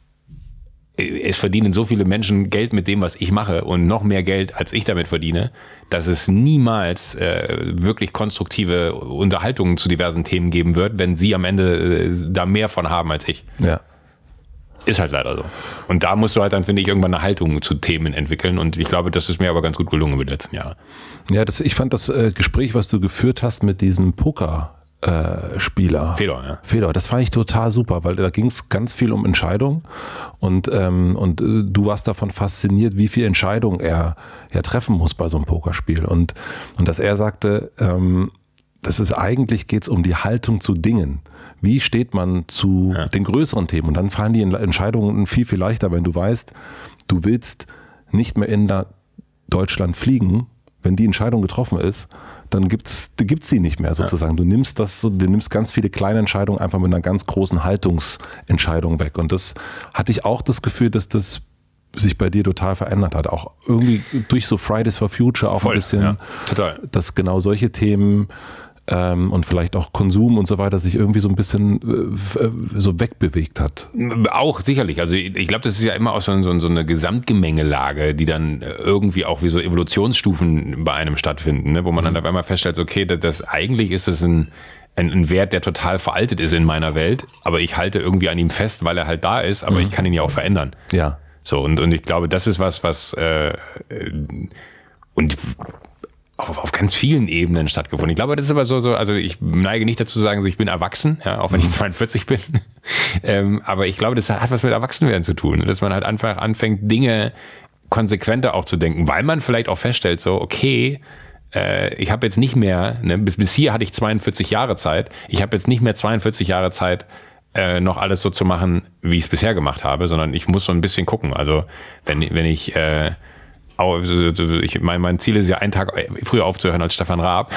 es verdienen so viele Menschen Geld mit dem, was ich mache und noch mehr Geld, als ich damit verdiene, dass es niemals äh, wirklich konstruktive Unterhaltungen zu diversen Themen geben wird, wenn sie am Ende äh, da mehr von haben als ich. Ja. Ist halt leider so. Und da musst du halt dann, finde ich, irgendwann eine Haltung zu Themen entwickeln. Und ich glaube, das ist mir aber ganz gut gelungen über die letzten Jahre. Ja, das, ich fand das äh, Gespräch, was du geführt hast mit diesem Poker äh, Spieler. Fedor, ja. Fedor, das fand ich total super, weil da ging es ganz viel um Entscheidungen. Und, ähm, und äh, du warst davon fasziniert, wie viel Entscheidungen er, er treffen muss bei so einem Pokerspiel. Und, und dass er sagte, ähm, das ist eigentlich, geht es um die Haltung zu Dingen. Wie steht man zu ja. den größeren Themen? Und dann fallen die Entscheidungen viel, viel leichter, wenn du weißt, du willst nicht mehr in Deutschland fliegen. Wenn die Entscheidung getroffen ist, dann gibt's, gibt's die nicht mehr sozusagen. Ja. Du nimmst das, du nimmst ganz viele kleine Entscheidungen einfach mit einer ganz großen Haltungsentscheidung weg. Und das hatte ich auch das Gefühl, dass das sich bei dir total verändert hat. Auch irgendwie durch so Fridays for Future auch Voll, ein bisschen, ja, total. Dass genau solche Themen ähm, und vielleicht auch Konsum und so weiter sich irgendwie so ein bisschen äh, so wegbewegt hat. Auch sicherlich. Also ich, ich glaube, das ist ja immer auch so, so, so eine Gesamtgemengelage, die dann irgendwie auch wie so Evolutionsstufen bei einem stattfinden, ne? Wo man mhm. dann auf einmal feststellt, okay, das, das eigentlich ist es ein Ein, ein Wert, der total veraltet ist in meiner Welt, aber ich halte irgendwie an ihm fest, weil er halt da ist, aber mhm. ich kann ihn ja auch verändern. Ja. So, und, und ich glaube, das ist was, was äh, und auf, auf ganz vielen Ebenen stattgefunden. Ich glaube, das ist aber so, so, also ich neige nicht dazu zu sagen, so, ich bin erwachsen, ja, auch wenn ich zweiundvierzig bin. ähm, aber ich glaube, das hat was mit Erwachsenwerden zu tun, dass man halt einfach anfängt, Dinge konsequenter auch zu denken, weil man vielleicht auch feststellt, so, okay, äh, ich habe jetzt nicht mehr, ne, bis, bis hier hatte ich zweiundvierzig Jahre Zeit, ich habe jetzt nicht mehr zweiundvierzig Jahre Zeit, äh, noch alles so zu machen, wie ich es bisher gemacht habe, sondern ich muss so ein bisschen gucken. Also wenn, wenn ich, äh, auch, ich mein, mein Ziel ist ja, einen Tag früher aufzuhören als Stefan Raab.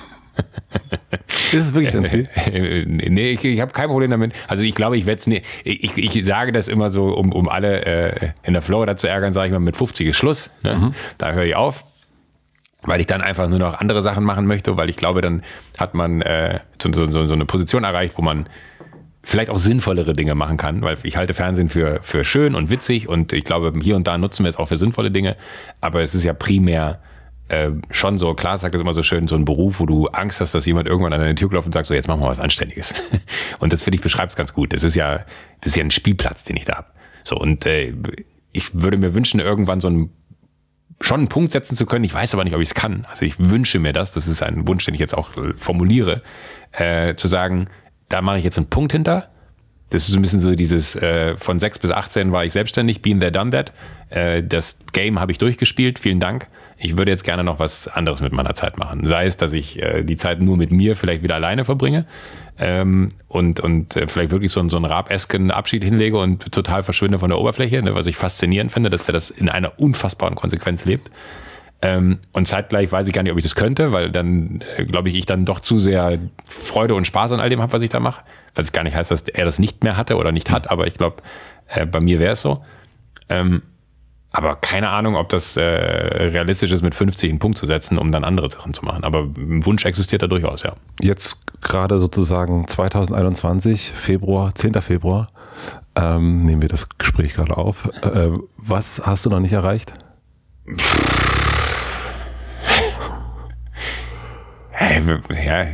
Ist es wirklich dein Ziel? Nee, ich, ich habe kein Problem damit. Also ich glaube, ich werde es nicht. Ich, ich sage das immer so, um, um alle äh, in der Florida zu ärgern, sage ich mal, mit fünfzig ist Schluss. Ne? Mhm. Da höre ich auf. Weil ich dann einfach nur noch andere Sachen machen möchte, weil ich glaube, dann hat man äh, so, so, so eine Position erreicht, wo man vielleicht auch sinnvollere Dinge machen kann, weil ich halte Fernsehen für, für schön und witzig und ich glaube, hier und da nutzen wir es auch für sinnvolle Dinge, aber es ist ja primär äh, schon so, klar sagt es immer so schön, so ein Beruf, wo du Angst hast, dass jemand irgendwann an deine Tür klopft und sagt, so jetzt machen wir was Anständiges. Und das finde ich beschreibt es ganz gut. Das ist ja, das ist ja ein Spielplatz, den ich da habe. So, und äh, ich würde mir wünschen, irgendwann so ein schon einen Punkt setzen zu können. Ich weiß aber nicht, ob ich es kann. Also ich wünsche mir das, das ist ein Wunsch, den ich jetzt auch formuliere, äh, zu sagen, da mache ich jetzt einen Punkt hinter. Das ist so ein bisschen so dieses, äh, von sechs bis achtzehn war ich selbstständig, been there, done that. Äh, das Game habe ich durchgespielt, vielen Dank. Ich würde jetzt gerne noch was anderes mit meiner Zeit machen. Sei es, dass ich äh, die Zeit nur mit mir vielleicht wieder alleine verbringe ähm, und, und äh, vielleicht wirklich so, so einen Raab-esken Abschied hinlege und total verschwinde von der Oberfläche, ne, was ich faszinierend finde, dass er das in einer unfassbaren Konsequenz lebt. Ähm, und zeitgleich weiß ich gar nicht, ob ich das könnte, weil dann, äh, glaube ich, ich dann doch zu sehr Freude und Spaß an all dem habe, was ich da mache. Was gar nicht heißt, dass er das nicht mehr hatte oder nicht hat, aber ich glaube, äh, bei mir wäre es so. Ähm, aber keine Ahnung, ob das äh, realistisch ist, mit fünfzig einen Punkt zu setzen, um dann andere Sachen zu machen. Aber ein Wunsch existiert da durchaus, ja. Jetzt gerade sozusagen zwanzig einundzwanzig, Februar, zehnter Februar, ähm, nehmen wir das Gespräch gerade auf. Äh, was hast du noch nicht erreicht? Ja,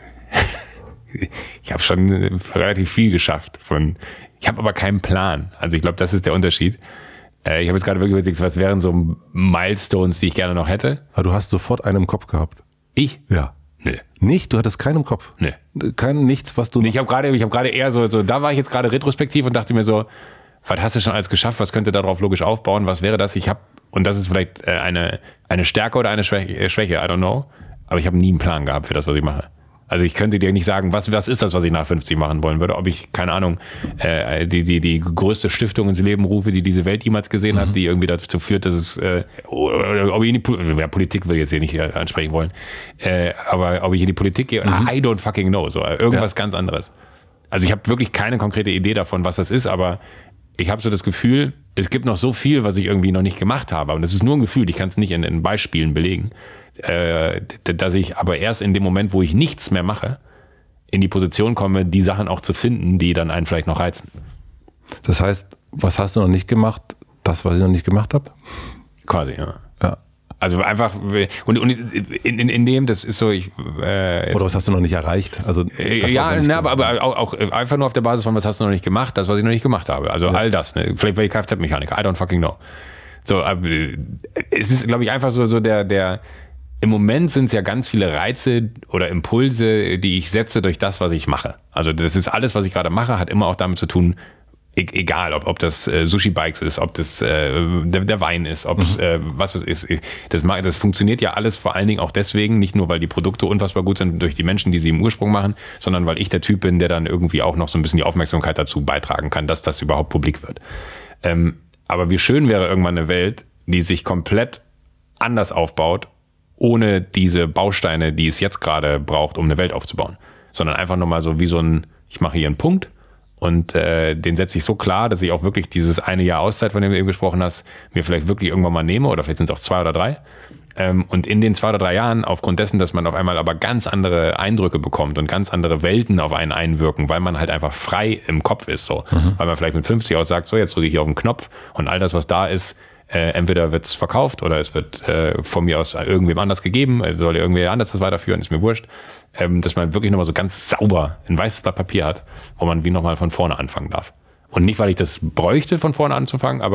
ich habe schon relativ viel geschafft. Von, ich habe aber keinen Plan. Also ich glaube, das ist der Unterschied. Ich habe jetzt gerade wirklich überlegt, was wären so Milestones, die ich gerne noch hätte. Aber du hast sofort einen im Kopf gehabt. Ich? Ja. Nee. Nicht? Du hattest keinen im Kopf? Nee. Kein, nichts, was du... Nee, ich habe gerade, ich habe gerade eher so, so, da war ich jetzt gerade retrospektiv und dachte mir so, was hast du schon alles geschafft? Was könnte darauf logisch aufbauen? Was wäre das? Ich habe, und das ist vielleicht eine, eine Stärke oder eine Schwäche, I don't know. Aber ich habe nie einen Plan gehabt für das, was ich mache. Also ich könnte dir nicht sagen, was, was ist das, was ich nach fünfzig machen wollen würde. Ob ich, keine Ahnung, äh, die, die, die größte Stiftung ins Leben rufe, die diese Welt jemals gesehen mhm. hat, die irgendwie dazu führt, dass es, äh, oder ob ich in die Politik, ja, Politik will ich jetzt hier nicht ansprechen wollen, äh, aber ob ich in die Politik gehe, mhm. I don't fucking know, so irgendwas ja. ganz anderes. Also ich habe wirklich keine konkrete Idee davon, was das ist, aber ich habe so das Gefühl, es gibt noch so viel, was ich irgendwie noch nicht gemacht habe. Und das ist nur ein Gefühl, ich kann es nicht in, in Beispielen belegen. Äh, dass ich aber erst in dem Moment, wo ich nichts mehr mache, in die Position komme, die Sachen auch zu finden, die dann einen vielleicht noch reizen. Das heißt, was hast du noch nicht gemacht? Das, was ich noch nicht gemacht habe? Quasi, ja. Ja. Also einfach, und, und in, in, in dem, das ist so, ich... Äh, Oder was hast du noch nicht erreicht? Also das, ja, na, aber, aber auch, auch einfach nur auf der Basis von, was hast du noch nicht gemacht? Das, was ich noch nicht gemacht habe. Also ja. all das. Ne? Vielleicht war ich Kfz-Mechaniker, I don't fucking know. So, aber es ist, glaube ich, einfach so, so der... der Im Moment sind es ja ganz viele Reize oder Impulse, die ich setze durch das, was ich mache. Also das ist alles, was ich gerade mache, hat immer auch damit zu tun, e- egal, ob, ob das äh, Sushi-Bikes ist, ob das äh, der, der Wein ist, ob es äh, was es ist. Das, das funktioniert ja alles vor allen Dingen auch deswegen, nicht nur, weil die Produkte unfassbar gut sind durch die Menschen, die sie im Ursprung machen, sondern weil ich der Typ bin, der dann irgendwie auch noch so ein bisschen die Aufmerksamkeit dazu beitragen kann, dass das überhaupt publik wird. Ähm, aber wie schön wäre irgendwann eine Welt, die sich komplett anders aufbaut, ohne diese Bausteine, die es jetzt gerade braucht, um eine Welt aufzubauen. Sondern einfach nochmal so wie so ein, ich mache hier einen Punkt und äh, den setze ich so klar, dass ich auch wirklich dieses eine Jahr Auszeit, von dem du eben gesprochen hast, mir vielleicht wirklich irgendwann mal nehme oder vielleicht sind es auch zwei oder drei. Ähm, und in den zwei oder drei Jahren, aufgrund dessen, dass man auf einmal aber ganz andere Eindrücke bekommt und ganz andere Welten auf einen einwirken, weil man halt einfach frei im Kopf ist. so, mhm. Weil man vielleicht mit fünfzig aus sagt, so jetzt drücke ich hier auf den Knopf und all das, was da ist, Äh, entweder wird es verkauft oder es wird äh, von mir aus irgendwem anders gegeben, also soll irgendwer anders das weiterführen, ist mir wurscht, ähm, dass man wirklich nochmal so ganz sauber ein weißes Blatt Papier hat, wo man wie nochmal von vorne anfangen darf. Und nicht, weil ich das bräuchte, von vorne anzufangen, aber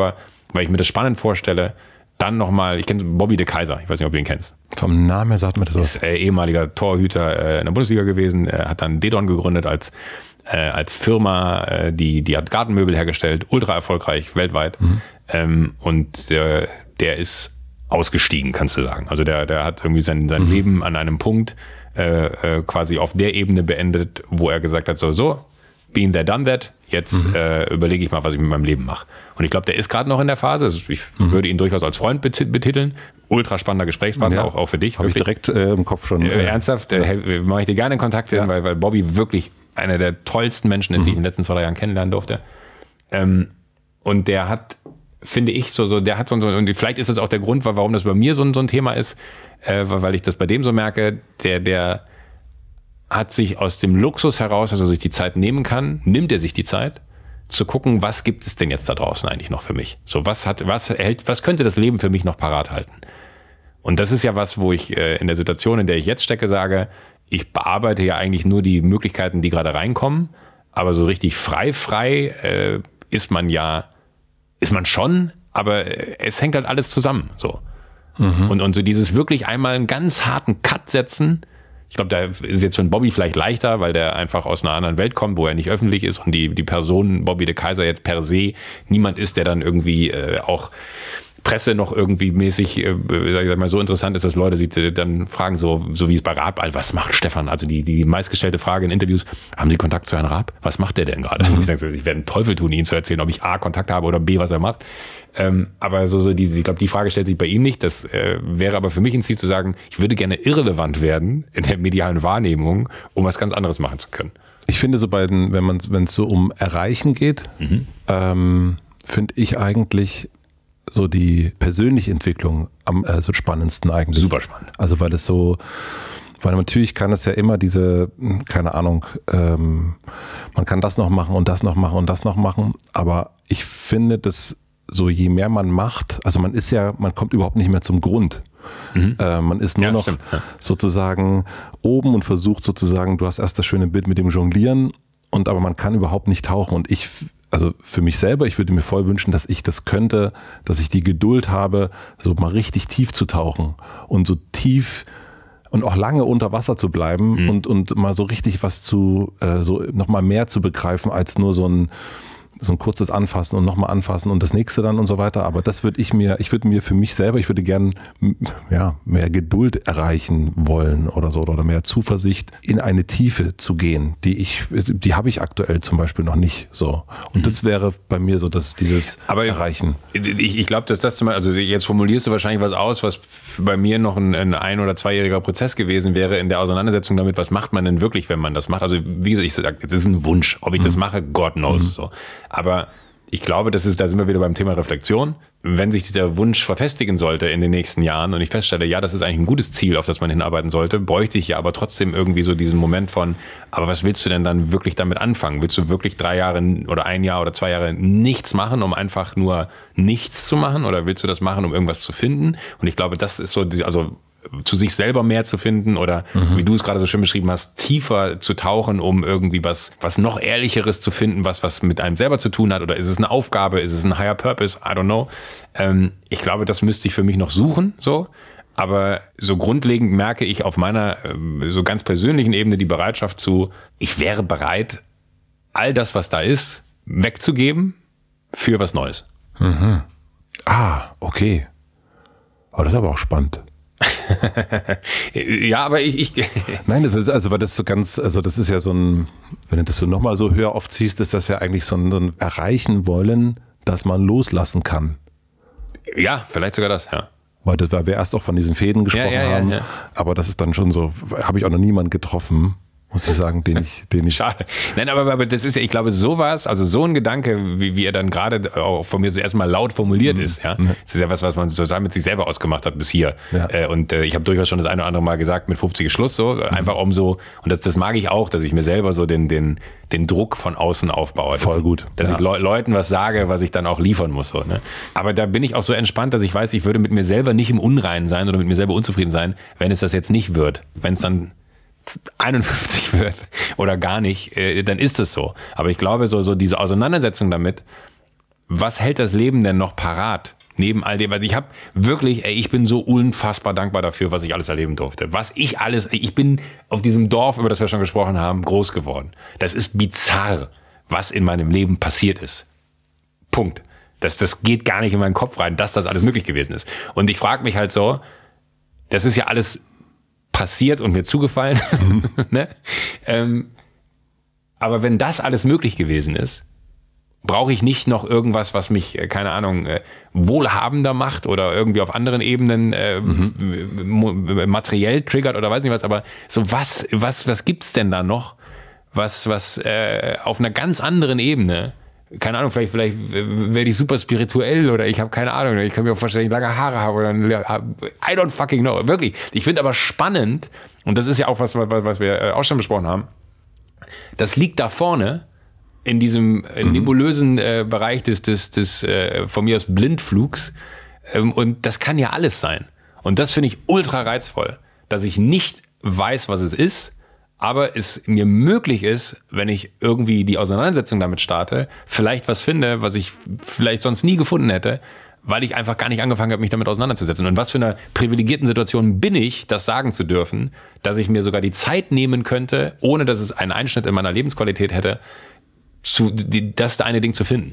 weil ich mir das spannend vorstelle, dann nochmal, ich kenne Bobby de Keyser, ich weiß nicht, ob du ihn kennst. Vom Namen her sagt mir das was. Ist äh, ehemaliger Torhüter äh, in der Bundesliga gewesen, er hat dann Dedon gegründet als, äh, als Firma, äh, die, die hat Gartenmöbel hergestellt, ultra erfolgreich, weltweit. Mhm. Ähm, und der, der ist ausgestiegen, kannst du sagen. Also der, der hat irgendwie sein, sein mhm. Leben an einem Punkt äh, äh, quasi auf der Ebene beendet, wo er gesagt hat, so, so, been there, done that, jetzt mhm. äh, überlege ich mal, was ich mit meinem Leben mache. Und ich glaube, der ist gerade noch in der Phase, also ich mhm. würde ihn durchaus als Freund betiteln, ultra spannender Gesprächspartner, ja. auch, auch für dich. Habe ich direkt äh, im Kopf schon. Äh, ernsthaft, ja. äh, mache ich dir gerne Kontakt hin, ja. weil, weil Bobby wirklich einer der tollsten Menschen ist, mhm. die ich in den letzten zwei, drei Jahren kennenlernen durfte. Ähm, und der hat, finde ich, so, so, der hat so, so, und vielleicht ist das auch der Grund, warum das bei mir so, so ein Thema ist, äh, weil ich das bei dem so merke, der, der hat sich aus dem Luxus heraus, dass er sich die Zeit nehmen kann, nimmt er sich die Zeit, zu gucken, was gibt es denn jetzt da draußen eigentlich noch für mich? So, was hat, was hält, was könnte das Leben für mich noch parat halten? Und das ist ja was, wo ich äh, in der Situation, in der ich jetzt stecke, sage, ich bearbeite ja eigentlich nur die Möglichkeiten, die gerade reinkommen, aber so richtig frei, frei äh, ist man ja, ist man schon, aber äh, es hängt halt alles zusammen, so. Mhm. Und, und so dieses wirklich einmal einen ganz harten Cut setzen. Ich glaube, da ist jetzt für einen Bobby vielleicht leichter, weil der einfach aus einer anderen Welt kommt, wo er nicht öffentlich ist und die, die Person Bobby de Keyser jetzt per se niemand ist, der dann irgendwie äh, auch Presse noch irgendwie mäßig, äh, sag ich mal, so interessant ist, dass Leute sich dann fragen, so, so wie es bei Raab, was macht Stefan? Also die, die meistgestellte Frage in Interviews, haben Sie Kontakt zu Herrn Raab? Was macht der denn gerade? Mhm. Ich sage, ich werde einen Teufel tun, Ihnen zu erzählen, ob ich A, Kontakt habe oder B, was er macht. Ähm, aber so, so die, ich glaube, die Frage stellt sich bei ihm nicht. Das äh, wäre aber für mich ein Ziel zu sagen, ich würde gerne irrelevant werden in der medialen Wahrnehmung, um was ganz anderes machen zu können. Ich finde so bei den, wenn man, wenn es so um Erreichen geht, mhm. ähm, finde ich eigentlich so die persönliche Entwicklung am äh, so spannendsten eigentlich. Super spannend. Also weil es so, weil natürlich kann es ja immer diese, keine Ahnung, ähm, man kann das noch machen und das noch machen und das noch machen, aber ich finde, dass so je mehr man macht, also man ist ja, man kommt überhaupt nicht mehr zum Grund. Mhm. Äh, man ist nur ja, noch stimmt, ja. sozusagen oben und versucht sozusagen, du hast erst das schöne Bild mit dem Jonglieren und aber man kann überhaupt nicht tauchen und ich Also für mich selber, ich würde mir voll wünschen, dass ich das könnte, dass ich die Geduld habe, so mal richtig tief zu tauchen und so tief und auch lange unter Wasser zu bleiben mhm. und, und mal so richtig was zu, äh, so nochmal mehr zu begreifen als nur so ein, so ein kurzes Anfassen und nochmal anfassen und das nächste dann und so weiter. Aber das würde ich mir, ich würde mir für mich selber, ich würde gern ja, mehr Geduld erreichen wollen oder so oder mehr Zuversicht in eine Tiefe zu gehen, die ich, die habe ich aktuell zum Beispiel noch nicht so. Und mhm. das wäre bei mir so, dass dieses Aber Erreichen. Ich, ich glaube, dass das zum Beispiel, also jetzt formulierst du wahrscheinlich was aus, was bei mir noch ein, ein ein- oder zweijähriger Prozess gewesen wäre in der Auseinandersetzung damit, was macht man denn wirklich, wenn man das macht. Also wie gesagt, ich sage, das ist ein Wunsch. Ob ich mhm. das mache, God knows. Mhm. So. Aber ich glaube, das ist, da sind wir wieder beim Thema Reflexion. Wenn sich dieser Wunsch verfestigen sollte in den nächsten Jahren und ich feststelle, ja, das ist eigentlich ein gutes Ziel, auf das man hinarbeiten sollte, bräuchte ich ja aber trotzdem irgendwie so diesen Moment von, aber was willst du denn dann wirklich damit anfangen? Willst du wirklich drei Jahre oder ein Jahr oder zwei Jahre nichts machen, um einfach nur nichts zu machen? Oder willst du das machen, um irgendwas zu finden? Und ich glaube, das ist so, also zu sich selber mehr zu finden oder mhm. wie du es gerade so schön beschrieben hast, tiefer zu tauchen, um irgendwie was, was noch Ehrlicheres zu finden, was, was mit einem selber zu tun hat, oder ist es eine Aufgabe, ist es ein higher purpose, I don't know. Ähm, ich glaube, das müsste ich für mich noch suchen, so. Aber so grundlegend merke ich auf meiner äh, so ganz persönlichen Ebene die Bereitschaft zu, ich wäre bereit, all das, was da ist, wegzugeben für was Neues. Mhm. Ah, okay. Aber das ist aber auch spannend. Ja, aber ich, ich Nein, das ist also, weil das so ganz, also das ist ja so ein, wenn du das so nochmal so höher oft siehst, ist das ja eigentlich so ein, so ein Erreichen wollen, dass man loslassen kann. Ja, vielleicht sogar das, ja. Weil, das, weil wir erst auch von diesen Fäden gesprochen ja, ja, haben, ja, ja. aber das ist dann schon so, habe ich auch noch niemanden getroffen, muss ich sagen, den ich, den ich. Schade. Nein, aber, aber das ist ja, ich glaube, sowas, also so ein Gedanke, wie, wie er dann gerade auch von mir so erstmal laut formuliert mhm. ist, ja. Das ist ja was, was man sozusagen mit sich selber ausgemacht hat bis hier. Ja. Und äh, ich habe durchaus schon das eine oder andere Mal gesagt, mit fünfzig ist Schluss, so, mhm. einfach um so, und das, das mag ich auch, dass ich mir selber so den, den, den Druck von außen aufbaue. Voll dass, gut. Dass ja. ich Le- Leuten was sage, was ich dann auch liefern muss, so, ne. Aber da bin ich auch so entspannt, dass ich weiß, ich würde mit mir selber nicht im Unreinen sein oder mit mir selber unzufrieden sein, wenn es das jetzt nicht wird. Wenn es dann einundfünfzig wird oder gar nicht, äh, dann ist es so. Aber ich glaube, so, so diese Auseinandersetzung damit, was hält das Leben denn noch parat? Neben all dem, also ich habe wirklich, ey, ich bin so unfassbar dankbar dafür, was ich alles erleben durfte. Was ich alles, ich bin auf diesem Dorf, über das wir schon gesprochen haben, groß geworden. Das ist bizarr, was in meinem Leben passiert ist. Punkt. Das, das geht gar nicht in meinen Kopf rein, dass das alles möglich gewesen ist. Und ich frage mich halt so, das ist ja alles passiert und mir zugefallen. Mhm. ne? ähm, aber wenn das alles möglich gewesen ist, brauche ich nicht noch irgendwas, was mich, keine Ahnung, wohlhabender macht oder irgendwie auf anderen Ebenen äh, mhm. materiell triggert oder weiß nicht was, aber so was, was, was gibt's denn da noch, was, was äh, auf einer ganz anderen Ebene, keine Ahnung, vielleicht, vielleicht werde ich super spirituell oder ich habe keine Ahnung, ich kann mir auch vorstellen, dass ich lange Haare habe oder I don't fucking know, wirklich. Ich finde aber spannend, und das ist ja auch was, was, was wir auch schon besprochen haben, das liegt da vorne, in diesem mhm. nebulösen äh, Bereich des, des, des äh, von mir aus Blindflugs. Ähm, und das kann ja alles sein. Und das finde ich ultra reizvoll, dass ich nicht weiß, was es ist, aber es mir möglich ist, wenn ich irgendwie die Auseinandersetzung damit starte, vielleicht was finde, was ich vielleicht sonst nie gefunden hätte, weil ich einfach gar nicht angefangen habe, mich damit auseinanderzusetzen. Und was für eine privilegierten Situation bin ich, das sagen zu dürfen, dass ich mir sogar die Zeit nehmen könnte, ohne dass es einen Einschnitt in meiner Lebensqualität hätte, zu, die, das eine Ding zu finden.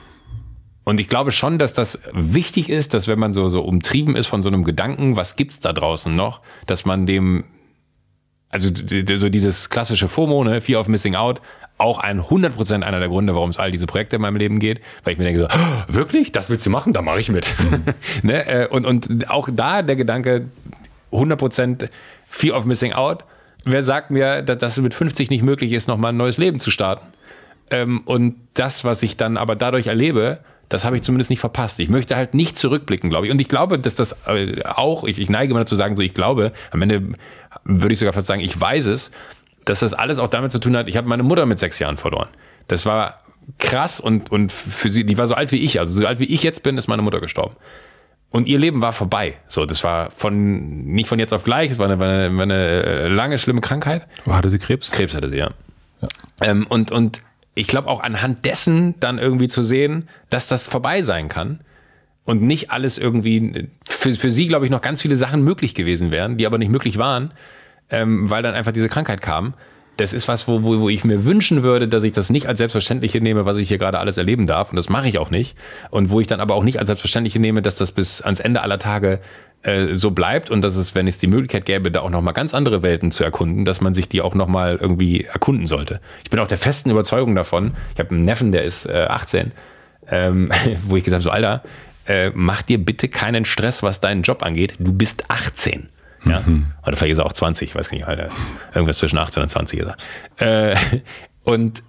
Und ich glaube schon, dass das wichtig ist, dass wenn man so, so umtrieben ist von so einem Gedanken, was gibt's da draußen noch, dass man dem, also so dieses klassische FOMO, ne, Fear of Missing Out, auch ein hundert Prozent einer der Gründe, warum es all diese Projekte in meinem Leben geht, weil ich mir denke so, oh, wirklich, das willst du machen? Da mache ich mit. Mhm. ne? und, und auch da der Gedanke, hundert Prozent Fear of Missing Out, wer sagt mir, dass es mit fünfzig nicht möglich ist, nochmal ein neues Leben zu starten? Ähm, und das, was ich dann aber dadurch erlebe, das habe ich zumindest nicht verpasst. Ich möchte halt nicht zurückblicken, glaube ich. Und ich glaube, dass das auch, ich, ich neige immer dazu sagen, so ich glaube, am Ende würde ich sogar fast sagen, ich weiß es, dass das alles auch damit zu tun hat, ich habe meine Mutter mit sechs Jahren verloren. Das war krass und, und für sie, die war so alt wie ich, also so alt wie ich jetzt bin, ist meine Mutter gestorben. Und ihr Leben war vorbei. So, das war von, nicht von jetzt auf gleich, es war eine, war eine, war eine lange, schlimme Krankheit. Hatte sie Krebs? Krebs hatte sie, ja. ja. Ähm, und, und ich glaube auch anhand dessen dann irgendwie zu sehen, dass das vorbei sein kann und nicht alles irgendwie, für, für sie glaube ich noch ganz viele Sachen möglich gewesen wären, die aber nicht möglich waren, ähm, weil dann einfach diese Krankheit kam. Das ist was, wo, wo, wo ich mir wünschen würde, dass ich das nicht als Selbstverständliche nehme, was ich hier gerade alles erleben darf. Und das mache ich auch nicht. Und wo ich dann aber auch nicht als Selbstverständliche nehme, dass das bis ans Ende aller Tage äh, so bleibt und dass es, wenn es die Möglichkeit gäbe, da auch nochmal ganz andere Welten zu erkunden, dass man sich die auch nochmal irgendwie erkunden sollte. Ich bin auch der festen Überzeugung davon, ich habe einen Neffen, der ist äh, achtzehn, ähm, wo ich gesagt habe, so Alter, äh, mach dir bitte keinen Stress, was deinen Job angeht. Du bist achtzehn. Ja? Mhm. Oder vielleicht ist er auch zwanzig, ich weiß nicht, Alter. Irgendwas zwischen achtzehn und zwanzig ist er. Äh, und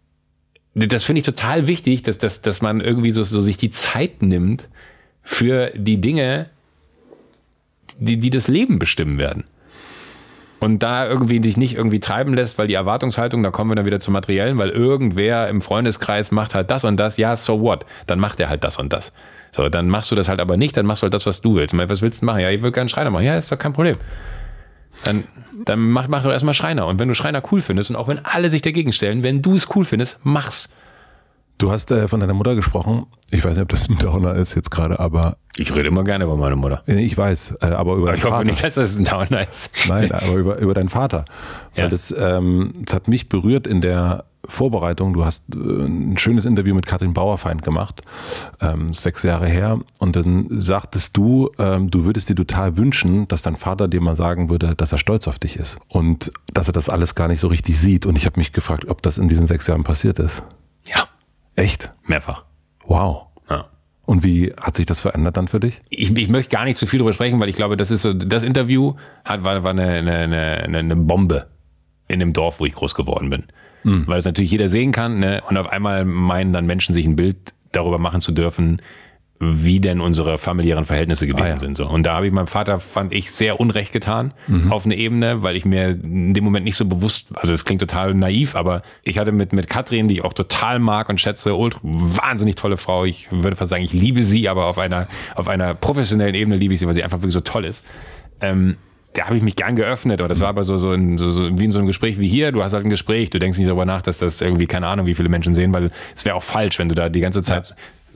das finde ich total wichtig, dass, dass, dass man irgendwie so, so sich die Zeit nimmt für die Dinge, die, die das Leben bestimmen werden. Und da irgendwie dich nicht irgendwie treiben lässt, weil die Erwartungshaltung, da kommen wir dann wieder zum Materiellen, weil irgendwer im Freundeskreis macht halt das und das, ja, so what? Dann macht er halt das und das. So, dann machst du das halt aber nicht, dann machst du halt das, was du willst. Was willst du machen? Ja, ich will gerne Schreiner machen. Ja, ist doch kein Problem. Dann, dann mach, mach doch erstmal Schreiner. Und wenn du Schreiner cool findest und auch wenn alle sich dagegen stellen, wenn du es cool findest, mach's. Du hast äh, von deiner Mutter gesprochen. Ich weiß nicht, ob das ein Downer ist jetzt gerade, aber... Ich rede immer gerne über meine Mutter. Ich weiß, äh, aber über aber ich deinen hoffe Vater. nicht, dass das ein Downer ist. Nein, aber über, über deinen Vater. Weil ja. das, ähm, das hat mich berührt in der Vorbereitung. Du hast äh, ein schönes Interview mit Katrin Bauerfeind gemacht, ähm, sechs Jahre her. Und dann sagtest du, ähm, du würdest dir total wünschen, dass dein Vater dir mal sagen würde, dass er stolz auf dich ist. Und dass er das alles gar nicht so richtig sieht. Und ich habe mich gefragt, ob das in diesen sechs Jahren passiert ist. Ja. Echt? Mehrfach. Wow. Ja. Und wie hat sich das verändert dann für dich? Ich, ich möchte gar nicht zu viel darüber sprechen, weil ich glaube, das ist so, das Interview hat, war, war eine, eine, eine, eine Bombe in dem Dorf, wo ich groß geworden bin. Mhm. Weil das natürlich jeder sehen kann, ne? Und auf einmal meinen dann Menschen, sich ein Bild darüber machen zu dürfen, wie denn unsere familiären Verhältnisse gewesen ah, ja. sind. So. Und da habe ich meinem Vater, fand ich, sehr Unrecht getan mhm. auf eine Ebene, weil ich mir in dem Moment nicht so bewusst, also das klingt total naiv, aber ich hatte mit, mit Katrin, die ich auch total mag und schätze, ultra, wahnsinnig tolle Frau. Ich würde fast sagen, ich liebe sie, aber auf einer, auf einer professionellen Ebene liebe ich sie, weil sie einfach wirklich so toll ist. Ähm, da habe ich mich gern geöffnet, aber das war aber so, so, in, so, so wie in so einem Gespräch wie hier. Du hast halt ein Gespräch, du denkst nicht darüber nach, dass das irgendwie, keine Ahnung, wie viele Menschen sehen, weil es wäre auch falsch, wenn du da die ganze Zeit... Ja.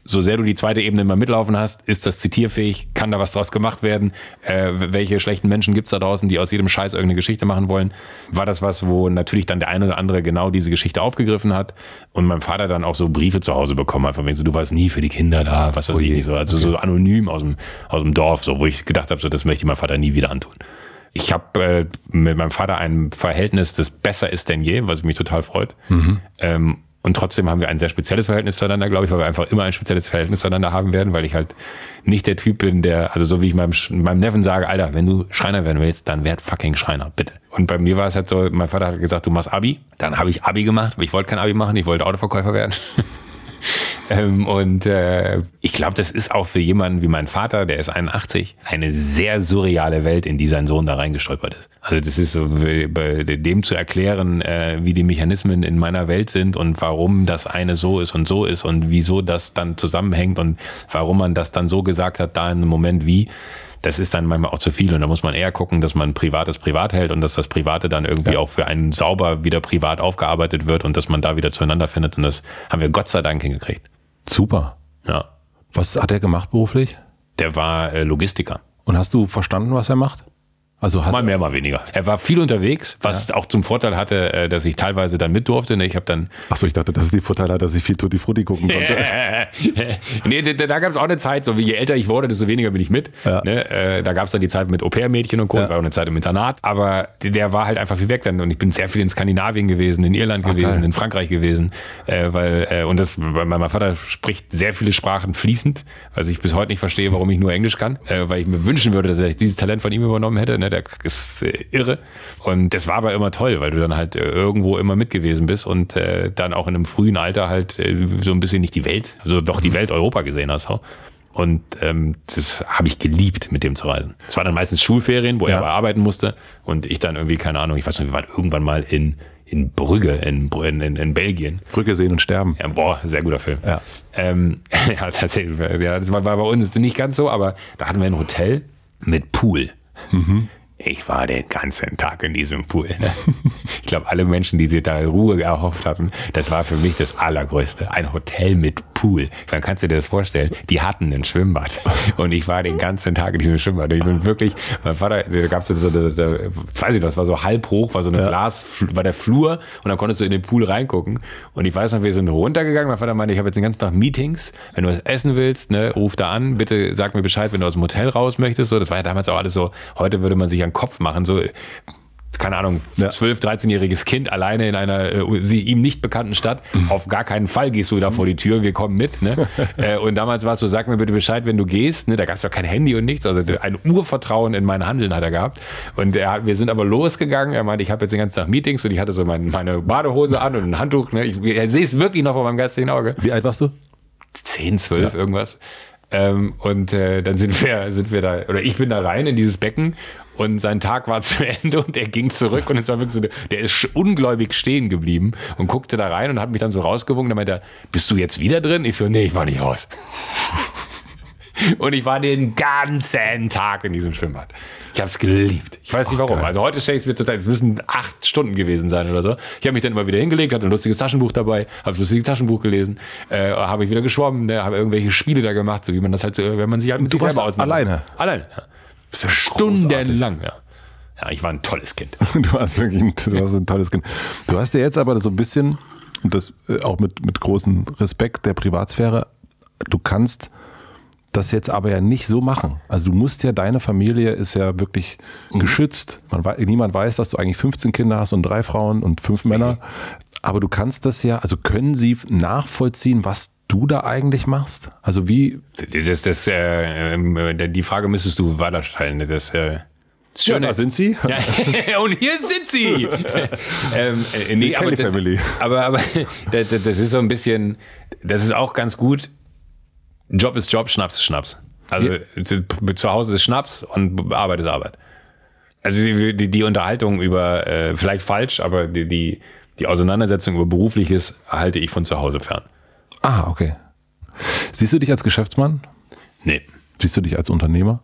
so sehr du die zweite Ebene immer mitlaufen hast, ist das zitierfähig, kann da was draus gemacht werden, äh, welche schlechten Menschen gibt's da draußen, die aus jedem Scheiß irgendeine Geschichte machen wollen, war das was, wo natürlich dann der eine oder andere genau diese Geschichte aufgegriffen hat und mein Vater dann auch so Briefe zu Hause bekommen hat, von wegen so, du warst nie für die Kinder da, was weiß ich nicht so, also okay. so anonym aus dem, aus dem Dorf, so, wo ich gedacht habe, so, das möchte ich meinem Vater nie wieder antun. Ich habe äh, mit meinem Vater ein Verhältnis, das besser ist denn je, was mich total freut. Mhm. Ähm, und trotzdem haben wir ein sehr spezielles Verhältnis zueinander, glaube ich, weil wir einfach immer ein spezielles Verhältnis zueinander haben werden, weil ich halt nicht der Typ bin, der, also so wie ich meinem, meinem Neffen sage, Alter, wenn du Schreiner werden willst, dann werd fucking Schreiner, bitte. Und bei mir war es halt so, mein Vater hat gesagt, du machst Abi. Dann habe ich Abi gemacht, weil ich wollte kein Abi machen, ich wollte Autoverkäufer werden. Ähm, und äh, ich glaube, das ist auch für jemanden wie mein Vater, der ist einundachtzig, eine sehr surreale Welt, in die sein Sohn da reingestolpert ist. Also das ist so, bei dem zu erklären, äh, wie die Mechanismen in meiner Welt sind und warum das eine so ist und so ist und wieso das dann zusammenhängt und warum man das dann so gesagt hat, da in einem Moment wie. Das ist dann manchmal auch zu viel und da muss man eher gucken, dass man Privates privat hält und dass das Private dann irgendwie ja. auch für einen sauber wieder privat aufgearbeitet wird und dass man da wieder zueinander findet und das haben wir Gott sei Dank hingekriegt. Super. Ja. Was hat er gemacht beruflich? Der war äh, Logistiker. Und hast du verstanden, was er macht? Also mal mehr, mal weniger. Er war viel unterwegs, was ja. auch zum Vorteil hatte, dass ich teilweise dann mit durfte. Ich habe dann. Ach so, ich dachte, das ist die Vorteil hat, dass ich viel Tutti Frutti gucken konnte. nee, da, da gab es auch eine Zeit, so wie je älter ich wurde, desto weniger bin ich mit. Ja. Ne? Da gab es dann die Zeit mit Au-pair-Mädchen und Co. Ja. War auch eine Zeit im Internat. Aber der war halt einfach viel weg dann. Und ich bin sehr viel in Skandinavien gewesen, in Irland Ach, gewesen, geil. in Frankreich gewesen. Äh, weil, äh, und das, weil mein Vater spricht sehr viele Sprachen fließend, was ich bis heute nicht verstehe, warum ich nur Englisch kann. Äh, weil ich mir wünschen würde, dass ich dieses Talent von ihm übernommen hätte. Ne? Der ist äh, irre. Und das war aber immer toll, weil du dann halt äh, irgendwo immer mit gewesen bist und äh, dann auch in einem frühen Alter halt äh, so ein bisschen nicht die Welt, also doch die Welt Europa gesehen hast. So. Und ähm, das habe ich geliebt, mit dem zu reisen. Es waren dann meistens Schulferien, wo ja. er aber arbeiten musste und ich dann irgendwie, keine Ahnung, ich weiß nicht, wir waren irgendwann mal in in Brügge, in, in, in Belgien. Brügge sehen und sterben. Ja, boah, sehr guter Film. Ja, ähm, ja tatsächlich, ja, das war bei uns nicht ganz so, aber da hatten wir ein Hotel mit Pool. Mhm. Ich war den ganzen Tag in diesem Pool. Ich glaube, alle Menschen, die sich da Ruhe erhofft hatten, das war für mich das Allergrößte. Ein Hotel mit Pool. Dann kannst du dir das vorstellen. Die hatten ein Schwimmbad. Und ich war den ganzen Tag in diesem Schwimmbad. Ich bin wirklich, mein Vater, da gab es so, da, da, weiß ich noch, das war so halb hoch, war so eine ja. Glas, war der Flur und dann konntest du in den Pool reingucken. Und ich weiß noch, wir sind runtergegangen. Mein Vater meinte, ich habe jetzt den ganzen Tag Meetings. Wenn du was essen willst, ne, ruf da an. Bitte sag mir Bescheid, wenn du aus dem Hotel raus möchtest. So, das war ja damals auch alles so, heute würde man sich an Kopf machen, so, keine Ahnung, ja. zwölf-, dreizehnjähriges Kind alleine in einer äh, sie, ihm nicht bekannten Stadt. Auf gar keinen Fall gehst du da vor die Tür, wir kommen mit. Ne? äh, und damals war es so, sag mir bitte Bescheid, wenn du gehst. Ne? Da gab es doch kein Handy und nichts. Also ein Urvertrauen in mein Handeln hat er gehabt. Und er, wir sind aber losgegangen. Er meinte, ich habe jetzt den ganzen Tag Meetings und ich hatte so mein, meine Badehose an und ein Handtuch. Ne? Ich, ich sehe es wirklich noch vor meinem geistigen Auge. Wie alt warst du? Zehn, zwölf, ja. irgendwas. Ähm, und äh, dann sind wir, sind wir da, oder ich bin da rein in dieses Becken und sein Tag war zu Ende und er ging zurück und es war wirklich so, der ist ungläubig stehen geblieben und guckte da rein und hat mich dann so rausgewunken. Dann meinte er, bist du jetzt wieder drin? Ich so, nee, ich war nicht raus. Und ich war den ganzen Tag in diesem Schwimmbad. Ich habe es geliebt. Ich weiß nicht warum. Geil. Also heute stelle ich es mir total, es müssen acht Stunden gewesen sein oder so. Ich habe mich dann immer wieder hingelegt, hatte ein lustiges Taschenbuch dabei, habe ein lustiges Taschenbuch gelesen, äh, habe ich wieder geschwommen, ne, habe irgendwelche Spiele da gemacht, so wie man das halt, so, wenn man sich halt mit du sich selber warst alleine? Alleine, ja. Ja stundenlang, ja. Ja, ich war ein tolles Kind. Du warst wirklich ein, du warst ein tolles Kind. Du hast ja jetzt aber so ein bisschen, und das auch mit, mit großem Respekt der Privatsphäre, du kannst das jetzt aber ja nicht so machen. Also du musst ja, deine Familie ist ja wirklich mhm. geschützt. Man, niemand weiß, dass du eigentlich fünfzehn Kinder hast und drei Frauen und fünf Männer. Aber du kannst das ja, also können sie nachvollziehen, was du da eigentlich machst? Also wie? Das, das, äh, die Frage müsstest du weiterstellen. Das, äh Das Schöne. Ja, da sind sie. Ja, und hier sind sie. ähm, äh, nee, aber, Family. aber, aber das, das ist so ein bisschen, das ist auch ganz gut. Job ist Job, Schnaps ist Schnaps. Also ja. zu Hause ist Schnaps und Arbeit ist Arbeit. Also die, die, die Unterhaltung über, äh, vielleicht falsch, aber die, die, die Auseinandersetzung über Berufliches halte ich von zu Hause fern. Ah, okay. Siehst du dich als Geschäftsmann? Nee. Siehst du dich als Unternehmer?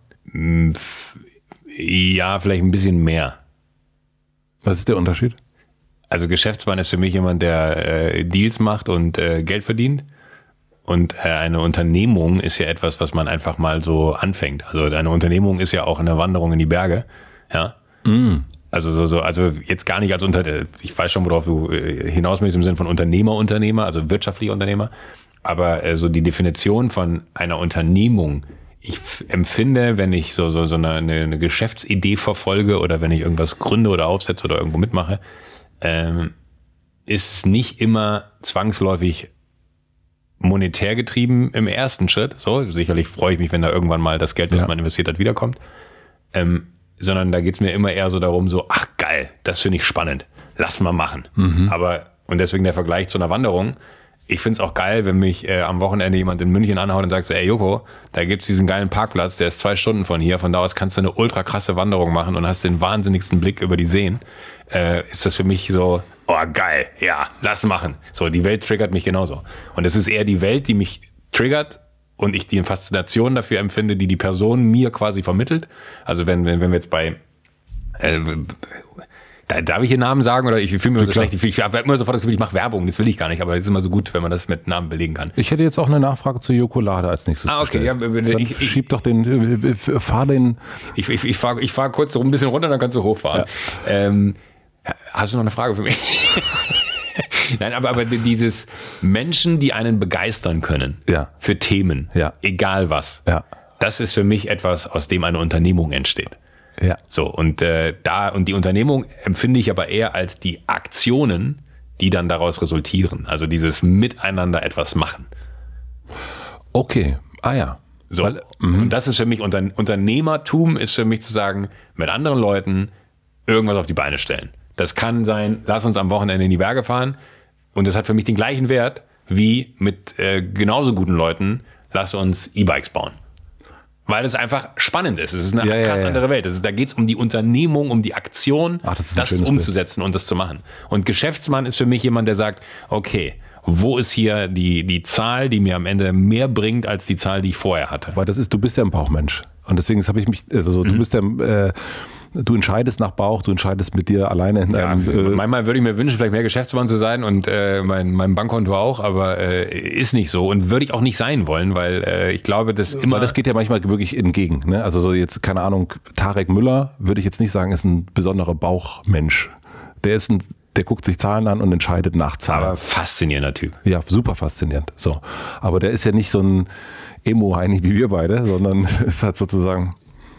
Ja, vielleicht ein bisschen mehr. Was ist der Unterschied? Also Geschäftsmann ist für mich jemand, der äh, Deals macht und äh, Geld verdient. Und äh, eine Unternehmung ist ja etwas, was man einfach mal so anfängt. Also eine Unternehmung ist ja auch eine Wanderung in die Berge. Ja. Mm. Also so, so, also jetzt gar nicht als Unter, ich weiß schon, worauf du hinaus möchtest im Sinne von Unternehmer, Unternehmer, also wirtschaftlicher Unternehmer. Aber äh, so die Definition von einer Unternehmung, ich f- empfinde, wenn ich so, so, so eine, eine Geschäftsidee verfolge oder wenn ich irgendwas gründe oder aufsetze oder irgendwo mitmache, ähm, ist es nicht immer zwangsläufig monetär getrieben im ersten Schritt. So, sicherlich freue ich mich, wenn da irgendwann mal das Geld, was ja. man investiert hat, wiederkommt. Ähm, sondern da geht's mir immer eher so darum, so, ach geil, das finde ich spannend, lass mal machen. Mhm. Aber, und deswegen der Vergleich zu einer Wanderung, ich find's auch geil, wenn mich äh, am Wochenende jemand in München anhaut und sagt so, ey Joko, da gibt's diesen geilen Parkplatz, der ist zwei Stunden von hier, von da aus kannst du eine ultra krasse Wanderung machen und hast den wahnsinnigsten Blick über die Seen. Äh, ist das für mich so, oh geil, ja, lass machen. So, die Welt triggert mich genauso. Und es ist eher die Welt, die mich triggert und ich die Faszination dafür empfinde, die die Person mir quasi vermittelt. Also wenn, wenn, wenn wir jetzt bei, äh, da, darf ich hier Namen sagen oder ich fühle mich so schlecht, ich, ich habe immer sofort das Gefühl, ich mache Werbung, das will ich gar nicht, aber es ist immer so gut, wenn man das mit Namen belegen kann. Ich hätte jetzt auch eine Nachfrage zu Jokolade als nächstes. Ah, okay. Ja, dann ich, ich, schieb doch den, äh, fahr den. Ich, ich, ich fahre ich fahr kurz ein bisschen runter, dann kannst du hochfahren. Ja. Ähm, hast du noch eine Frage für mich? Nein, aber, aber dieses Menschen, die einen begeistern können ja. für Themen, ja. egal was, ja. das ist für mich etwas, aus dem eine Unternehmung entsteht. Ja. So, und äh, da, und die Unternehmung empfinde ich aber eher als die Aktionen, die dann daraus resultieren. Also dieses Miteinander etwas machen. Okay, ah ja. So, Weil, und das ist für mich, Unter, Unternehmertum ist für mich zu sagen, mit anderen Leuten irgendwas auf die Beine stellen. Das kann sein, lass uns am Wochenende in die Berge fahren. Und das hat für mich den gleichen Wert wie mit äh, genauso guten Leuten, lass uns E-Bikes bauen. Weil es einfach spannend ist. Es ist eine ja, krass ja, ja. andere Welt. Ist, da geht es um die Unternehmung, um die Aktion, Ach, das, das umzusetzen Bild. Und das zu machen. Und Geschäftsmann ist für mich jemand, der sagt, okay, wo ist hier die, die Zahl, die mir am Ende mehr bringt, als die Zahl, die ich vorher hatte? Weil das ist, du bist ja ein Bauchmensch. Und deswegen habe ich mich, also so, mhm. du bist ja, äh, du entscheidest nach Bauch, du entscheidest mit dir alleine in ja, deinem... Äh, manchmal würde ich mir wünschen, vielleicht mehr Geschäftsmann zu sein und äh, mein, mein Bankkonto auch, aber äh, ist nicht so und würde ich auch nicht sein wollen, weil äh, ich glaube, dass immer... Weil das geht ja manchmal wirklich entgegen. Ne? Also so jetzt, keine Ahnung, Tarek Müller würde ich jetzt nicht sagen, ist ein besonderer Bauchmensch. Der ist ein... Der guckt sich Zahlen an und entscheidet nach Zahlen. Aber faszinierender Typ. Ja, super faszinierend. So. Aber der ist ja nicht so ein Emo-Heinig wie wir beide, sondern ist halt sozusagen,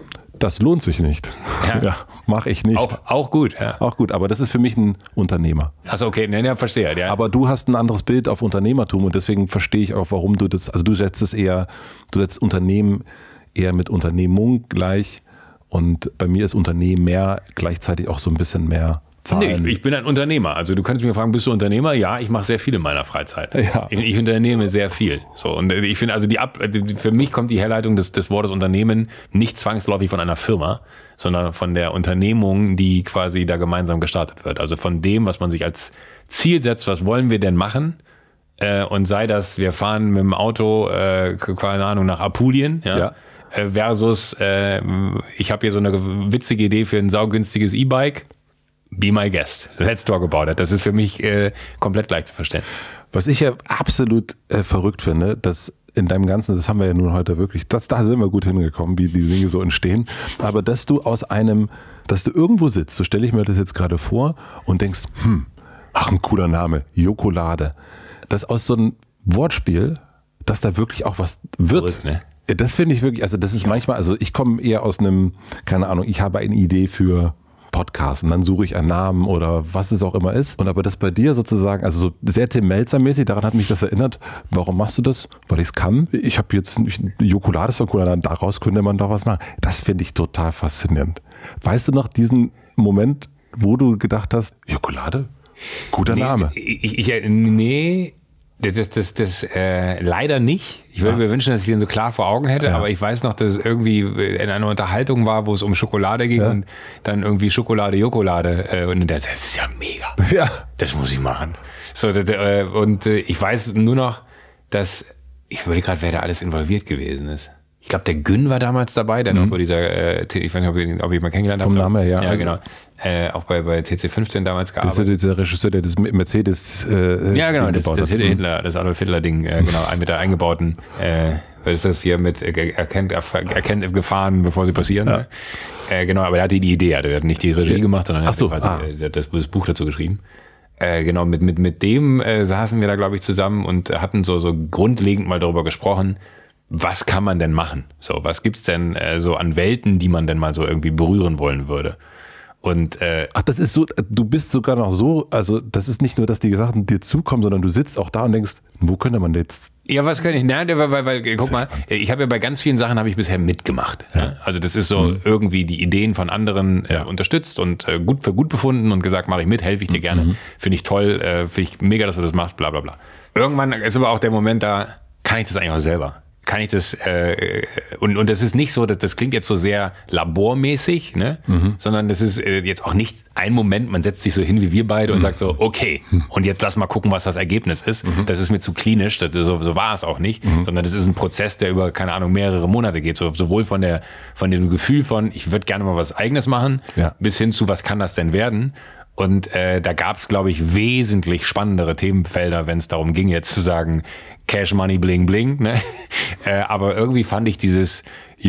das lohnt sich nicht. Ja, ja mache ich nicht. Auch, auch gut, ja. Auch gut, aber das ist für mich ein Unternehmer. Achso, okay, ne, ne, verstehe. Ja. Aber du hast ein anderes Bild auf Unternehmertum und deswegen verstehe ich auch, warum du das, also du setzt es eher, du setzt Unternehmen eher mit Unternehmung gleich und bei mir ist Unternehmen mehr gleichzeitig auch so ein bisschen mehr Zahlen. Nee, ich, ich bin ein Unternehmer. Also du könntest mich fragen, bist du Unternehmer? Ja, ich mache sehr viel in meiner Freizeit. Ja. Ich, ich unternehme sehr viel. So, und ich finde, also die Ab, für mich kommt die Herleitung des, des Wortes Unternehmen nicht zwangsläufig von einer Firma, sondern von der Unternehmung, die quasi da gemeinsam gestartet wird. Also von dem, was man sich als Ziel setzt, was wollen wir denn machen? Äh, und sei das, wir fahren mit dem Auto, äh, keine Ahnung, nach Apulien, ja. Ja. Versus, äh, ich habe hier so eine witzige Idee für ein saugünstiges E-Bike. Be my guest. Let's talk about it. Das ist für mich äh, komplett gleich zu verstehen. Was ich ja absolut äh, verrückt finde, dass in deinem Ganzen, das haben wir ja nun heute wirklich, das, da sind wir gut hingekommen, wie die Dinge so entstehen, aber dass du aus einem, dass du irgendwo sitzt, so stelle ich mir das jetzt gerade vor und denkst, hm, ach, ein cooler Name, Jokolade. Dass aus so einem Wortspiel, dass da wirklich auch was wird. Verrückt, ne? Das finde ich wirklich, also das ist manchmal, also ich komme eher aus einem, keine Ahnung, ich habe eine Idee für Podcast und dann suche ich einen Namen oder was es auch immer ist. Und aber das bei dir sozusagen, also so sehr Tim Melzer-mäßig, daran hat mich das erinnert. Warum machst du das? Weil ich es kann. Ich habe jetzt, Jokolade ist doch cool, dann daraus könnte man doch was machen. Das finde ich total faszinierend. Weißt du noch diesen Moment, wo du gedacht hast, Jokolade? Guter nee, Name. Ich, ich, nee, das, das, das äh, leider nicht. Ich würde ja. mir wünschen, dass ich den so klar vor Augen hätte, ja. aber ich weiß noch, dass es irgendwie in einer Unterhaltung war, wo es um Schokolade ging ja. und dann irgendwie Schokolade, Jokolade äh, und das, das ist ja mega. Ja. Das muss ich machen. So, das, äh, und äh, ich weiß nur noch, dass, ich würde gerade, wer da alles involviert gewesen ist. ich glaube, der Gün war damals dabei, der mhm. noch bei dieser, äh, ich weiß nicht, ob ich, ob ich mal kennengelernt habe. Vom Namen her, ja. Ja, genau. Äh, auch bei, bei T C fünfzehn damals gearbeitet. Das ist der Regisseur, der das Mercedes äh, Ja, genau, Ding das, gebaut das hat. Hitler, das Adolf Hitler-Ding, äh, genau, mit der eingebauten, äh, was ist das hier mit, äh, erkennt, erkennt Gefahren, bevor sie passieren. Ja. Ne? Äh, genau, aber er hatte die Idee, er hat nicht die Regie ja. gemacht, sondern er hat so, quasi ah. das, das Buch dazu geschrieben. Äh, genau, mit, mit, mit dem äh, saßen wir da, glaube ich, zusammen und hatten so, so grundlegend mal darüber gesprochen, was kann man denn machen? So, was gibt's denn äh, so an Welten, die man denn mal so irgendwie berühren wollen würde? Und äh, ach, das ist so, du bist sogar noch so, also das ist nicht nur, dass die Sachen dir zukommen, sondern du sitzt auch da und denkst, wo könnte man jetzt? Ja, was kann ich? Nein, weil, weil, weil guck mal, ich habe ja bei ganz vielen Sachen habe ich bisher mitgemacht. Ja. Ja? Also das ist so mhm. irgendwie die Ideen von anderen äh, ja. unterstützt und äh, gut für gut befunden und gesagt, mache ich mit, helfe ich dir mhm. gerne, finde ich toll, äh, finde ich mega, dass du das machst, bla bla bla. Irgendwann ist aber auch der Moment da, kann ich das eigentlich auch selber? Kann ich das, äh, und, und das ist nicht so, dass das klingt jetzt so sehr labormäßig, ne? Mhm. Sondern das ist äh, jetzt auch nicht ein Moment, man setzt sich so hin wie wir beide und mhm. sagt so, okay, und jetzt lass mal gucken, was das Ergebnis ist. Mhm. Das ist mir zu klinisch, das, so, so war es auch nicht, mhm. sondern das ist ein Prozess, der über, keine Ahnung, mehrere Monate geht, so, sowohl von der, von dem Gefühl von, ich würde gerne mal was Eigenes machen, ja. bis hin zu, was kann das denn werden? Und äh, da gab es, glaube ich, wesentlich spannendere Themenfelder, wenn es darum ging, jetzt zu sagen, Cash Money Bling Bling, ne? äh, aber irgendwie fand ich dieses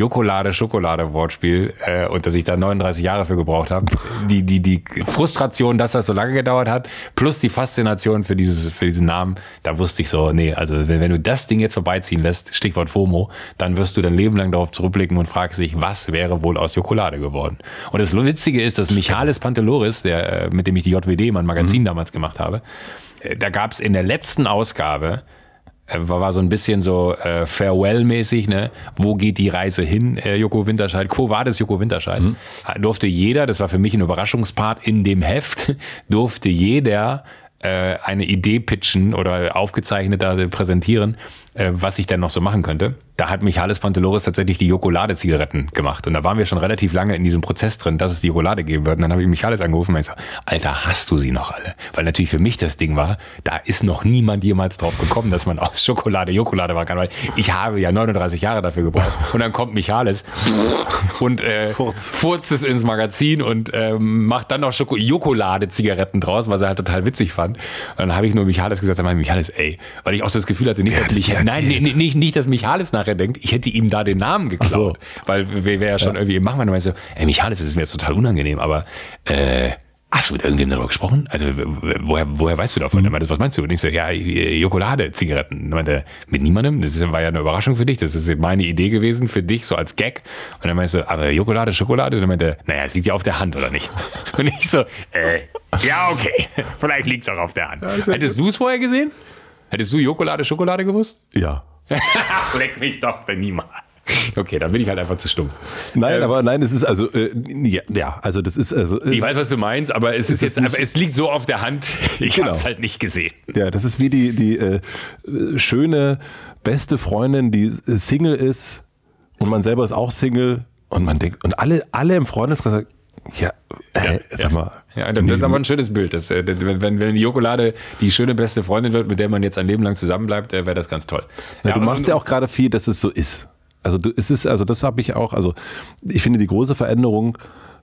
Jokolade-Schokolade-Wortspiel äh, und dass ich da neununddreißig Jahre für gebraucht habe, die die die Frustration, dass das so lange gedauert hat, plus die Faszination für dieses für diesen Namen, da wusste ich so, nee, also wenn, wenn du das Ding jetzt vorbeiziehen lässt, Stichwort FOMO, dann wirst du dein Leben lang darauf zurückblicken und fragst dich, was wäre wohl aus Jokolade geworden? Und das Witzige ist, dass Michalis Panteloris, der mit dem ich die J W D, mein Magazin mhm. damals gemacht habe, da gab es in der letzten Ausgabe War, war so ein bisschen so äh, Farewell-mäßig, ne? Wo geht die Reise hin, äh, Joko Winterscheid? Quo vadis Joko Winterscheid? Mhm. Durfte jeder, das war für mich ein Überraschungspart in dem Heft, durfte jeder äh, eine Idee pitchen oder aufgezeichnet da präsentieren, äh, was ich denn noch so machen könnte. Da hat Michalis Panteloris tatsächlich die Jokolade-Zigaretten gemacht. Und da waren wir schon relativ lange in diesem Prozess drin, dass es die Jokolade geben wird. Und dann habe ich Michalis angerufen und meinte so, Alter, hast du sie noch alle? Weil natürlich für mich das Ding war, da ist noch niemand jemals drauf gekommen, dass man aus Schokolade Jokolade machen kann. Weil ich habe ja neununddreißig Jahre dafür gebraucht. Und dann kommt Michalis und äh, Furz. furzt es ins Magazin und ähm, macht dann noch Schoko- Jokolade-Zigaretten draus, was er halt total witzig fand. Und dann habe ich nur Michalis gesagt, sag mal, Michalis, ey, weil ich auch so das Gefühl hatte, nicht, dass mich, nein, nee, nee, nicht, nicht, dass Michalis nachher denkt, ich hätte ihm da den Namen geklaut. So. Weil wir ja schon ja. irgendwie machen, man so, ey, Michalis, das ist mir jetzt total unangenehm, aber äh, hast du mit irgendwem darüber gesprochen? Also woher, woher weißt du davon? Mhm. Er meinte, was meinst du? Und ich so, ja, Jokolade-Zigaretten. Er meinte, mit niemandem? Das war ja eine Überraschung für dich. Das ist meine Idee gewesen für dich, so als Gag. Und dann meinte so, aber Jokolade, Schokolade? Und dann meinte, naja, es liegt ja auf der Hand, oder nicht? Und ich so, äh, ja, okay. Vielleicht liegt es auch auf der Hand. Ja, hättest du es vorher gesehen? Hättest du Jokolade, Schokolade gewusst? Ja. Leck mich doch, wenn niemand. Okay, dann bin ich halt einfach zu stumpf. Nein, ähm, aber nein, es ist also äh, ja, ja, also das ist also. Äh, ich weiß, was du meinst, aber es ist, ist jetzt, aber es liegt so auf der Hand. Ich genau. habe es halt nicht gesehen. Ja, das ist wie die die äh, schöne beste Freundin, die Single ist und man selber ist auch Single und man denkt und alle alle im Freundeskreis sagen, ja, äh, ja, sag mal. Ja, das ist aber ein schönes Bild. Das, wenn, wenn, wenn die Jokolade die schöne beste Freundin wird, mit der man jetzt ein Leben lang zusammenbleibt, wäre das ganz toll. Ja, ja, du machst und, ja auch gerade viel, dass es so ist. Also du, es ist, also das habe ich auch, also ich finde die große Veränderung,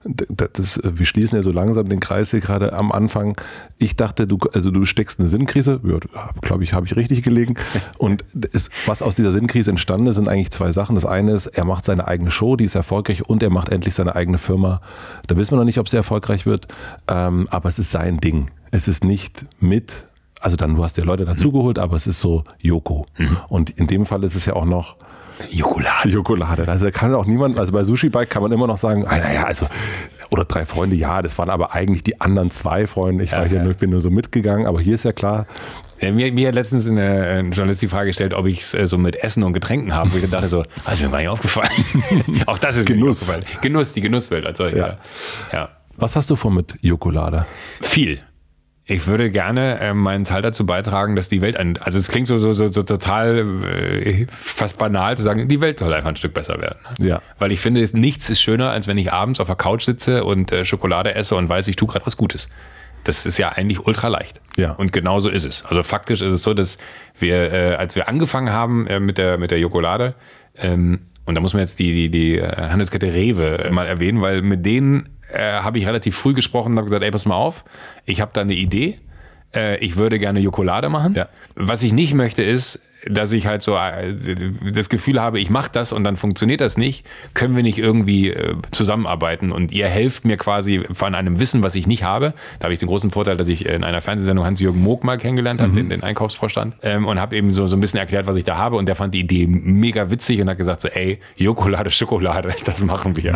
das, wir schließen ja so langsam den Kreis hier gerade am Anfang. Ich dachte, du, also du steckst eine Sinnkrise, ja, glaube ich, habe ich richtig gelegen. Und es, was aus dieser Sinnkrise entstanden ist, sind eigentlich zwei Sachen. Das eine ist, er macht seine eigene Show, die ist erfolgreich, und er macht endlich seine eigene Firma. Da wissen wir noch nicht, ob sie erfolgreich wird, ähm, aber es ist sein Ding. Es ist nicht mit, also dann, du hast ja Leute dazugeholt, aber es ist so Joko. Mhm. Und in dem Fall ist es ja auch noch Jokolade. Jokolade. Also kann auch niemand, also bei Sushi Bike kann man immer noch sagen, ah, naja, also, oder drei Freunde, ja, das waren aber eigentlich die anderen zwei Freunde. Ich war ja, hier ja. nur, ich bin nur so mitgegangen, aber hier ist ja klar. Ja, mir, mir hat letztens eine, ein Journalist die Frage gestellt, ob ich es äh, so mit Essen und Getränken habe. Wo ich dachte so, das ist mir gar nicht aufgefallen. Auch das ist Genuss. Genuss, die Genusswelt als solche. Ja. Ja. Was hast du vor mit Jokolade? Viel. Ich würde gerne äh, meinen Teil dazu beitragen, dass die Welt, ein, also es klingt so, so, so, so total äh, fast banal zu sagen, die Welt soll einfach ein Stück besser werden. Ja. Weil ich finde, nichts ist schöner, als wenn ich abends auf der Couch sitze und äh, Schokolade esse und weiß, ich tue gerade was Gutes. Das ist ja eigentlich ultra leicht. Ja. Und genau so ist es. Also faktisch ist es so, dass wir, äh, als wir angefangen haben äh, mit der mit der Jokolade, ähm, Und da muss man jetzt die, die, die Handelskette Rewe mal erwähnen, weil mit denen äh, habe ich relativ früh gesprochen und habe gesagt, ey, pass mal auf, ich habe da eine Idee, äh, ich würde gerne Jokolade machen. Ja. Was ich nicht möchte ist, dass ich halt so äh, das Gefühl habe, ich mache das und dann funktioniert das nicht, können wir nicht irgendwie äh, zusammenarbeiten und ihr helft mir quasi von einem Wissen, was ich nicht habe. Da habe ich den großen Vorteil, dass ich in einer Fernsehsendung Hans-Jürgen Moog mal kennengelernt habe, mhm. den, den Einkaufsvorstand, ähm, und habe eben so, so ein bisschen erklärt, was ich da habe und der fand die Idee mega witzig und hat gesagt so, ey, Jokolade, Schokolade, das machen wir.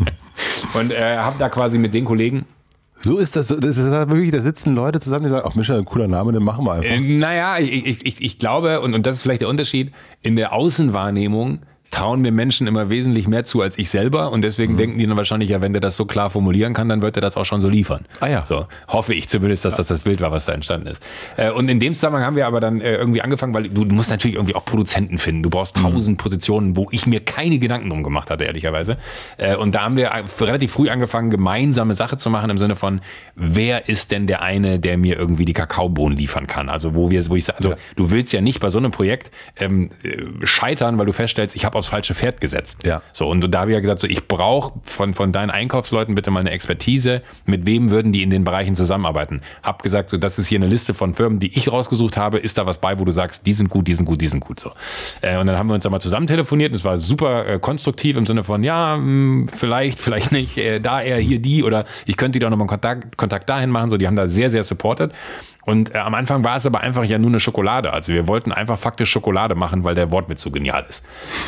Und äh, habe da quasi mit den Kollegen So ist das, das ist wirklich, da sitzen Leute zusammen, die sagen, ach Mensch, ein cooler Name, den machen wir einfach. Äh, naja, ich, ich, ich glaube, und, und das ist vielleicht der Unterschied, in der Außenwahrnehmung trauen mir Menschen immer wesentlich mehr zu als ich selber und deswegen mhm. denken die dann wahrscheinlich, ja, wenn der das so klar formulieren kann, dann wird er das auch schon so liefern. Ah ja. So hoffe ich zumindest, dass ja. das das Bild war, was da entstanden ist. Und in dem Zusammenhang haben wir aber dann irgendwie angefangen, weil du, du musst natürlich irgendwie auch Produzenten finden. Du brauchst tausend mhm. Positionen, wo ich mir keine Gedanken drum gemacht hatte, ehrlicherweise. Und da haben wir relativ früh angefangen, gemeinsame Sache zu machen im Sinne von, wer ist denn der eine, der mir irgendwie die Kakaobohnen liefern kann? Also wo wir, wo ich sage, also ja. du willst ja nicht bei so einem Projekt ähm, scheitern, weil du feststellst, ich habe aufs falsche Pferd gesetzt. Ja. So, und da habe ich ja gesagt, so, ich brauche von, von deinen Einkaufsleuten bitte mal eine Expertise, mit wem würden die in den Bereichen zusammenarbeiten. Hab gesagt, so, das ist hier eine Liste von Firmen, die ich rausgesucht habe, ist da was bei, wo du sagst, die sind gut, die sind gut, die sind gut. So. Äh, und dann haben wir uns da mal zusammen telefoniert und es war super äh, konstruktiv im Sinne von, ja, mh, vielleicht, vielleicht nicht, äh, da eher hier die oder ich könnte dir auch nochmal einen Kontakt, Kontakt dahin machen. So, die haben da sehr, sehr supported. Und äh, am Anfang war es aber einfach ja nur eine Schokolade. Also wir wollten einfach faktisch Schokolade machen, weil der Wortwitz so genial ist.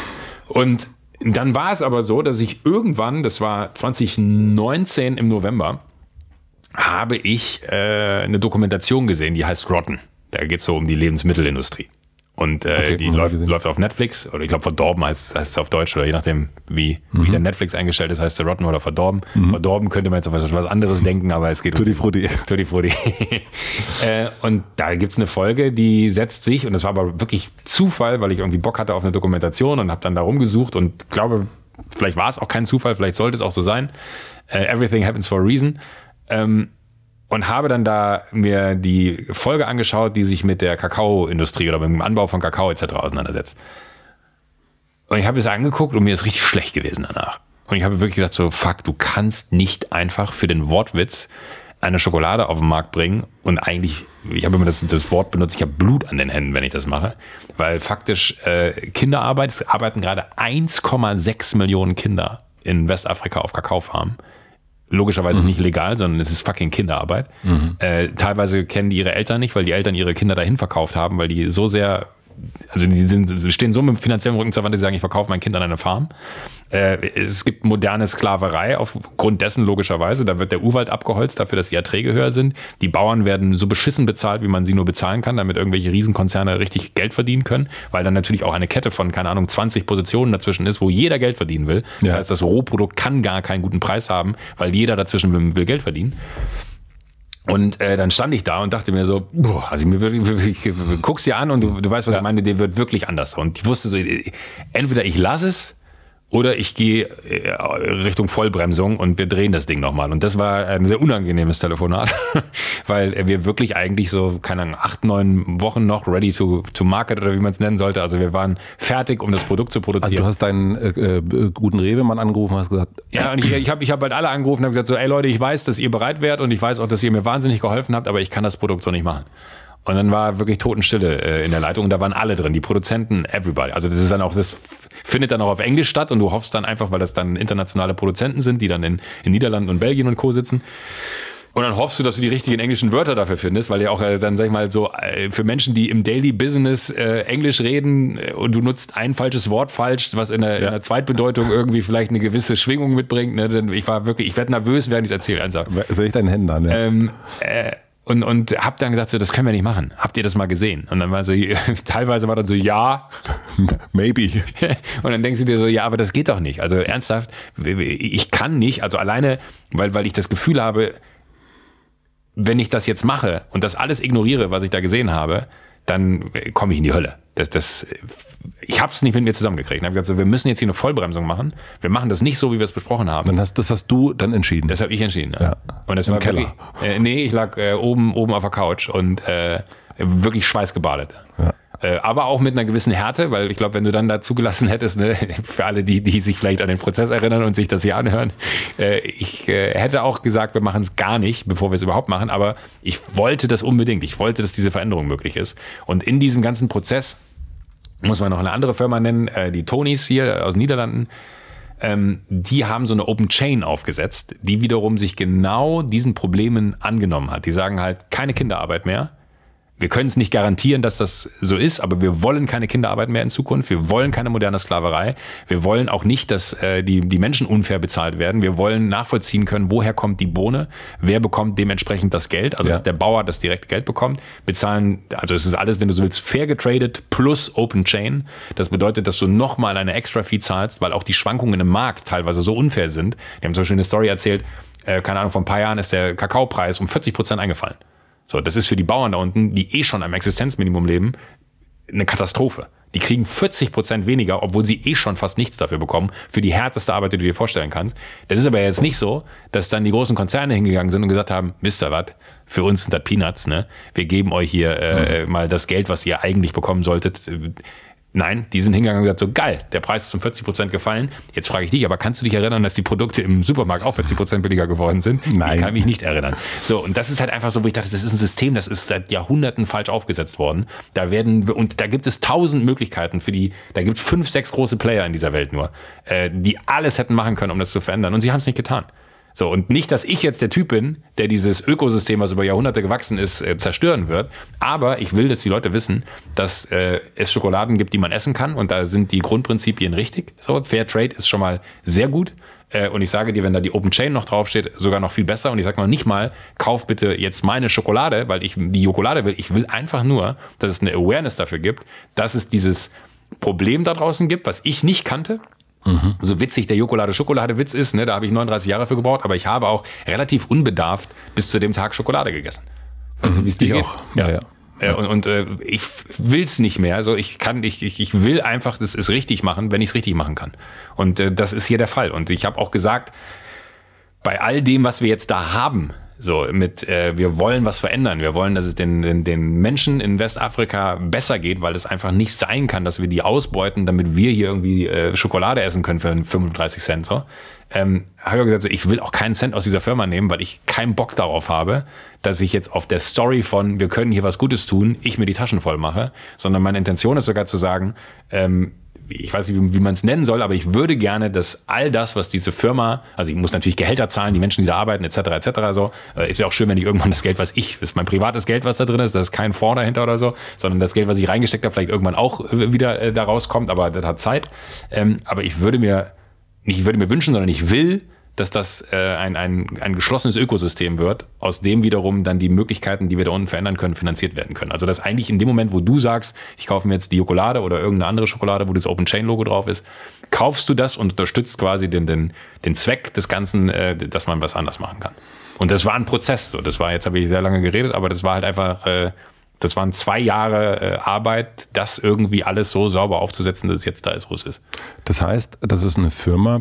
Und dann war es aber so, dass ich irgendwann, das war zwanzig neunzehn im November, habe ich äh, eine Dokumentation gesehen, die heißt Rotten. Da geht es so um die Lebensmittelindustrie. Und äh, okay, die läuft, läuft auf Netflix, oder ich glaube verdorben heißt, heißt es auf Deutsch, oder je nachdem, wie, mhm. wie der Netflix eingestellt ist, heißt der Rotten oder verdorben. Mhm. Verdorben könnte man jetzt auf was, was anderes denken, aber es geht um Tutti Frutti. Tutti Frutti. äh, und da gibt's eine Folge, die setzt sich, und das war aber wirklich Zufall, weil ich irgendwie Bock hatte auf eine Dokumentation und habe dann da rumgesucht und glaube, vielleicht war es auch kein Zufall, vielleicht sollte es auch so sein. Uh, everything happens for a reason. Ähm, Und habe dann da mir die Folge angeschaut, die sich mit der Kakaoindustrie oder mit dem Anbau von Kakao et cetera auseinandersetzt. Und ich habe es angeguckt und mir ist richtig schlecht gewesen danach. Und ich habe wirklich gedacht so, fuck, du kannst nicht einfach für den Wortwitz eine Schokolade auf den Markt bringen und eigentlich, ich habe immer das, das Wort benutzt, ich habe Blut an den Händen, wenn ich das mache, weil faktisch äh, Kinderarbeit, es arbeiten gerade eins Komma sechs Millionen Kinder in Westafrika auf Kakaofarmen. Logischerweise mhm. nicht legal, sondern es ist fucking Kinderarbeit. Mhm. Äh, teilweise kennen die ihre Eltern nicht, weil die Eltern ihre Kinder dahin verkauft haben, weil die so sehr, also die sind, stehen so mit dem finanziellen Rücken zur Wand, dass sie sagen, ich verkaufe mein Kind an eine Farm. Äh, es gibt moderne Sklaverei aufgrund dessen logischerweise. Da wird der Urwald abgeholzt dafür, dass die Erträge höher sind. Die Bauern werden so beschissen bezahlt, wie man sie nur bezahlen kann, damit irgendwelche Riesenkonzerne richtig Geld verdienen können, weil dann natürlich auch eine Kette von, keine Ahnung, zwanzig Positionen dazwischen ist, wo jeder Geld verdienen will. Das ja. heißt, das Rohprodukt kann gar keinen guten Preis haben, weil jeder dazwischen will, will Geld verdienen. Und äh, dann stand ich da und dachte mir so, boah, also mir wirklich, wirklich, guck's dir an und du, du weißt, was ja. ich meine, der wird wirklich anders. Und ich wusste so, entweder ich lasse es oder ich gehe Richtung Vollbremsung und wir drehen das Ding nochmal. Und das war ein sehr unangenehmes Telefonat, weil wir wirklich eigentlich so, keine Ahnung, acht, neun Wochen noch ready to, to market oder wie man es nennen sollte. Also wir waren fertig, um das Produkt zu produzieren. Also du hast deinen äh, äh, guten Rewe-Mann angerufen und hast gesagt... Ja, und ich, ich habe ich hab halt alle angerufen und habe gesagt so, ey Leute, ich weiß, dass ihr bereit wärt und ich weiß auch, dass ihr mir wahnsinnig geholfen habt, aber ich kann das Produkt so nicht machen. Und dann war wirklich Totenstille äh, in der Leitung und da waren alle drin, die Produzenten, everybody. Also das ist dann auch, das findet dann auch auf Englisch statt und du hoffst dann einfach, weil das dann internationale Produzenten sind, die dann in, in Niederlanden und Belgien und Co. sitzen. Und dann hoffst du, dass du die richtigen englischen Wörter dafür findest, weil ja auch äh, dann, sag ich mal, so äh, für Menschen, die im Daily Business äh, Englisch reden äh, und du nutzt ein falsches Wort falsch, was in der, ja. in der Zweitbedeutung irgendwie vielleicht eine gewisse Schwingung mitbringt. Ne? Denn ich war wirklich, ich werde nervös, während ich es erzähle. Also, soll ich deinen Händen an? Ja. Ähm, äh, Und, und hab dann gesagt, so, das können wir nicht machen. Habt ihr das mal gesehen? Und dann war so, teilweise war dann so, ja. Maybe. Und dann denkst du dir so, ja, aber das geht doch nicht. Also ernsthaft, ich kann nicht, also alleine, weil, weil ich das Gefühl habe, wenn ich das jetzt mache und das alles ignoriere, was ich da gesehen habe, dann komme ich in die Hölle. Das, das, ich habe es nicht mit mir zusammengekriegt. Ich habe gesagt, so, wir müssen jetzt hier eine Vollbremsung machen. Wir machen das nicht so, wie wir es besprochen haben. Dann hast, das hast du dann entschieden? Das habe ich entschieden. Ja. Ja. Und das Im war Keller. Wirklich, äh, nee, ich lag äh, oben, oben auf der Couch und äh, wirklich schweißgebadet. Ja. Aber auch mit einer gewissen Härte, weil ich glaube, wenn du dann da zugelassen hättest, ne, für alle, die, die sich vielleicht an den Prozess erinnern und sich das hier anhören, äh, ich äh, hätte auch gesagt, wir machen es gar nicht, bevor wir es überhaupt machen, aber ich wollte das unbedingt. Ich wollte, dass diese Veränderung möglich ist. Und in diesem ganzen Prozess muss man noch eine andere Firma nennen, äh, die Tonys hier aus den Niederlanden. Ähm, die haben so eine Open Chain aufgesetzt, die wiederum sich genau diesen Problemen angenommen hat. Die sagen halt, keine Kinderarbeit mehr. Wir können es nicht garantieren, dass das so ist, aber wir wollen keine Kinderarbeit mehr in Zukunft. Wir wollen keine moderne Sklaverei. Wir wollen auch nicht, dass äh, die, die Menschen unfair bezahlt werden. Wir wollen nachvollziehen können, woher kommt die Bohne, wer bekommt dementsprechend das Geld, also ja. dass der Bauer das direkte Geld bekommt. Bezahlen, also es ist alles, wenn du so willst, fair getradet plus Open Chain. Das bedeutet, dass du nochmal eine extra Fee zahlst, weil auch die Schwankungen im Markt teilweise so unfair sind. Die haben zum Beispiel eine Story erzählt, äh, keine Ahnung, vor ein paar Jahren ist der Kakaopreis um vierzig Prozent eingefallen. So, das ist für die Bauern da unten, die eh schon am Existenzminimum leben, eine Katastrophe. Die kriegen vierzig Prozent weniger, obwohl sie eh schon fast nichts dafür bekommen, für die härteste Arbeit, die du dir vorstellen kannst. Das ist aber jetzt nicht so, dass dann die großen Konzerne hingegangen sind und gesagt haben, wisst ihr was, für uns sind das Peanuts, ne? Wir geben euch hier äh, mhm. mal das Geld, was ihr eigentlich bekommen solltet. Nein, die sind hingegangen und gesagt, so geil, der Preis ist um vierzig Prozent gefallen. Jetzt frage ich dich, aber kannst du dich erinnern, dass die Produkte im Supermarkt auch vierzig Prozent billiger geworden sind? Nein. Ich kann mich nicht erinnern. So, und das ist halt einfach so, wo ich dachte, das ist ein System, das ist seit Jahrhunderten falsch aufgesetzt worden. Da werden, und da gibt es tausend Möglichkeiten für die, da gibt es fünf, sechs große Player in dieser Welt nur, äh, die alles hätten machen können, um das zu verändern. Und sie haben es nicht getan. So, und nicht, dass ich jetzt der Typ bin, der dieses Ökosystem, was über Jahrhunderte gewachsen ist, äh, zerstören wird. Aber ich will, dass die Leute wissen, dass äh, es Schokoladen gibt, die man essen kann. Und da sind die Grundprinzipien richtig. So, Fair Trade ist schon mal sehr gut. Äh, und ich sage dir, wenn da die Open Chain noch draufsteht, sogar noch viel besser. Und ich sage noch nicht mal, kauf bitte jetzt meine Schokolade, weil ich die Schokolade will. Ich will einfach nur, dass es eine Awareness dafür gibt, dass es dieses Problem da draußen gibt, was ich nicht kannte. Mhm. So witzig der Jokolade-Schokolade-Witz ist, ne, da habe ich neununddreißig Jahre für gebraucht, aber ich habe auch relativ unbedarft bis zu dem Tag Schokolade gegessen. Also, mhm, wie es dir auch. Ja, ja. ja. Und, und äh, ich will's nicht mehr. Also ich kann, ich, ich, ich will einfach, das ist richtig machen, wenn ich es richtig machen kann. Und äh, das ist hier der Fall. Und ich habe auch gesagt, bei all dem, was wir jetzt da haben, so mit, äh, wir wollen was verändern. Wir wollen, dass es den, den, den Menschen in Westafrika besser geht, weil es einfach nicht sein kann, dass wir die ausbeuten, damit wir hier irgendwie äh, Schokolade essen können für fünfunddreißig Cent. So. Ähm, habe ich auch gesagt, so, ich will auch keinen Cent aus dieser Firma nehmen, weil ich keinen Bock darauf habe, dass ich jetzt auf der Story von, wir können hier was Gutes tun, ich mir die Taschen voll mache, sondern meine Intention ist sogar zu sagen, ähm, ich weiß nicht, wie, wie man es nennen soll, aber ich würde gerne, dass all das, was diese Firma, also ich muss natürlich Gehälter zahlen, die Menschen, die da arbeiten, et cetera, et cetera, so, äh, ist ja auch schön, wenn ich irgendwann das Geld, was ich, das ist mein privates Geld, was da drin ist, das ist kein Fonds dahinter oder so, sondern das Geld, was ich reingesteckt habe, vielleicht irgendwann auch wieder äh, da rauskommt, aber das hat Zeit. Ähm, aber ich würde mir, nicht ich würde mir wünschen, sondern ich will, dass das äh, ein, ein, ein geschlossenes Ökosystem wird, aus dem wiederum dann die Möglichkeiten, die wir da unten verändern können, finanziert werden können. Also dass eigentlich in dem Moment, wo du sagst, ich kaufe mir jetzt die Schokolade oder irgendeine andere Schokolade, wo das Open Chain Logo drauf ist, kaufst du das und unterstützt quasi den, den, den Zweck des Ganzen, äh, dass man was anders machen kann. Und das war ein Prozess. So, das war, jetzt habe ich sehr lange geredet, aber das war halt einfach, äh, das waren zwei Jahre äh, Arbeit, das irgendwie alles so sauber aufzusetzen, dass es jetzt da ist, wo es ist. Das heißt, das ist eine Firma,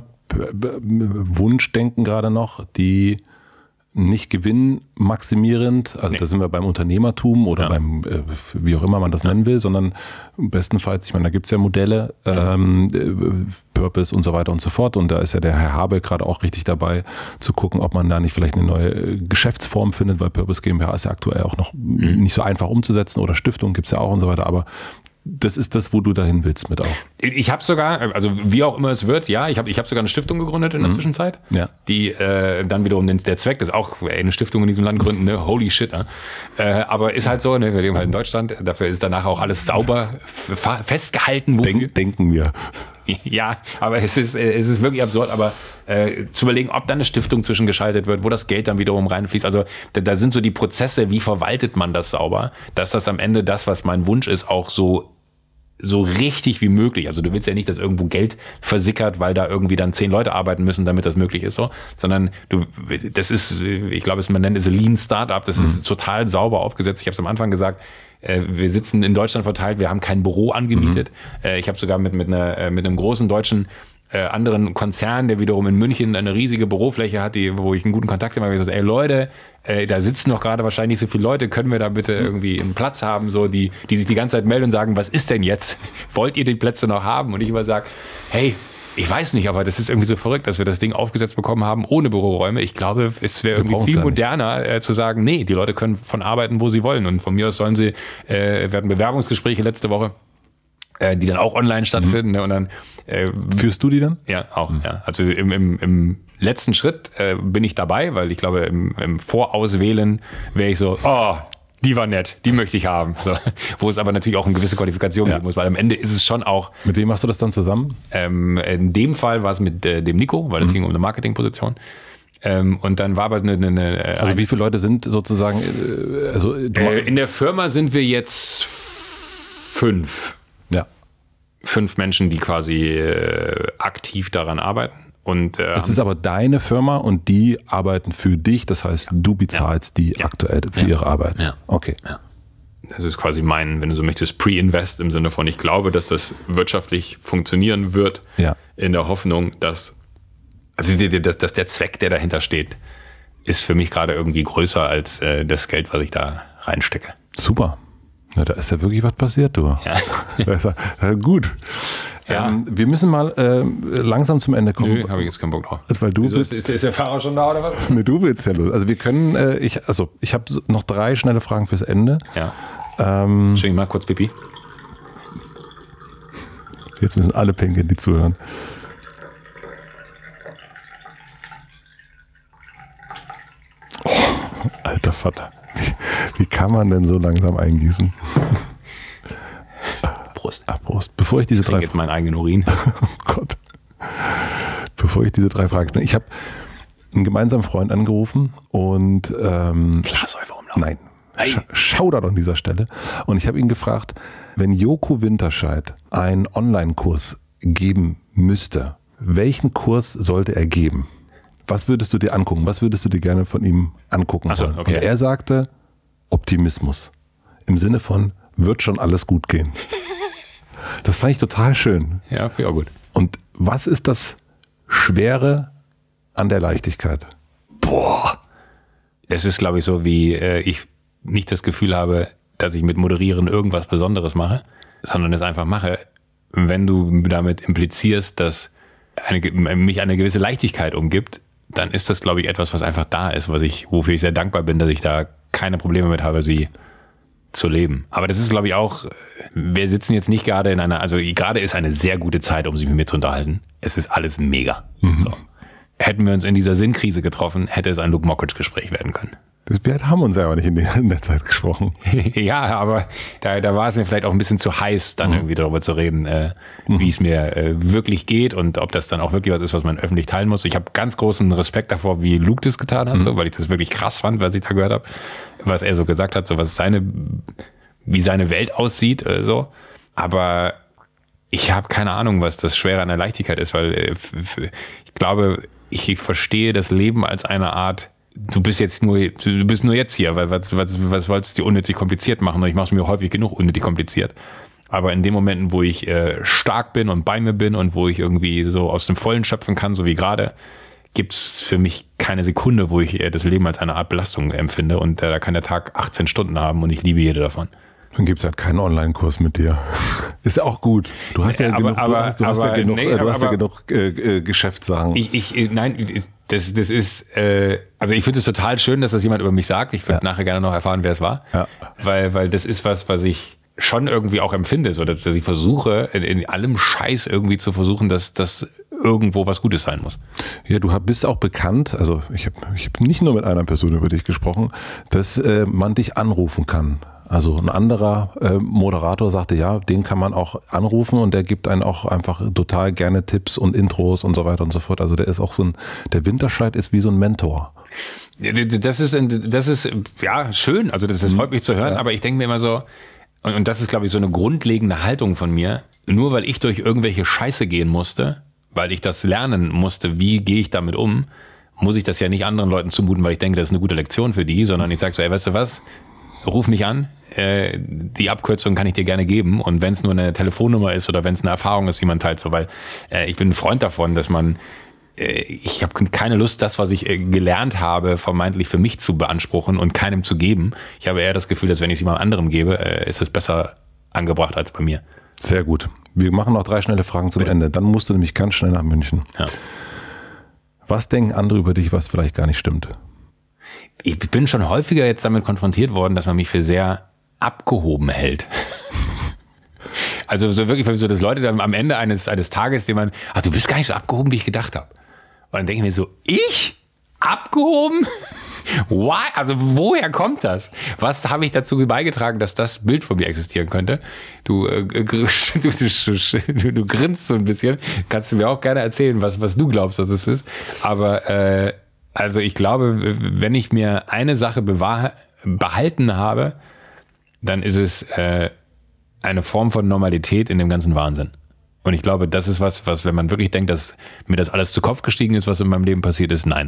Wunschdenken gerade noch, die nicht gewinnmaximierend, also nee. Da sind wir beim Unternehmertum oder ja. beim, äh, wie auch immer man das ja. nennen will, sondern bestenfalls, ich meine, da gibt es ja Modelle, ja. Ähm, Purpose und so weiter und so fort, und da ist ja der Herr Habel gerade auch richtig dabei, zu gucken, ob man da nicht vielleicht eine neue Geschäftsform findet, weil Purpose GmbH ist ja aktuell auch noch mhm. nicht so einfach umzusetzen, oder Stiftung gibt es ja auch und so weiter, aber das ist das, wo du dahin willst mit auch. Ich habe sogar, also wie auch immer es wird, ja, ich habe ich hab sogar eine Stiftung gegründet in der mhm. Zwischenzeit, ja. die äh, dann wiederum den, der Zweck, das ist auch ey, eine Stiftung in diesem Land gründen, ne? Holy shit, ne? Äh, aber ist halt so, ne? Wir leben halt in Deutschland, dafür ist danach auch alles sauber festgehalten. Denk, denken wir. Ja, aber es ist, es ist wirklich absurd, aber äh, zu überlegen, ob da eine Stiftung zwischengeschaltet wird, wo das Geld dann wiederum reinfließt. Also da, da sind so die Prozesse, wie verwaltet man das sauber, dass das am Ende das, was mein Wunsch ist, auch so so richtig wie möglich. Also du willst ja nicht, dass irgendwo Geld versickert, weil da irgendwie dann zehn Leute arbeiten müssen, damit das möglich ist, so, sondern du, das ist, ich glaube, man nennt es Lean Startup, das mhm. ist total sauber aufgesetzt. Ich habe es am Anfang gesagt, wir sitzen in Deutschland verteilt, wir haben kein Büro angemietet. Mhm. Ich habe sogar mit, mit, einer, mit einem großen deutschen äh, anderen Konzern, der wiederum in München eine riesige Bürofläche hat, die, wo ich einen guten Kontakt habe, gesagt, ey Leute, äh, da sitzen doch gerade wahrscheinlich so viele Leute, können wir da bitte irgendwie einen Platz haben, so die, die sich die ganze Zeit melden und sagen, was ist denn jetzt? Wollt ihr die Plätze noch haben? Und ich immer sage, hey, ich weiß nicht, aber das ist irgendwie so verrückt, dass wir das Ding aufgesetzt bekommen haben ohne Büroräume. Ich glaube, es wäre irgendwie viel moderner äh, zu sagen, nee, die Leute können von arbeiten, wo sie wollen. Und von mir aus sollen sie, äh, wir hatten Bewerbungsgespräche letzte Woche, äh, die dann auch online stattfinden. Mhm. Ne? Und dann äh, führst du die dann? Ja, auch. Mhm. Ja. Also im, im, im letzten Schritt äh, bin ich dabei, weil ich glaube, im, im Vorauswählen wäre ich so, oh, die war nett, die möchte ich haben. So, wo es aber natürlich auch eine gewisse Qualifikation ja. geben muss, weil am Ende ist es schon auch... Mit wem machst du das dann zusammen? Ähm, in dem Fall war es mit äh, dem Nico, weil es mhm. ging um eine Marketingposition. Ähm, und dann war aber eine... eine, eine also ein, wie viele Leute sind sozusagen... Äh, also äh, in der Firma sind wir jetzt fünf. Ja. Fünf Menschen, die quasi äh, aktiv daran arbeiten. Und, äh, es ist aber deine Firma und die arbeiten für dich, das heißt, du bezahlst ja. die ja. aktuell für ja. ihre Arbeit. Ja. Okay. Ja. Das ist quasi mein, wenn du so möchtest, Pre-Invest im Sinne von, ich glaube, dass das wirtschaftlich funktionieren wird, ja. in der Hoffnung, dass, also dass, dass der Zweck, der dahinter steht, ist für mich gerade irgendwie größer als äh, das Geld, was ich da reinstecke. Super. Na, da ist ja wirklich was passiert, du. Ja. Das ist ja gut. Ja. Ähm, wir müssen mal äh, langsam zum Ende kommen. Nö, habe ich jetzt keinen Bock drauf. Weil du Wieso, willst, ist, ist der Fahrer schon da oder was? Nee, du willst ja los. Also wir können, äh, ich, also ich habe noch drei schnelle Fragen fürs Ende. Ja. Ähm, Entschuldigung, mal kurz Pipi. Jetzt müssen alle pinkeln, die zuhören. Oh, alter Vater. Wie, wie kann man denn so langsam eingießen? Prost. Ach, Prost. Bevor ich diese ich drei jetzt meinen eigenen Urin. Oh Gott. Bevor ich diese drei Fragen stelle. Ich habe einen gemeinsamen Freund angerufen und ähm, Flachsäufer umlaufen. Nein. Hey. Shoutout an dieser Stelle. Und ich habe ihn gefragt, wenn Joko Winterscheid einen Online-Kurs geben müsste, welchen Kurs sollte er geben? Was würdest du dir angucken? Was würdest du dir gerne von ihm angucken? Ach so, wollen? okay. Und er sagte Optimismus. Im Sinne von, wird schon alles gut gehen. Das fand ich total schön. Ja, finde ich auch gut. Und was ist das Schwere an der Leichtigkeit? Boah. Es ist, glaube ich, so, wie äh, ich nicht das Gefühl habe, dass ich mit Moderieren irgendwas Besonderes mache, sondern es einfach mache, wenn du damit implizierst, dass eine, mich eine gewisse Leichtigkeit umgibt, dann ist das, glaube ich, etwas, was einfach da ist, was ich, wofür ich sehr dankbar bin, dass ich da keine Probleme mit habe, sie zu leben. Aber das ist, glaube ich, auch, wir sitzen jetzt nicht gerade in einer, also gerade ist eine sehr gute Zeit, um sich mit mir zu unterhalten. Es ist alles mega. Mhm. So. Hätten wir uns in dieser Sinnkrise getroffen, hätte es ein Luke Mockridge-Gespräch werden können. Wir haben uns ja aber nicht in der, in der Zeit gesprochen. Ja, aber da, da war es mir vielleicht auch ein bisschen zu heiß, dann mhm. irgendwie darüber zu reden, äh, mhm. wie es mir äh, wirklich geht und ob das dann auch wirklich was ist, was man öffentlich teilen muss. Ich habe ganz großen Respekt davor, wie Luke das getan hat, mhm. so, weil ich das wirklich krass fand, was ich da gehört habe, was er so gesagt hat, so was seine, wie seine Welt aussieht, äh, so. Aber ich habe keine Ahnung, was das Schwere an der Leichtigkeit ist, weil äh, ich glaube, ich, ich verstehe das Leben als eine Art, du bist jetzt nur, du bist nur jetzt hier, weil was, was, was wolltest du dir unnötig kompliziert machen? Und ich mache es mir häufig genug unnötig kompliziert. Aber in den Momenten, wo ich äh, stark bin und bei mir bin und wo ich irgendwie so aus dem Vollen schöpfen kann, so wie gerade, gibt's für mich keine Sekunde, wo ich äh, das Leben als eine Art Belastung empfinde. Und äh, da kann der Tag achtzehn Stunden haben und ich liebe jede davon. Dann gibt's halt keinen Online-Kurs mit dir. Ist ja auch gut. Du hast ja aber, genug, aber, du hast, du hast aber, ja genug, nee, du aber, hast ja genug äh, äh, Geschäftssachen. Ich, ich, nein, das, das ist, äh, also ich finde es total schön, dass das jemand über mich sagt. Ich würde ja. nachher gerne noch erfahren, wer es war. Ja. Weil, weil das ist was, was ich schon irgendwie auch empfinde, so dass, dass ich versuche, in, in allem Scheiß irgendwie zu versuchen, dass das irgendwo was Gutes sein muss. Ja, du bist auch bekannt, also ich habe ich hab nicht nur mit einer Person über dich gesprochen, dass äh, man dich anrufen kann. Also ein anderer äh, Moderator sagte, ja, den kann man auch anrufen und der gibt einen auch einfach total gerne Tipps und Intros und so weiter und so fort. Also der ist auch so ein, der Winterscheid ist wie so ein Mentor. Das ist, das ist ja schön, also das, das freut mich zu hören, ja. Aber ich denke mir immer so, und, und das ist, glaube ich, so eine grundlegende Haltung von mir, nur weil ich durch irgendwelche Scheiße gehen musste, weil ich das lernen musste, wie gehe ich damit um, muss ich das ja nicht anderen Leuten zumuten, weil ich denke, das ist eine gute Lektion für die, sondern ich sage so, ey, weißt du was, ruf mich an. Äh, die Abkürzung kann ich dir gerne geben. Und wenn es nur eine Telefonnummer ist oder wenn es eine Erfahrung ist, die man teilt, so, weil äh, ich bin ein Freund davon, dass man, äh, ich habe keine Lust, das, was ich äh, gelernt habe, vermeintlich für mich zu beanspruchen und keinem zu geben. Ich habe eher das Gefühl, dass wenn ich es jemand anderem gebe, äh, ist es besser angebracht als bei mir. Sehr gut. Wir machen noch drei schnelle Fragen zum Bitte. Ende. Dann musst du nämlich ganz schnell nach München. Ja. Was denken andere über dich, was vielleicht gar nicht stimmt? Ich bin schon häufiger jetzt damit konfrontiert worden, dass man mich für sehr abgehoben hält. Also so wirklich, so dass Leute dann am Ende eines, eines Tages, die man, ach, du bist gar nicht so abgehoben, wie ich gedacht habe. Und dann denke ich mir so, ich? Abgehoben? Why? Also woher kommt das? Was habe ich dazu beigetragen, dass das Bild von mir existieren könnte? Du, äh, du, du, du grinst so ein bisschen. Kannst du mir auch gerne erzählen, was, was du glaubst, was es ist. Aber äh, also ich glaube, wenn ich mir eine Sache bewahr, behalten habe, dann ist es äh, eine Form von Normalität in dem ganzen Wahnsinn. Und ich glaube, das ist was, was, wenn man wirklich denkt, dass mir das alles zu Kopf gestiegen ist, was in meinem Leben passiert ist, nein.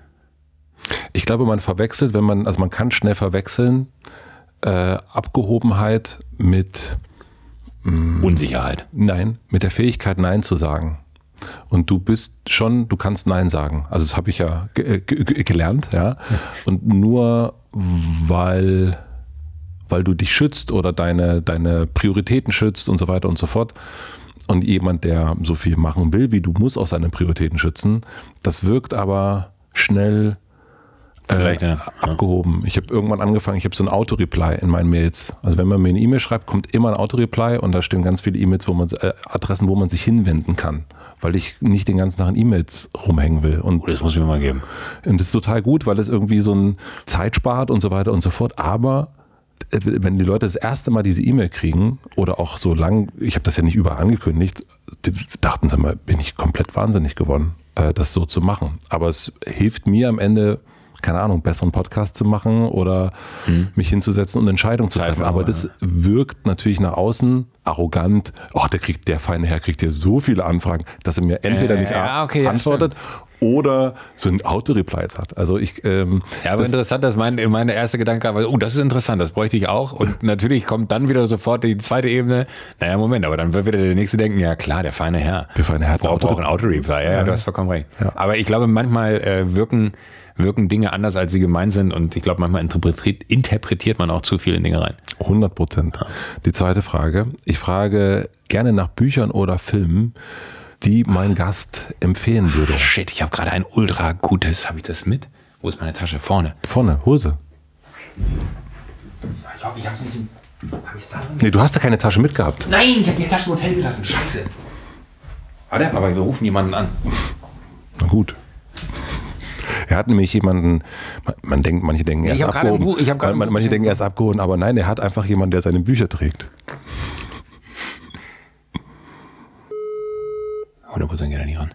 Ich glaube, man verwechselt, wenn man, also man kann schnell verwechseln, äh, Abgehobenheit mit mh, Unsicherheit. Nein, mit der Fähigkeit, Nein zu sagen. Und du bist schon, du kannst Nein sagen. Also das habe ich ja ge- ge- gelernt, ja. Und nur weil, weil du dich schützt oder deine, deine Prioritäten schützt und so weiter und so fort. Und jemand, der so viel machen will, wie du, muss auch seine Prioritäten schützen. Das wirkt aber schnell Äh, ja. abgehoben. Ich habe irgendwann angefangen, ich habe so ein Auto-Reply in meinen Mails. Also wenn man mir eine E-Mail schreibt, kommt immer ein Auto-Reply und da stehen ganz viele E-Mails, wo man äh, Adressen, wo man sich hinwenden kann, weil ich nicht den ganzen Tag in E-Mails rumhängen will. Und oh, das muss ich mir mal geben. Und das ist total gut, weil es irgendwie so ein Zeit spart und so weiter und so fort. Aber wenn die Leute das erste Mal diese E-Mail kriegen oder auch so lang, ich habe das ja nicht überall angekündigt, die dachten sie mal, bin ich komplett wahnsinnig geworden, äh, das so zu machen. Aber es hilft mir am Ende, keine Ahnung, besseren Podcast zu machen oder hm. mich hinzusetzen und Entscheidungen zu treffen. Aber das wirkt natürlich nach außen arrogant. Oh, der kriegt, der feine Herr kriegt ja so viele Anfragen, dass er mir entweder äh, nicht ja, okay, antwortet ja, oder so ein Auto-Replies hat. Also ich, ähm, ja, aber das, interessant, dass mein, mein erster Gedanke war, oh, das ist interessant, das bräuchte ich auch. Und natürlich kommt dann wieder sofort die zweite Ebene. Naja, Moment, aber dann wird wieder der nächste denken, ja klar, der feine Herr. Der feine Herr hat braucht auch ein Auto-Reply. Ja, ja, du hast vollkommen recht. Ja. Aber ich glaube, manchmal äh, wirken wirken Dinge anders, als sie gemeint sind. Und ich glaube, manchmal interpretiert, interpretiert man auch zu viele Dinge rein. hundert Prozent. Ja. Die zweite Frage. Ich frage gerne nach Büchern oder Filmen, die mein Gast empfehlen würde. Ah, shit, ich habe gerade ein ultra gutes. Habe ich das mit? Wo ist meine Tasche? Vorne. Vorne, Hose. Ich hoffe, ich habe es nicht im... Hab ich's da drin? Nee, du hast da keine Tasche mitgehabt. Nein, ich habe die Tasche im Hotel gelassen. Scheiße. Warte, aber wir rufen jemanden an. Na gut. Er hat nämlich jemanden, man denkt, manche denken, er ist abgehoben. Buch, ich man, man, manche denken, er ist abgehoben, aber nein, er hat einfach jemanden, der seine Bücher trägt. hundert Prozent geht er nicht ran.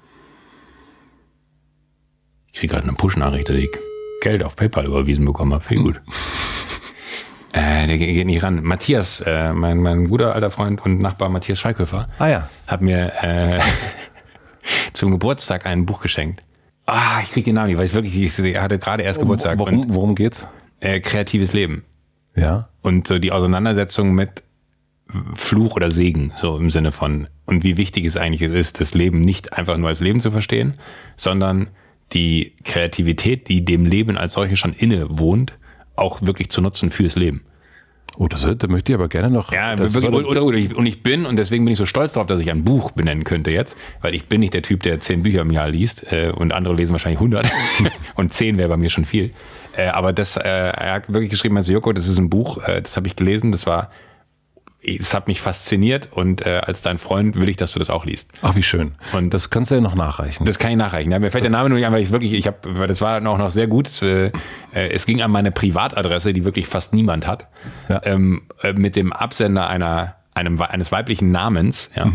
Ich kriege gerade eine Push-Nachricht, dass ich Geld auf PayPal überwiesen bekommen habe. Viel gut. äh, der geht nicht ran. Matthias, äh, mein, mein guter alter Freund und Nachbar Matthias Schweighöfer, ah, ja. hat mir äh, zum Geburtstag ein Buch geschenkt. Ah, ich kriege den Namen nicht, weil ich wirklich, ich hatte gerade erst Geburtstag. Worum, und, worum geht's? Äh, kreatives Leben. Ja. Und so die Auseinandersetzung mit Fluch oder Segen, so im Sinne von, und wie wichtig es eigentlich ist, das Leben nicht einfach nur als Leben zu verstehen, sondern die Kreativität, die dem Leben als solche schon inne wohnt, auch wirklich zu nutzen fürs Leben. Oh, das, das möchte ich aber gerne noch. Ja, wirklich, oder, oder, oder ich, und ich bin, und deswegen bin ich so stolz darauf, dass ich ein Buch benennen könnte jetzt, weil ich bin nicht der Typ, der zehn Bücher im Jahr liest äh, und andere lesen wahrscheinlich hundert und zehn wäre bei mir schon viel. Äh, aber das, äh, er hat wirklich geschrieben, also Joko, das ist ein Buch, äh, das habe ich gelesen, das war, es hat mich fasziniert und äh, als dein Freund will ich, dass du das auch liest. Ach, wie schön. Und das kannst du ja noch nachreichen. Das kann ich nachreichen. Ja, mir fällt das der Name nur nicht an, weil ich wirklich, ich habe, weil das war auch noch sehr gut. Es, äh, es ging an meine Privatadresse, die wirklich fast niemand hat, ja. ähm, äh, mit dem Absender einer, einem, eines weiblichen Namens, ja, mhm.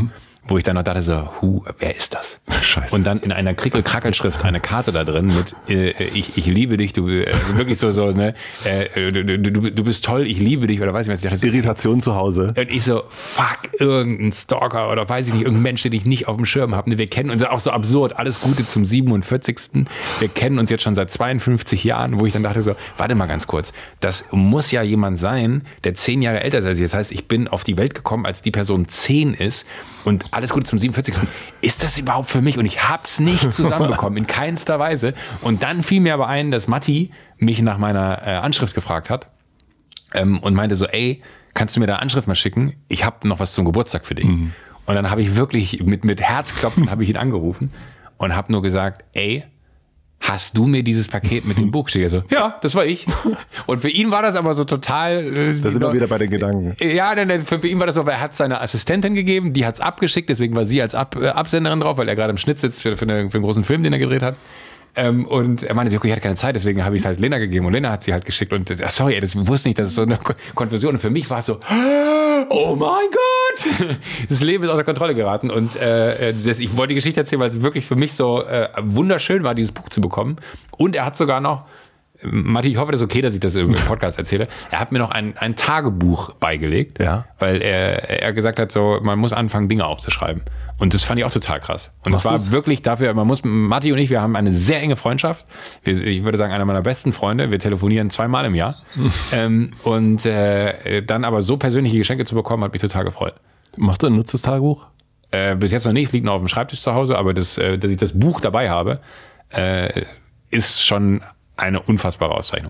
wo ich dann noch dachte so, hu, wer ist das? Scheiße. Und dann in einer Krickel-Krackel-Schrift eine Karte da drin mit äh, ich, ich liebe dich, du äh, wirklich so, so ne, äh, du, du, du bist toll, ich liebe dich oder weiß ich was. Ich dachte, Irritation zu Hause. Und ich so, fuck, irgendein Stalker oder weiß ich nicht, irgendein Mensch, den ich nicht auf dem Schirm habe. Ne, wir kennen uns, auch so absurd, alles Gute zum siebenundvierzigsten Wir kennen uns jetzt schon seit zweiundfünfzig Jahren, wo ich dann dachte so, warte mal ganz kurz, das muss ja jemand sein, der zehn Jahre älter ist als ich. Das heißt, ich bin auf die Welt gekommen, als die Person zehn ist und alles Gute zum siebenundvierzigsten Ist das überhaupt für mich? Und ich hab's nicht zusammenbekommen, in keinster Weise. Und dann fiel mir aber ein, dass Matti mich nach meiner äh, Anschrift gefragt hat ähm, und meinte so, ey, kannst du mir da Anschrift mal schicken? Ich habe noch was zum Geburtstag für dich. Mhm. Und dann habe ich wirklich mit, mit Herzklopfen habe ich ihn angerufen und habe nur gesagt, ey, hast du mir dieses Paket mit dem Buch geschickt? Also, ja, das war ich. Und für ihn war das aber so total... Äh, da sind wir wieder bei den Gedanken. Ja, für, für ihn war das so, weil er hat seine Assistentin gegeben, die hat's abgeschickt, deswegen war sie als Ab, äh, Absenderin drauf, weil er gerade im Schnitt sitzt für, für, eine, für einen großen Film, den er gedreht hat. Ähm, und er meinte, okay, ich hatte keine Zeit, deswegen habe ich es halt Lena gegeben und Lena hat sie halt geschickt und äh, sorry, ey, das wusste nicht, das ist so eine Konfusion und für mich war es so, oh mein Gott, das Leben ist außer Kontrolle geraten und äh, das, ich wollte die Geschichte erzählen, weil es wirklich für mich so äh, wunderschön war, dieses Buch zu bekommen und er hat sogar noch, Matti, ich hoffe, das ist okay, dass ich das im Podcast erzähle. Er hat mir noch ein, ein Tagebuch beigelegt, ja. weil er, er gesagt hat, so man muss anfangen, Dinge aufzuschreiben. Und das fand ich auch total krass. Und das war du's? wirklich dafür, man muss, Matti und ich, wir haben eine sehr enge Freundschaft. Wir, ich würde sagen, einer meiner besten Freunde. Wir telefonieren zweimal im Jahr. ähm, und äh, dann aber so persönliche Geschenke zu bekommen, hat mich total gefreut. Machst du ein nutztes Tagebuch? Äh, bis jetzt noch nicht, es liegt noch auf dem Schreibtisch zu Hause, aber das, äh, dass ich das Buch dabei habe, äh, ist schon eine unfassbare Auszeichnung.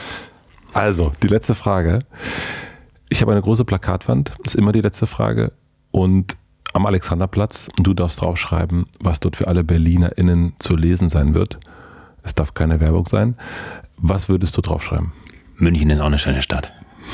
Also, die letzte Frage. Ich habe eine große Plakatwand, ist immer die letzte Frage. Und am Alexanderplatz, du darfst draufschreiben, was dort für alle BerlinerInnen zu lesen sein wird. Es darf keine Werbung sein. Was würdest du draufschreiben? München ist auch eine schöne Stadt.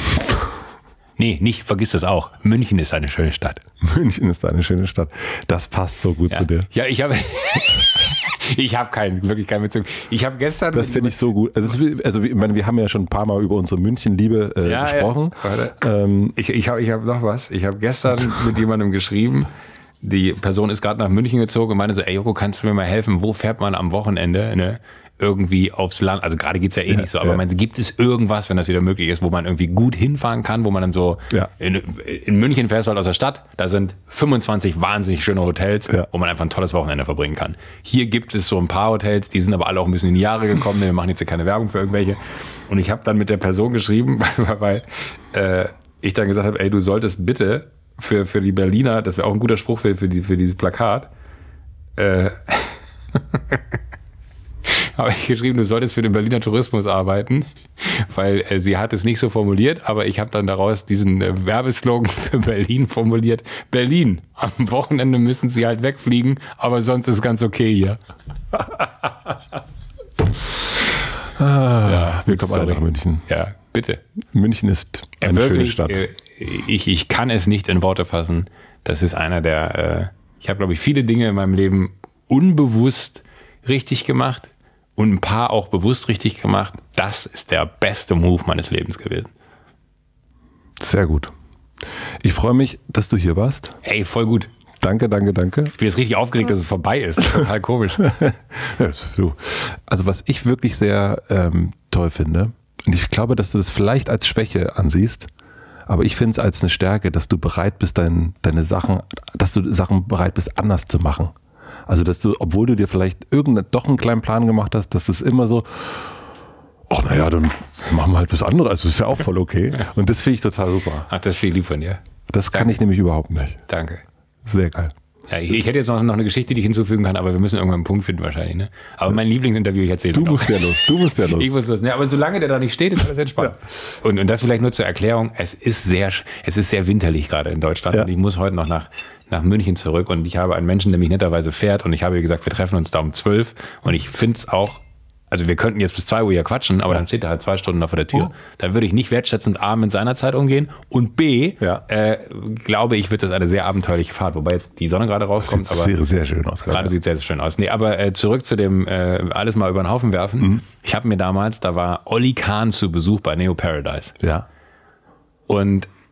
Nee, nicht, vergiss das auch. München ist eine schöne Stadt. München ist eine schöne Stadt. Das passt so gut ja. zu dir. Ja, ich habe... Ich habe keinen, wirklich keinen Bezug. Ich habe gestern... Das finde ich so gut. Also, ist, also ich meine, wir haben ja schon ein paar Mal über unsere München-Liebe äh, ja, gesprochen. Ja. Ähm, ich ich habe ich hab noch was. Ich habe gestern mit jemandem geschrieben, die Person ist gerade nach München gezogen und meinte so, ey Joko, kannst du mir mal helfen, wo fährt man am Wochenende, ne? Irgendwie aufs Land, also gerade geht's ja eh ja, nicht so, aber ja. man, gibt es irgendwas, wenn das wieder möglich ist, wo man irgendwie gut hinfahren kann, wo man dann so, ja. in, in München fährst du halt aus der Stadt, da sind fünfundzwanzig wahnsinnig schöne Hotels, ja. wo man einfach ein tolles Wochenende verbringen kann. Hier gibt es so ein paar Hotels, die sind aber alle auch ein bisschen in die Jahre gekommen, wir machen jetzt hier keine Werbung für irgendwelche. Und ich habe dann mit der Person geschrieben, weil, weil äh, ich dann gesagt habe, ey, du solltest bitte für, für die Berliner, das wäre auch ein guter Spruch für, für, die, für dieses Plakat, äh, habe ich geschrieben, du solltest für den Berliner Tourismus arbeiten, weil äh, sie hat es nicht so formuliert, aber ich habe dann daraus diesen äh, Werbeslogan für Berlin formuliert. Berlin, am Wochenende müssen sie halt wegfliegen, aber sonst ist ganz okay hier. ah, ja, wir kommen alle nach München. Ja, bitte. München ist eine ja, wirklich, schöne Stadt. Äh, ich, ich kann es nicht in Worte fassen. Das ist einer der, äh, ich habe glaube ich viele Dinge in meinem Leben unbewusst richtig gemacht. Und ein paar auch bewusst richtig gemacht. Das ist der beste Move meines Lebens gewesen. Sehr gut. Ich freue mich, dass du hier warst. Hey, voll gut. Danke, danke, danke. Ich bin jetzt richtig aufgeregt, dass es vorbei ist. Total komisch. Ja, so. Also was ich wirklich sehr ähm, toll finde, und ich glaube, dass du das vielleicht als Schwäche ansiehst, aber ich finde es als eine Stärke, dass du bereit bist, dein, deine Sachen, dass du Sachen bereit bist, anders zu machen. Also, dass du, obwohl du dir vielleicht irgendeinen, doch einen kleinen Plan gemacht hast, dass es immer so, ach naja, dann machen wir halt was anderes. Also, das ist ja auch voll okay. Und das finde ich total super. Ach, das ist viel lieb von dir. Das kann Danke. ich nämlich überhaupt nicht. Danke. Sehr geil. Ja, ich, ich hätte jetzt noch, noch eine Geschichte, die ich hinzufügen kann, aber wir müssen irgendwann einen Punkt finden wahrscheinlich. Ne? Aber mein Lieblingsinterview, ich erzähle Du musst ja los, du musst ja los. Ich muss los. Ne, aber solange der da nicht steht, ist alles entspannt. Ja. Und, und das vielleicht nur zur Erklärung, es ist sehr, es ist sehr winterlich gerade in Deutschland. Ja. Und ich muss heute noch nach nach München zurück und ich habe einen Menschen, der mich netterweise fährt und ich habe gesagt, wir treffen uns da um zwölf und ich finde es auch, also wir könnten jetzt bis zwei Uhr hier quatschen, aber ja. dann steht er halt zwei Stunden noch vor der Tür. Oh. Dann würde ich nicht wertschätzend A mit seiner Zeit umgehen und B, ja. äh, glaube ich, wird das eine sehr abenteuerliche Fahrt, wobei jetzt die Sonne gerade rauskommt. Sieht aber sehr, sehr schön aus. Gerade ja. sieht sehr, sehr schön aus. Nee, aber äh, zurück zu dem äh, alles mal über den Haufen werfen. Mhm. Ich habe mir damals, da war Olli Kahn zu Besuch bei Neo Paradise. Ja. Und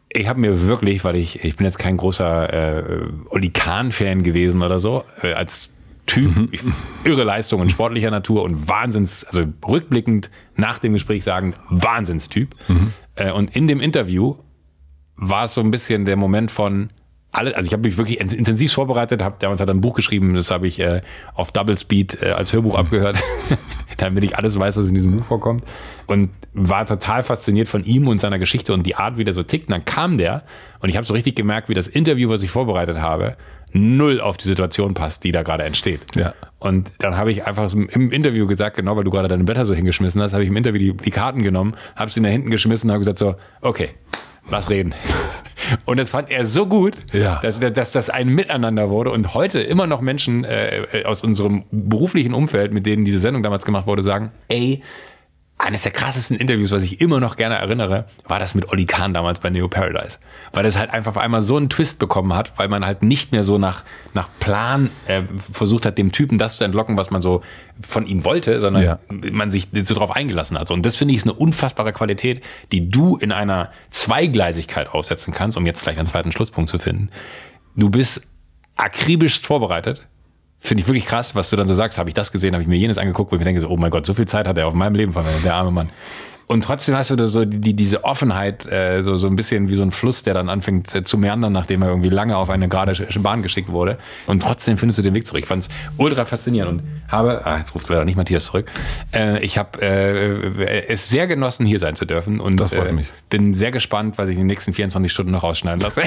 Ich habe mir wirklich, weil ich, ich bin jetzt kein großer äh, Oli Kahn-Fan gewesen oder so, äh, als Typ, mhm. irre Leistung und sportlicher Natur und Wahnsinns, also rückblickend nach dem Gespräch sagen, Wahnsinnstyp. Mhm. Äh, und in dem Interview war es so ein bisschen der Moment von, alle, also ich habe mich wirklich intensiv vorbereitet, habe damals hat er ein Buch geschrieben, das habe ich äh, auf Double Speed äh, als Hörbuch abgehört, damit ich alles weiß, was in diesem Buch vorkommt, und war total fasziniert von ihm und seiner Geschichte und die Art, wie der so tickt. Und dann kam der und ich habe so richtig gemerkt, wie das Interview, was ich vorbereitet habe, null auf die Situation passt, die da gerade entsteht. Ja. Und dann habe ich einfach im Interview gesagt, genau, weil du gerade deine Blätter so hingeschmissen hast, habe ich im Interview die, die Karten genommen, habe sie nach hinten geschmissen und habe gesagt so, okay, lass reden. Und das fand er so gut, ja. dass, dass das ein Miteinander wurde und heute immer noch Menschen äh, aus unserem beruflichen Umfeld, mit denen diese Sendung damals gemacht wurde, sagen, ey, eines der krassesten Interviews, was ich immer noch gerne erinnere, war das mit Oli Kahn damals bei Neo Paradise. Weil das halt einfach auf einmal so einen Twist bekommen hat, weil man halt nicht mehr so nach, nach Plan äh, versucht hat, dem Typen das zu entlocken, was man so von ihm wollte, sondern ja. man sich so drauf eingelassen hat. Und das finde ich ist eine unfassbare Qualität, die du in einer Zweigleisigkeit aufsetzen kannst, um jetzt vielleicht einen zweiten Schlusspunkt zu finden. Du bist akribisch vorbereitet. Finde ich wirklich krass, was du dann so sagst. Habe ich das gesehen, habe ich mir jenes angeguckt, wo ich mir denke, so, oh mein Gott, so viel Zeit hat er auf meinem Leben verwendet, der arme Mann. Und trotzdem hast du so die, diese Offenheit, äh, so, so ein bisschen wie so ein Fluss, der dann anfängt zu meandern, nachdem er irgendwie lange auf eine gerade Bahn geschickt wurde. Und trotzdem findest du den Weg zurück. Ich fand es ultra faszinierend und habe, ah, jetzt ruft leider nicht Matthias zurück, äh, ich habe äh, es sehr genossen, hier sein zu dürfen. Und das freut äh, mich. Bin sehr gespannt, was ich in den nächsten vierundzwanzig Stunden noch rausschneiden lasse.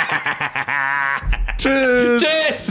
Tschüss! Tschüss!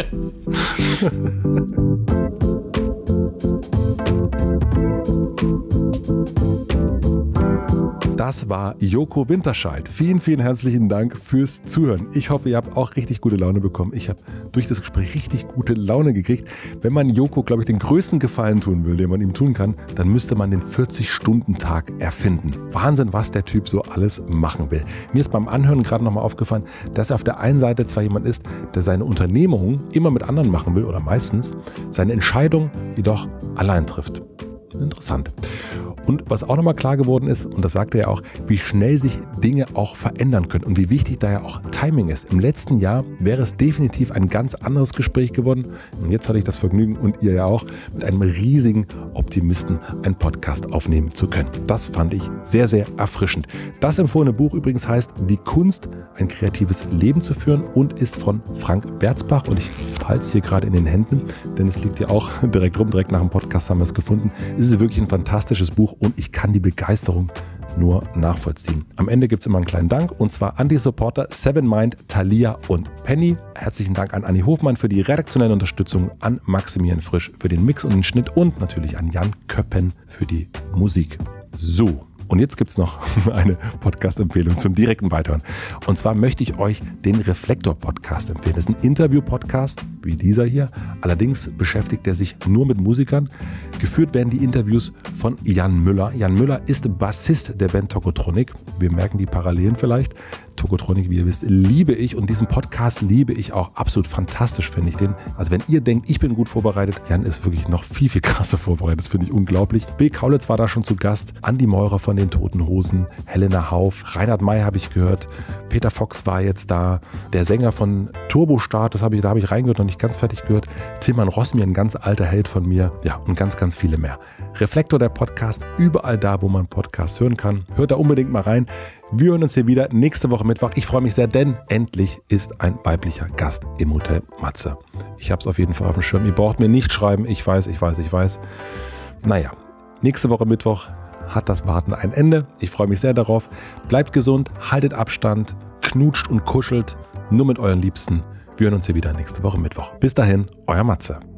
Das war Joko Winterscheid. Vielen, vielen herzlichen Dank fürs Zuhören. Ich hoffe, ihr habt auch richtig gute Laune bekommen. Ich habe durch das Gespräch richtig gute Laune gekriegt. Wenn man Joko, glaube ich, den größten Gefallen tun will, den man ihm tun kann, dann müsste man den vierzig-Stunden-Tag erfinden. Wahnsinn, was der Typ so alles machen will. Mir ist beim Anhören gerade nochmal aufgefallen, dass er auf der einen Seite zwar jemand ist, der seine Unternehmung immer mit anderen machen will oder meistens, seine Entscheidung jedoch allein trifft. Interessant. Und was auch nochmal klar geworden ist, und das sagt er ja auch, wie schnell sich Dinge auch verändern können und wie wichtig da ja auch Timing ist. Im letzten Jahr wäre es definitiv ein ganz anderes Gespräch geworden. Und jetzt hatte ich das Vergnügen, und ihr ja auch, mit einem riesigen Optimisten einen Podcast aufnehmen zu können. Das fand ich sehr, sehr erfrischend. Das empfohlene Buch übrigens heißt Die Kunst, ein kreatives Leben zu führen und ist von Frank Berzbach. Und ich halte es hier gerade in den Händen, denn es liegt ja auch direkt rum, direkt nach dem Podcast haben wir es gefunden. Es ist wirklich ein fantastisches Buch und ich kann die Begeisterung nur nachvollziehen. Am Ende gibt es immer einen kleinen Dank, und zwar an die Supporter Seven Mind, Thalia und Penny. Herzlichen Dank an Anni Hofmann für die redaktionelle Unterstützung, an Maximilian Frisch für den Mix und den Schnitt und natürlich an Jan Köppen für die Musik. So. Und jetzt gibt es noch eine Podcast-Empfehlung zum direkten Weiterhören. Und zwar möchte ich euch den Reflektor-Podcast empfehlen. Das ist ein Interview-Podcast, wie dieser hier. Allerdings beschäftigt er sich nur mit Musikern. Geführt werden die Interviews von Jan Müller. Jan Müller ist Bassist der Band Tokotronic. Wir merken die Parallelen vielleicht. Tokotronic, wie ihr wisst, liebe ich, und diesen Podcast liebe ich auch. Absolut fantastisch finde ich den. Also wenn ihr denkt, ich bin gut vorbereitet, Jan ist wirklich noch viel, viel krasser vorbereitet. Das finde ich unglaublich. Bill Kaulitz war da schon zu Gast. Andi Meurer von den Toten Hosen, Helena Hauf, Reinhard May habe ich gehört. Peter Fox war jetzt da. Der Sänger von Turbostart, das habe ich, da habe ich reingehört, noch nicht ganz fertig gehört. Tilman Rossmi, ein ganz alter Held von mir. Ja, und ganz, ganz viele mehr. Reflektor, der Podcast, überall da, wo man Podcasts hören kann. Hört da unbedingt mal rein. Wir hören uns hier wieder nächste Woche Mittwoch. Ich freue mich sehr, denn endlich ist ein weiblicher Gast im Hotel Matze. Ich habe es auf jeden Fall auf dem Schirm. Ihr braucht mir nicht schreiben. Ich weiß, ich weiß, ich weiß. Naja, nächste Woche Mittwoch hat das Warten ein Ende. Ich freue mich sehr darauf. Bleibt gesund, haltet Abstand, knutscht und kuschelt. Nur mit euren Liebsten. Wir hören uns hier wieder nächste Woche Mittwoch. Bis dahin, euer Matze.